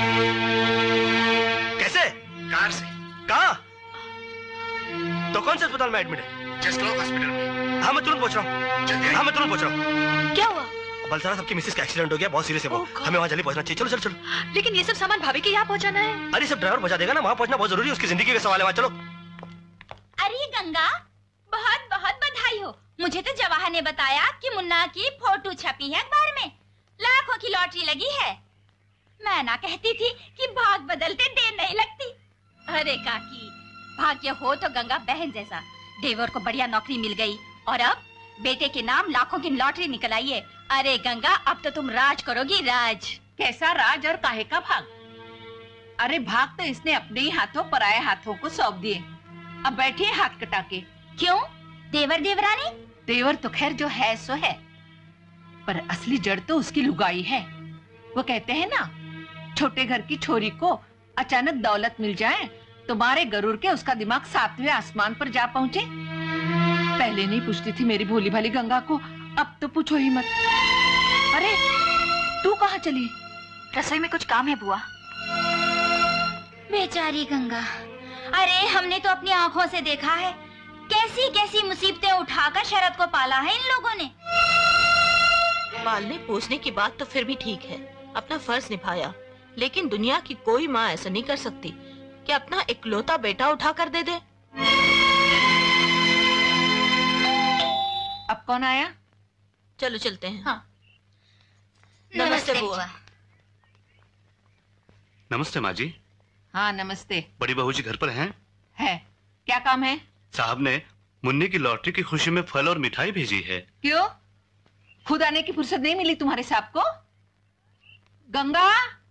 कैसे? कार से। कहाँ? तो कौन से अस्पताल में एडमिट है? जस्ट लॉक हॉस्पिटल में। हाँ मैं तुरंत पहुंच रहा हूँ। हाँ मैं तुरंत पहुंच रहा हूँ। क्या हुआ? बलसारा सबकी मिसेस का एक्सीडेंट हो गया, बहुत सीरियस है वो। हमें वहाँ जल्दी पहुंचना चाहिए। चलो चलो चलो। लेकिन ये सब सामान भाभी के यहाँ पहुँचाना है। अरे सब ड्राइवर पहुंचा देगा ना, वहाँ पहुंचना बहुत जरूरी है, उसकी जिंदगी का सवाल है। वहाँ चलो। अरे गंगा, बहुत बहुत बधाई हो। मुझे तो जवाहर ने बताया कि मुन्ना की फोटो छपी है अखबार में, लाखों की लॉटरी लगी है। मैं ना कहती थी कि भाग बदलते देर नहीं लगती। अरे काकी, भाग्य हो तो गंगा बहन जैसा। देवर को बढ़िया नौकरी मिल गई और अब बेटे के नाम लाखों की लॉटरी निकल आई है। अरे गंगा, अब तो तुम राज करोगी, राज। कैसा राज और काहे का भाग? अरे भाग तो इसने अपने ही हाथों पराये हाथों को सौंप दिए। अब बैठिए हाथ कटा के। क्यों? देवर देवरानी? देवर तो खैर जो है सो है, पर असली जड़ तो उसकी लुगाई है। वो कहते हैं ना, छोटे घर की छोरी को अचानक दौलत मिल जाए तो मारे गरूर के उसका दिमाग 7वें आसमान पर जा पहुंचे। पहले नहीं पूछती थी मेरी भोली भाली गंगा को, अब तो पूछो ही मत। अरे तू कहाँ चली? रसोई में कुछ काम है बुआ। बेचारी गंगा, अरे हमने तो अपनी आंखों से देखा है कैसी कैसी मुसीबतें उठाकर शरद को पाला है इन लोगों ने। पालने पोसने की बात तो फिर भी ठीक है, अपना फर्ज निभाया, लेकिन दुनिया की कोई माँ ऐसा नहीं कर सकती कि अपना इकलौता बेटा उठा कर दे दे। अब कौन आया? चलो चलते हैं। हाँ। नमस्ते बुआ। नमस्ते माँ जी। हाँ नमस्ते। बड़ी बहू जी घर पर हैं? है, क्या काम है? साहब ने मुन्नी की लॉटरी की खुशी में फल और मिठाई भेजी है। क्यों? खुद आने की फुर्सत नहीं मिली तुम्हारे साहब को? गंगा,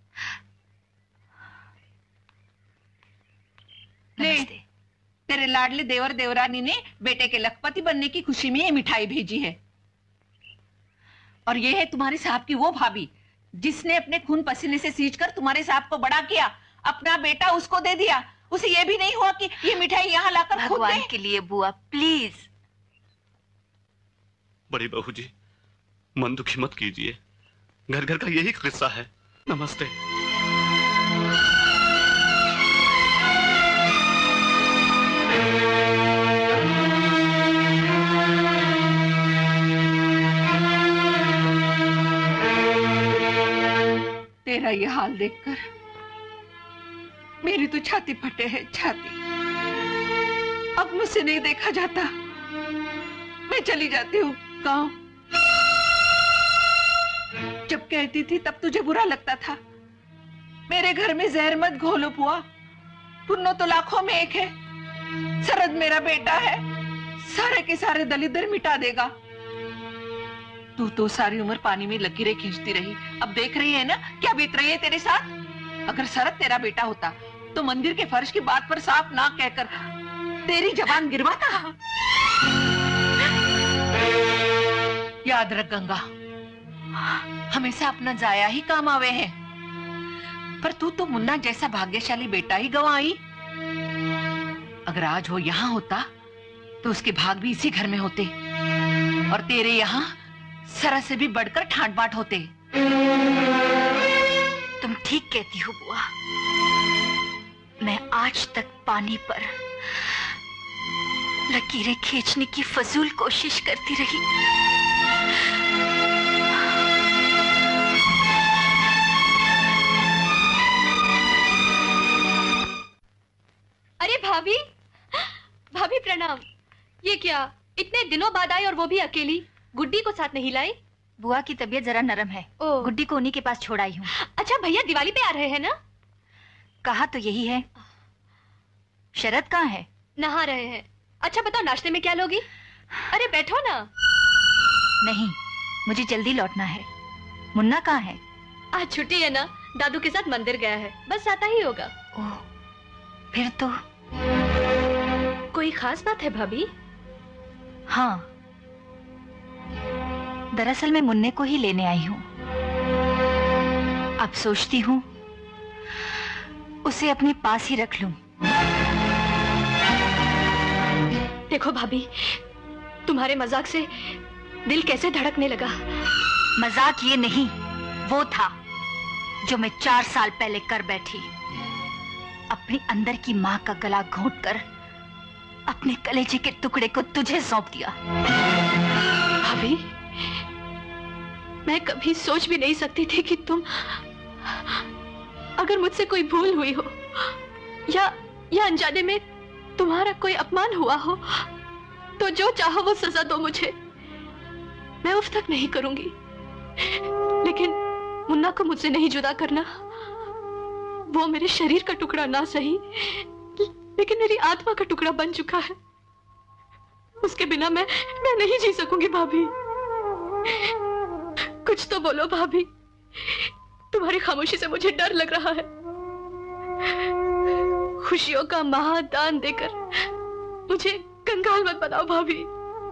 ले, तेरे लाडले देवर देवरानी ने बेटे के लखपति बनने की खुशी में ये मिठाई भेजी है। और ये है तुम्हारे साहब की वो भाभी जिसने अपने खून पसीने से सींचकर तुम्हारे साहब को बड़ा किया, अपना बेटा उसको दे दिया। उसे ये भी नहीं हुआ कि ये मिठाई यहाँ लाकर खुद भगवान के लिए बुआ प्लीज। बड़ी बहू जी, मन दुखी मत कीजिए, घर घर का यही किस्सा है। नमस्ते। तेरा ये हाल देखकर मेरी तो छाती फटे है, छाती। अब मुझसे नहीं देखा जाता, मैं चली जाती हूँ गाँव। जब कहती थी तब तुझे बुरा लगता था। मेरे घर में जहर मत घोलो बुआ, पुन्नो तो लाखों में एक है। शरद मेरा बेटा है, सारे के सारे दलिदर मिटा देगा। तू तो सारी उम्र पानी में लकीरें खींचती रही, अब देख रही है ना क्या बीत रही है तेरे साथ। अगर शरद तेरा बेटा होता तो मंदिर के फर्श की बात पर साफ ना कहकर तेरी जबान गिरवाता। याद रख गंगा, हमेशा अपना जाया ही काम आवे हैं, पर तू तो मुन्ना जैसा भाग्यशाली बेटा ही गंवाई। अगर आज वो यहाँ होता तो उसके भाग भी इसी घर में होते और तेरे यहाँ सरस से भी बढ़कर ठाट बाट होते। तुम ठीक कहती हो बुआ। मैं आज तक पानी पर लकीरें खींचने की फजूल कोशिश करती रही। अरे भाभी, भाभी प्रणाम। ये क्या, इतने दिनों बाद आई और वो भी अकेली? गुड्डी को साथ नहीं लाई? बुआ की तबीयत जरा नरम है, गुड्डी को उन्हीं के पास छोड़ आई हूँ। अच्छा भैया दिवाली पे आ रहे हैं ना? कहा तो यही है। शरद कहाँ है? नहा रहे हैं। अच्छा बताओ नाश्ते में क्या लोगी? अरे बैठो ना। नहीं, मुझे जल्दी लौटना है। मुन्ना कहाँ है? आज छुट्टी है ना, दादू के साथ मंदिर गया है, बस आता ही होगा। ओह, फिर तो कोई खास बात है भाभी? हाँ, दरअसल मैं मुन्ने को ही लेने आई हूँ। अब सोचती हूँ उसे अपने पास ही रख लूं। देखो भाभी, तुम्हारे मजाक से दिल कैसे धड़कने लगा। मजाक ये नहीं, वो था जो मैं 4 साल पहले कर बैठी। अपनी अंदर की माँ का गला घोंटकर अपने कलेजे के टुकड़े को तुझे सौंप दिया। भाभी, मैं कभी सोच भी नहीं सकती थी कि तुम, अगर मुझसे कोई भूल हुई हो या अनजाने में तुम्हारा कोई अपमान हुआ हो, तो जो चाहो वो सजा दो मुझे, मैं उफ तक नहीं करूंगी। लेकिन मुन्ना को मुझसे नहीं जुदा करना। वो मेरे शरीर का टुकड़ा ना सही, लेकिन मेरी आत्मा का टुकड़ा बन चुका है। उसके बिना मैं नहीं जी सकूंगी भाभी। कुछ तो बोलो भाभी, तुम्हारी खामोशी से मुझे डर लग रहा है। खुशियों का महादान देकर मुझे कंगाल मत बनाओ भाभी।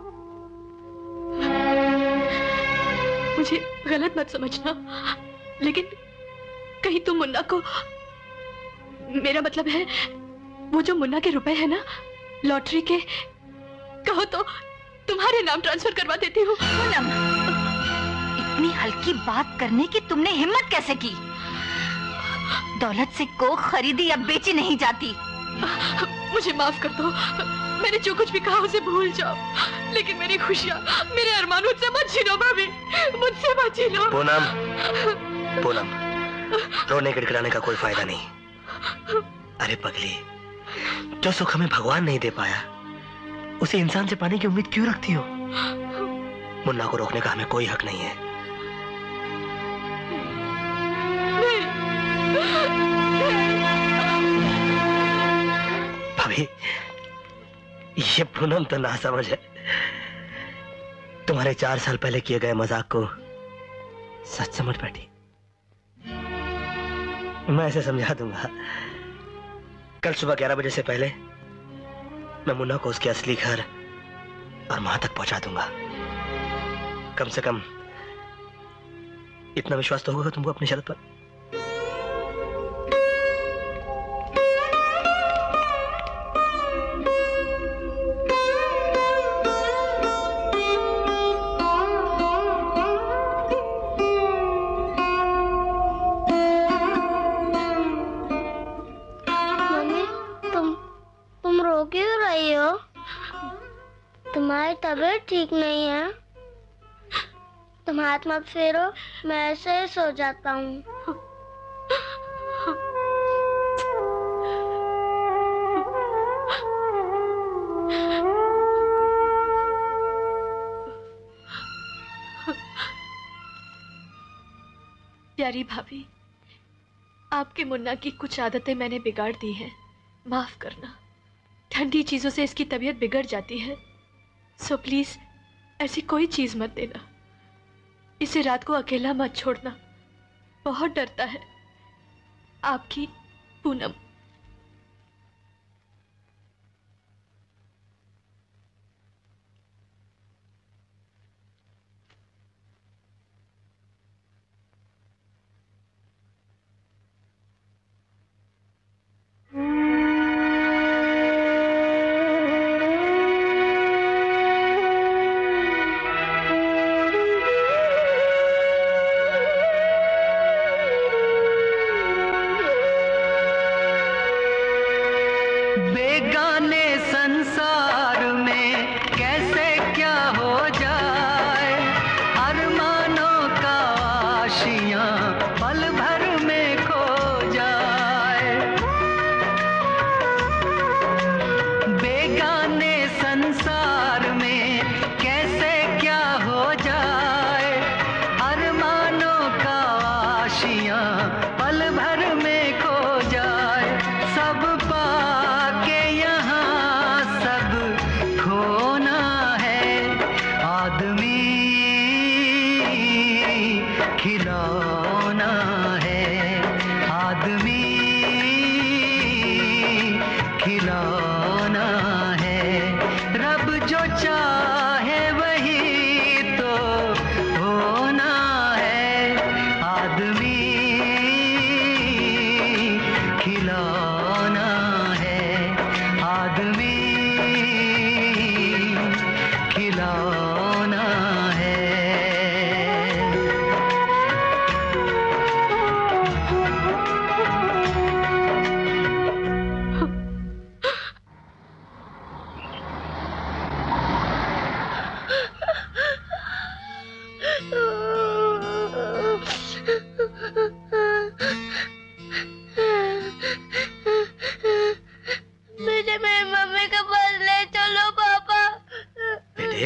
मुझे गलत मत समझना, लेकिन कहीं तुम मुन्ना को, मेरा मतलब है वो जो मुन्ना के रुपए है ना लॉटरी के, कहो तो तुम्हारे नाम ट्रांसफर करवा देती हूँ। इतनी हल्की बात करने की तुमने हिम्मत कैसे की? दौलत से को खरीदी या बेची नहीं जाती। मुझे माफ कर दो, मैंने जो कुछ भी कहा उसे भूल जाओ, लेकिन मेरी खुशियाँ, मेरे अरमान मुझसे मत छीनो भाभी, मुझसे मत छीनो। पूनम, रोने गिड़गिड़ाने का कोई फायदा नहीं। अरे पगली, जो सुख हमें भगवान नहीं दे पाया, उसे इंसान से पाने की उम्मीद क्यों रखती हो? मुन्ना को रोकने का हमें कोई हक नहीं है। भाभी, ये पूनम तो ना समझ है। तुम्हारे 4 साल पहले किए गए मजाक को सच समझ बैठी। मैं ऐसे समझा दूंगा। कल सुबह 11 बजे से पहले मैं मुन्ना को उसके असली घर और मां तक पहुंचा दूंगा। कम से कम इतना विश्वास तो होगा तुमको अपनी शर्त पर। तुम्हारी तबीयत ठीक नहीं है? तुम हाथ मत फेरो, मैं ऐसे ही सो जाता हूँ। प्यारी भाभी, आपके मुन्ना की कुछ आदतें मैंने बिगाड़ दी हैं, माफ करना। ठंडी चीजों से इसकी तबीयत बिगड़ जाती है, सो प्लीज ऐसी कोई चीज मत देना। इसे रात को अकेला मत छोड़ना, बहुत डरता है। आपकी पूनम। खुशियाँ पल भर में खो जाए, सब पाके यहाँ सब खोना है। आदमी खिलौना है, आदमी खिलौना है। रब जो चाहे वही तो होना है। आदमी खिलौना है, आदमी खिलौना है। मुझे मेरी मम्मी के पास ले चलो पापा। बेटे,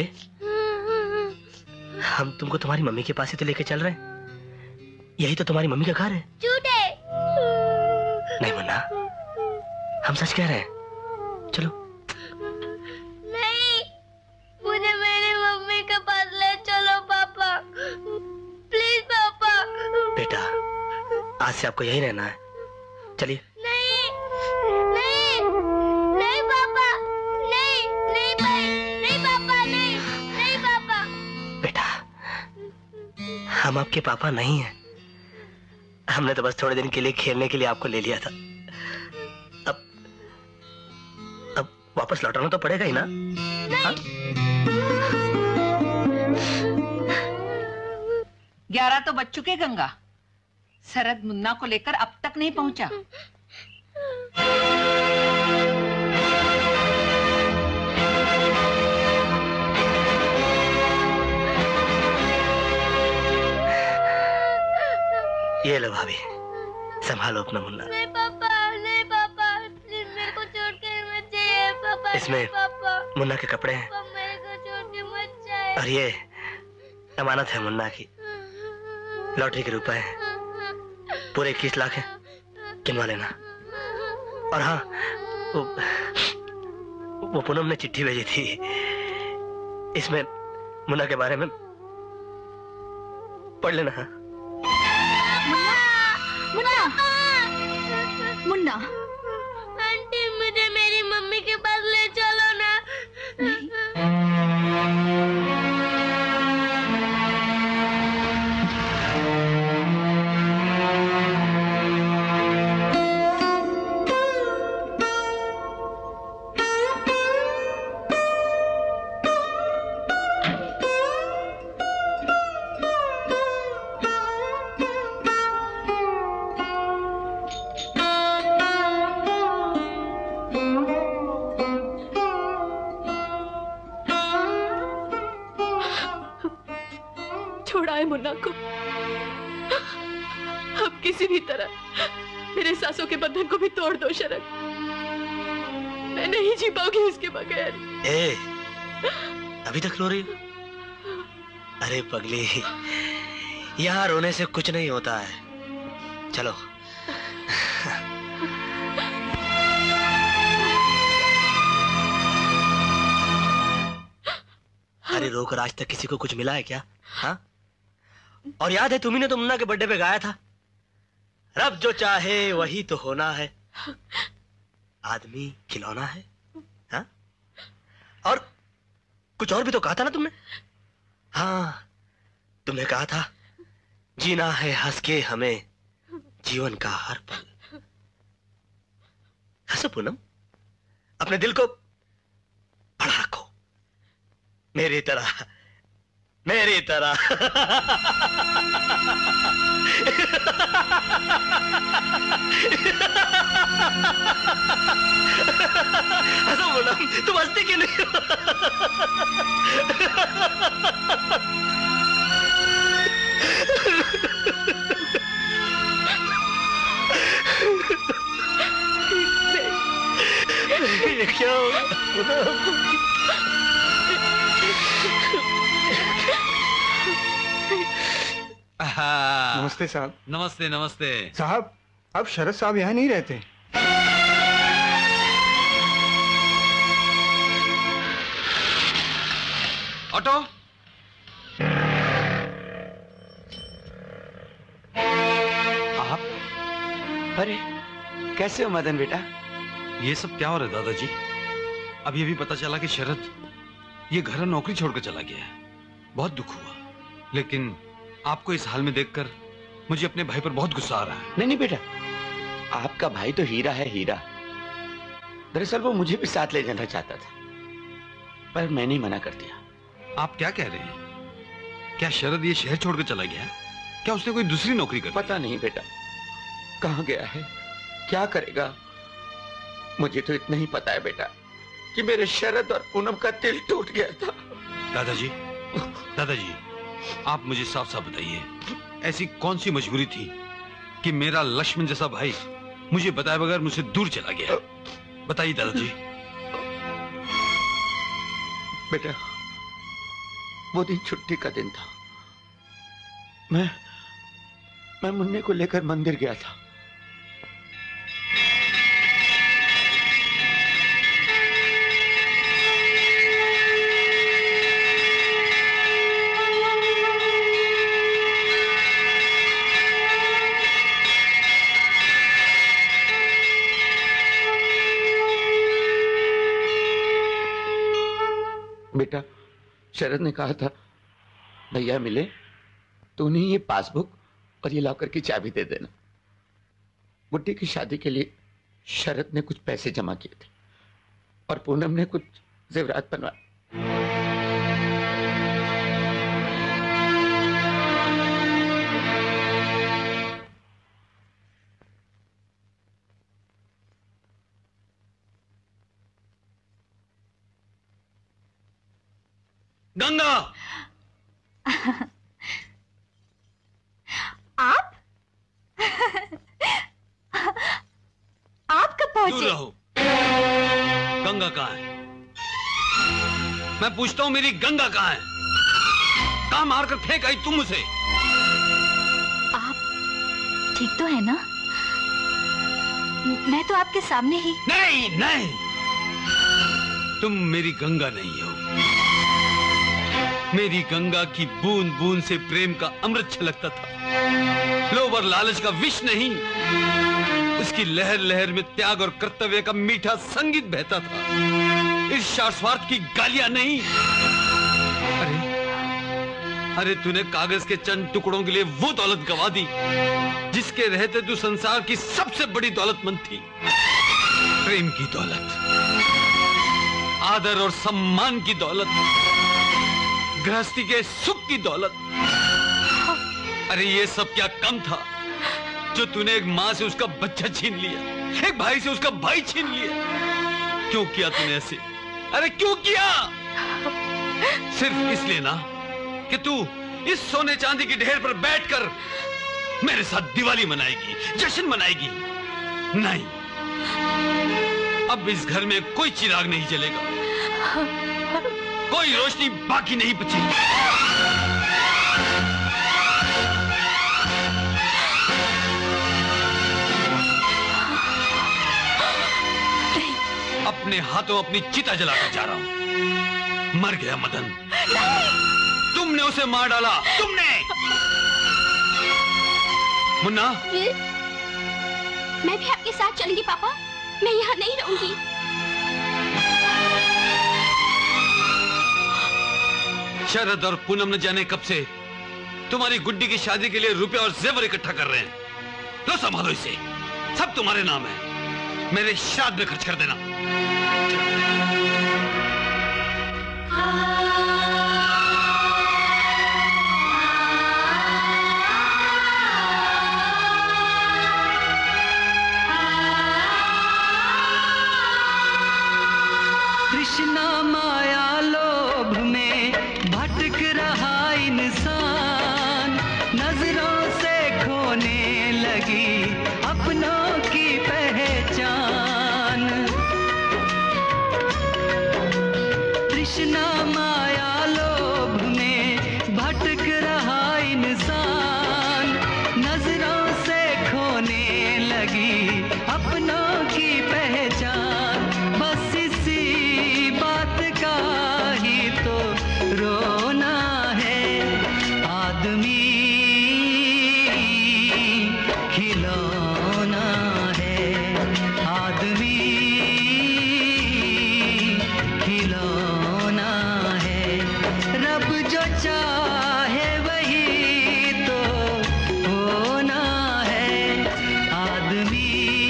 हम तुमको तुम्हारी मम्मी के पास ही तो लेके चल रहे हैं। यही तो तुम्हारी मम्मी का घर है। झूठे। नहीं मुन्ना, हम सच कह रहे हैं। चलो। नहीं, मुझे मेरी मम्मी के पास ले चलो पापा, प्लीज पापा। बेटा, आज से आपको यहीं रहना है। चलिए। नहीं, नहीं, नहीं पापा, नहीं, नहीं भाई, नहीं पापा, नहीं, नहीं पापा। बेटा, हम आपके पापा नहीं हैं। हमने तो बस थोड़े दिन के लिए खेलने के लिए आपको ले लिया था। अब वापस लौटाना तो पड़ेगा ही ना। हाँ? 11 तो बज चुके गंगा। शरद मुन्ना को लेकर अब तक नहीं पहुंचा। ये लो भाभी, संभालो अपना मुन्ना। नहीं पापा, नहीं पापा, प्लीज मेरे को छोड़ के मत जाइए पापा। इसमें नहीं पापा, मुन्ना के कपड़े हैं पापा मेरे को छोड़ के मत जाइए। और ये अमानत है मुन्ना की। लॉटरी के रुपए हैं, पूरे 21 लाख हैं, गिनवा लेना। और हाँ, वो पूनम ने चिट्ठी भेजी थी, इसमें मुन्ना के बारे में पढ़ लेना। हाँ? मुन्ना, मुन्ना, आंटी मुझे मेरी मम्मी के पास ले चलो ना। छोड़ाए मुन्ना को। अब किसी भी तरह मेरे सांसों के बंधन को भी तोड़ दो शरद। मैं नहीं जी पाऊंगी उसके बगैर। ए, अभी तक रो रही हो? अरे पगली, यहाँ रोने से कुछ नहीं होता है। चलो। अरे रोकर आज तक किसी को कुछ मिला है क्या? हाँ? और याद है तुम्ही ने तो मुन्ना के बर्थडे पे गाया था, रब जो चाहे वही तो होना है, आदमी खिलौना है। हाँ? और कुछ और भी तो कहा था ना तुमने? हाँ, तुमने कहा था जीना है हंस के हमें जीवन का हर पल। हंसो पूनम, अपने दिल को बड़ा रखो, मेरी तरह, मेरी तरह। हंसो पूनम, तुम हंसती क्यों नहीं हो? ये क्या हुआ? नमस्ते साहब। नमस्ते नमस्ते साहब, अब शरद साहब यहाँ नहीं रहते। ऑटो। आप? अरे कैसे हो मदन बेटा? ये सब क्या हो रहा है दादाजी? अभी अभी पता चला कि शरद ये घर और नौकरी छोड़कर चला गया है। बहुत दुख हुआ, लेकिन आपको इस हाल में देखकर मुझे अपने भाई पर बहुत गुस्सा आ रहा है। नहीं नहीं बेटा, आपका भाई तो हीरा है, हीरा। दरअसल वो मुझे भी साथ ले जाना चाहता था, पर मैंने ही मना कर दिया। आप क्या कह रहे हैं? क्या शरद ये शहर छोड़कर चला गया है? क्या उसने कोई दूसरी नौकरी कर? पता नहीं बेटा, कहाँ गया है, क्या करेगा। मुझे तो इतना ही पता है बेटा कि मेरे शरद और पूनम का दिल टूट गया था। दादाजी, दादाजी, आप मुझे साफ साफ बताइए, ऐसी कौन सी मजबूरी थी कि मेरा लक्ष्मण जैसा भाई मुझे बताए बगैर मुझसे दूर चला गया? बताइए दादाजी। बेटा, वो दिन छुट्टी का दिन था। मैं मुन्ने को लेकर मंदिर गया था। बेटा, शरद ने कहा था भैया मिले तो उन्हें ये पासबुक और ये लॉकर की चाबी दे देना। गुड्डी की शादी के लिए शरद ने कुछ पैसे जमा किए थे और पूनम ने कुछ जेवरात बनवाए। गंगा! आप? आप कब पहुंचे? दूर रहो। गंगा कहाँ है? मैं पूछता हूँ, मेरी गंगा कहाँ है? कहाँ मारकर फेंक आई तुम उसे? आप ठीक तो है ना? मैं तो आपके सामने ही। नहीं नहीं, तुम मेरी गंगा नहीं हो। मेरी गंगा की बूंद बूंद से प्रेम का अमृत छलकता था, लोभ और लालच का विष नहीं। उसकी लहर लहर में त्याग और कर्तव्य का मीठा संगीत बहता था, ईर्ष्या और स्वार्थ की गालियां नहीं। अरे तूने कागज के चंद टुकड़ों के लिए वो दौलत गवा दी जिसके रहते तू संसार की सबसे बड़ी दौलतमंद थी। प्रेम की दौलत, आदर और सम्मान की दौलत, गृहस्थी के सुख की दौलत। अरे ये सब क्या कम था जो तूने एक माँ से उसका बच्चा छीन लिया, एक भाई से उसका भाई छीन लिया? क्यों किया तूने ऐसे? अरे क्यों किया? सिर्फ इसलिए ना कि तू इस सोने चांदी की ढेर पर बैठकर मेरे साथ दिवाली मनाएगी, जश्न मनाएगी। नहीं, अब इस घर में कोई चिराग नहीं जलेगा, कोई रोशनी बाकी नहीं बचेगी। अपने हाथों अपनी चिता जलाकर जा रहा हूं। मर गया मदन, तुमने उसे मार डाला, तुमने। मुन्ना, मैं भी आपके साथ चलूंगी पापा, मैं यहाँ नहीं रहूंगी। शरद और पूनम न जाने कब से तुम्हारी गुड्डी की शादी के लिए रुपए और जेवर इकट्ठा कर रहे हैं। लो संभालो इसे, सब तुम्हारे नाम है, मेरे श्राद्ध में खर्च कर देना। कृष्णा माया लोभ में भटक रहा इंसान, नजरों से खोने लगी अपनों की पहचान। कृष्णा माया लोभ में भटक रहा इंसान, अपनों की पहचान, बस इसी बात का ही तो रोना है। आदमी खिलौना है, आदमी खिलौना है। रब जो चाहे वही तो होना है। आदमी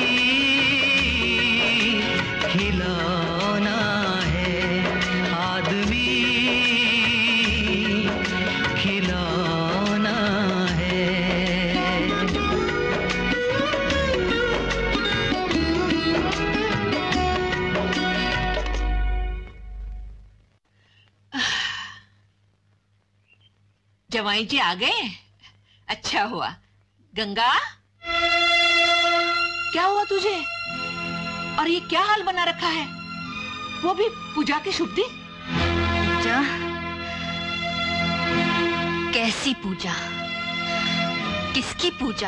खिलौना है, आदमी खिलौना है। जवाई जी आ गए? अच्छा हुआ। गंगा, क्या हुआ तुझे? और ये क्या हाल बना रखा है? वो भी पूजा की शुभ दिन? पूजा? कैसी पूजा? किसकी पूजा?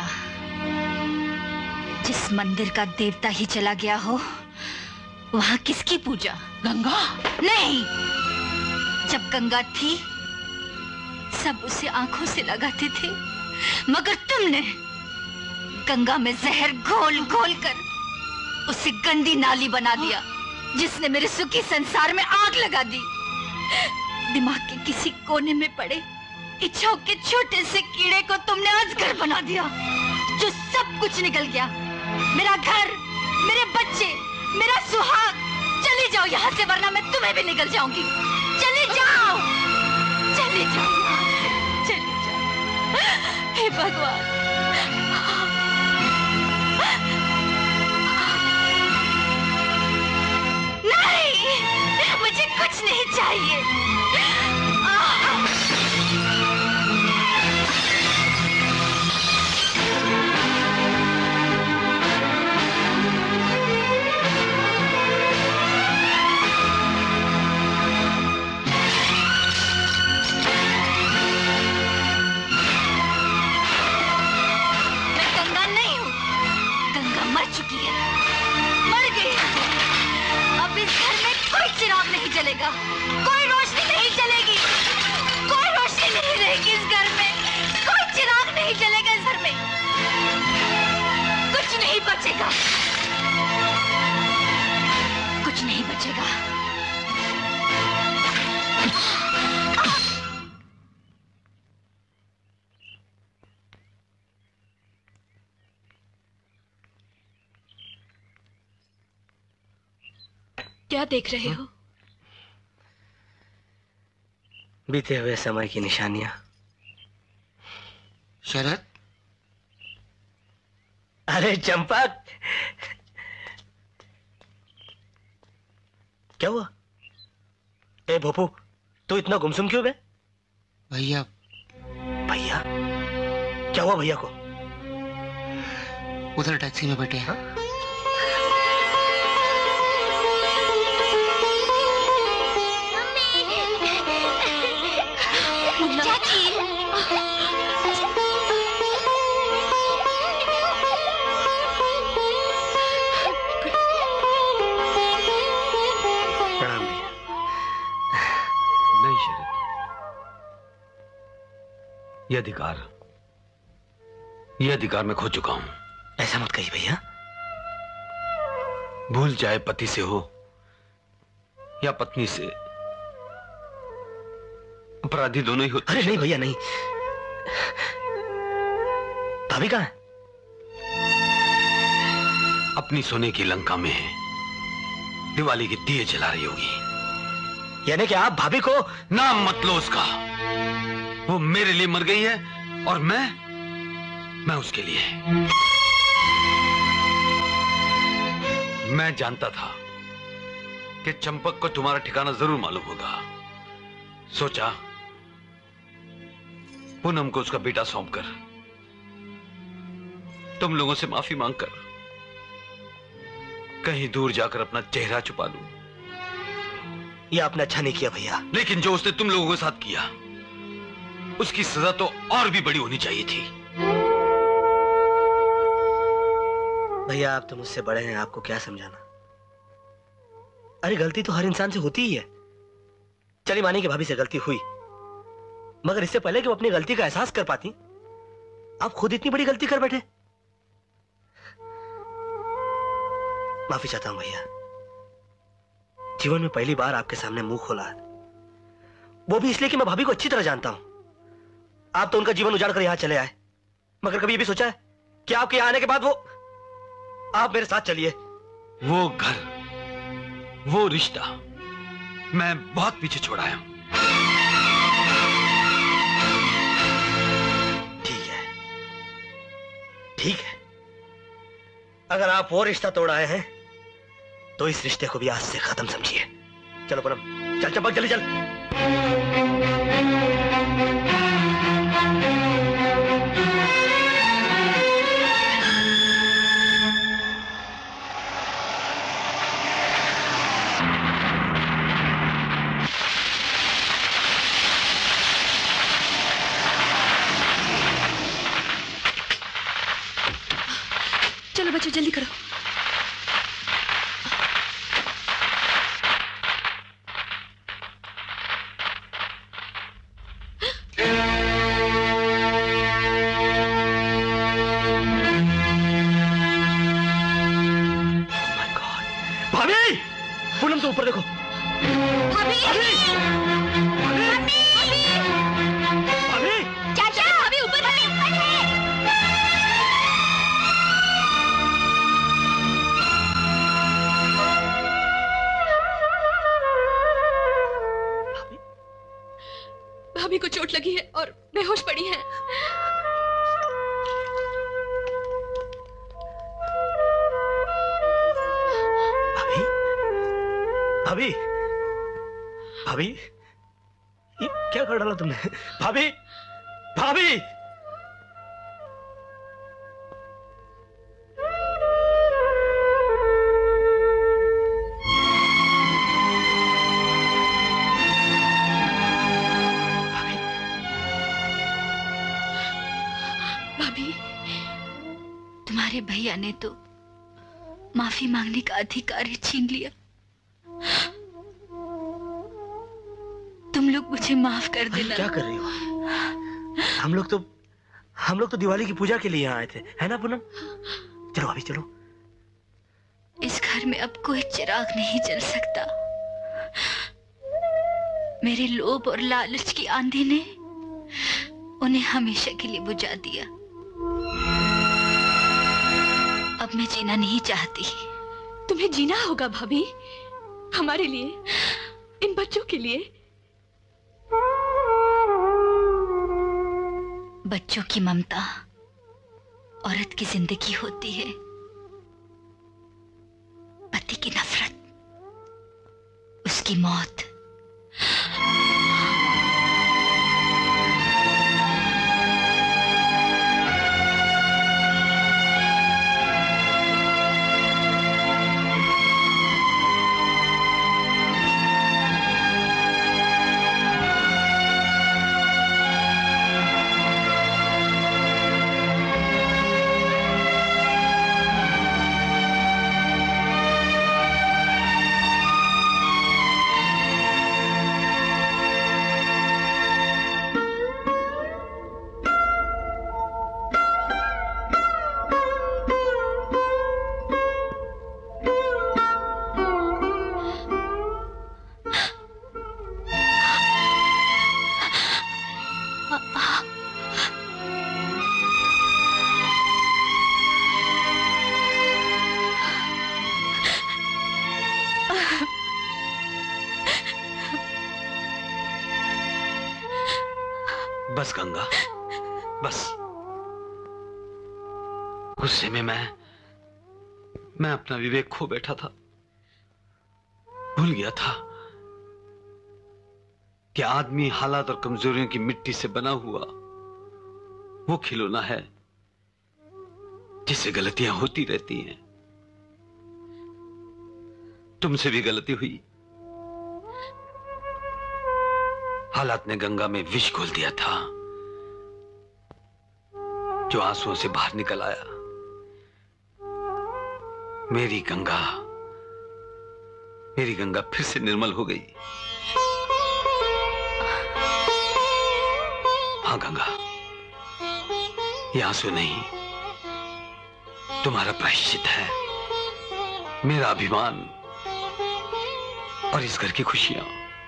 जिस मंदिर का देवता ही चला गया हो, वहां किसकी पूजा? गंगा? नहीं, जब गंगा थी सब उसे आंखों से लगाते थे, मगर तुमने गंगा में जहर घोल घोल कर उसे गंदी नाली बना दिया, जिसने मेरे सुखी संसार में आग लगा दी। दिमाग के किसी कोने में पड़े इच्छाओं के छोटे से कीड़े को तुमने अजगर बना दिया, जो सब कुछ निकल गया। मेरा घर, मेरे बच्चे, मेरा सुहाग। चली जाओ यहाँ से, वरना मैं तुम्हें भी निकल जाऊंगी। चली जाओ, चली जाओ यहाँ से, चली जाओ। हे भगवान, नहीं, मुझे कुछ नहीं चाहिए। मैं गंगा नहीं हूँ, गंगा मर चुकी है, मर गई है। अब इस घर में कोई चिराग नहीं जलेगा, कोई रोशनी नहीं जलेगी, कोई रोशनी नहीं रहेगी इस घर में, कोई चिराग नहीं जलेगा इस घर में, कुछ नहीं बचेगा, कुछ नहीं बचेगा। क्या देख रहे हो? बीते हुए समय की निशानियां। शरद? अरे चंपक, क्या हुआ? ए भोपू, तू इतना गुमसुम क्यों बे? भैया। भैया? क्या हुआ भैया को? उधर टैक्सी में बैठे हैं। नहीं शरद, ये अधिकार मैं खो चुका हूं। ऐसा मत कहिए भैया। भूल चाहे पति से हो या पत्नी से, अपराधी दोनों ही होते। अरे नहीं भैया नहीं। भाभी कहाँ है? अपनी सोने की लंका में है, दिवाली के दिए जला रही होगी। यानी कि आप भाभी को? नाम मत लो उसका, वो मेरे लिए मर गई है और मैं उसके लिए। मैं जानता था कि चंपक को तुम्हारा ठिकाना जरूर मालूम होगा। सोचा पूनम को उसका बेटा सौंपकर तुम लोगों से माफी मांगकर कहीं दूर जाकर अपना चेहरा छुपा लूं। यह आपने अच्छा नहीं किया भैया। लेकिन जो उसने तुम लोगों के साथ किया, उसकी सजा तो और भी बड़ी होनी चाहिए थी। भैया आप तो मुझसे बड़े हैं, आपको क्या समझाना। अरे गलती तो हर इंसान से होती ही है। चलिए मानिए कि भाभी से गलती हुई, मगर इससे पहले कि वो अपनी गलती का एहसास कर पाती, आप खुद इतनी बड़ी गलती कर बैठे। माफी चाहता हूं भैया, जीवन में पहली बार आपके सामने मुंह खोला है, वो भी इसलिए कि मैं भाभी को अच्छी तरह जानता हूं। आप तो उनका जीवन उजाड़ कर यहां चले आए, मगर कभी ये भी सोचा है कि आपके यहां आने के बाद वो आप मेरे साथ चलिए। वो घर, वो रिश्ता मैं बहुत पीछे छोड़ आया हूं। ठीक है, अगर आप वो रिश्ता तोड़ आए हैं तो इस रिश्ते को भी आज से खत्म समझिए। चलो पूनम, चल चंपक जल्दी चल। चलो बच्चों जल्दी करो। भाभी, पूनम तो ऊपर देखो। भाभी, भाभी, चाचा, भाभी ऊपर है। भाभी को चोट लगी है और बेहोश पड़ी है। भाभी, भाभी, ये क्या कर डाला तुमने? भाभी, भाभी, भाभी, तुम्हारे भैया ने तो माफी मांगने का अधिकार ही छीन लिया। तुम लोग मुझे माफ कर देना। क्या कर रही हो? हम लोग तो दिवाली की पूजा के लिए यहाँ आए थे, है ना पूनम? चलो अभी चलो। इस घर में अब कोई चिराग नहीं जल सकता। मेरे लोभ और लालच की आंधी ने उन्हें हमेशा के लिए बुझा दिया। अब मैं जीना नहीं चाहती। तुम्हें जीना होगा भाभी, हमारे लिए, इन बच्चों के लिए। बच्चों की ममता औरत की जिंदगी होती है, पति की नफरत उसकी मौत। बस गंगा, बस। गुस्से में मैं अपना विवेक खो बैठा था। भूल गया था कि आदमी हालात और कमजोरियों की मिट्टी से बना हुआ वो खिलौना है जिससे गलतियां होती रहती हैं। तुमसे भी गलती हुई। हालात ने गंगा में विष घोल दिया था जो आंसुओं से बाहर निकल आया। मेरी गंगा फिर से निर्मल हो गई। हाँ गंगा, ये आंसू नहीं, तुम्हारा प्रायश्चित है, मेरा अभिमान और इस घर की खुशियां।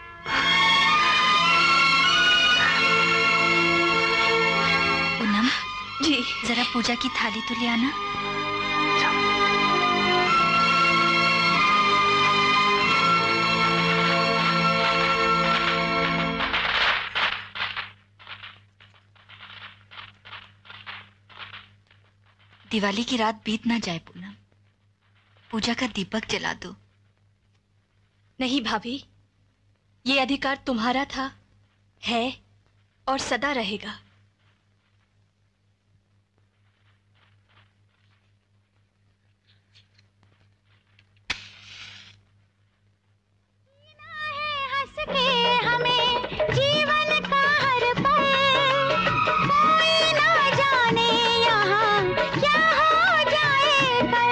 पूनम जी, जरा पूजा की थाली तो ले आना। दिवाली की रात बीत ना जाए पूनम, पूजा का दीपक जला दो। नहीं भाभी, ये अधिकार तुम्हारा था, है और सदा रहेगा। जीवन का हर पल कोई ना जाने यहाँ क्या हो जाए कल।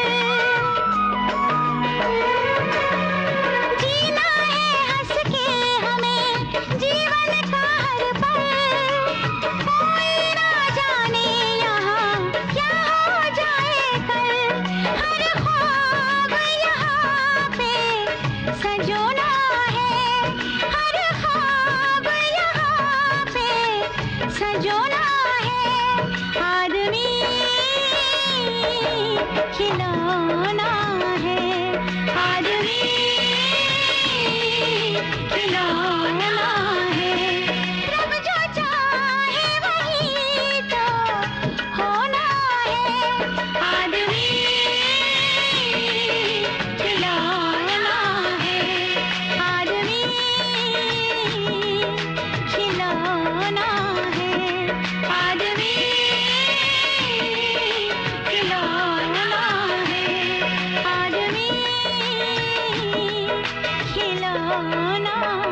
जीना है हंस के हमें जीवन का हर पल कोई ना जाने यहाँ क्या हो जाए कल। हर ख्वाब यहाँ पे सजोना है, हर ख्वाब यहाँ पे सजोना है। आदमी खिलौना है, आदमी खिलौना है। रब जो चाहे वही तो होना है। आदमी खिलौना है, आदमी खिलौना है, आदमी खिलौना है, आदमी खिलौना है।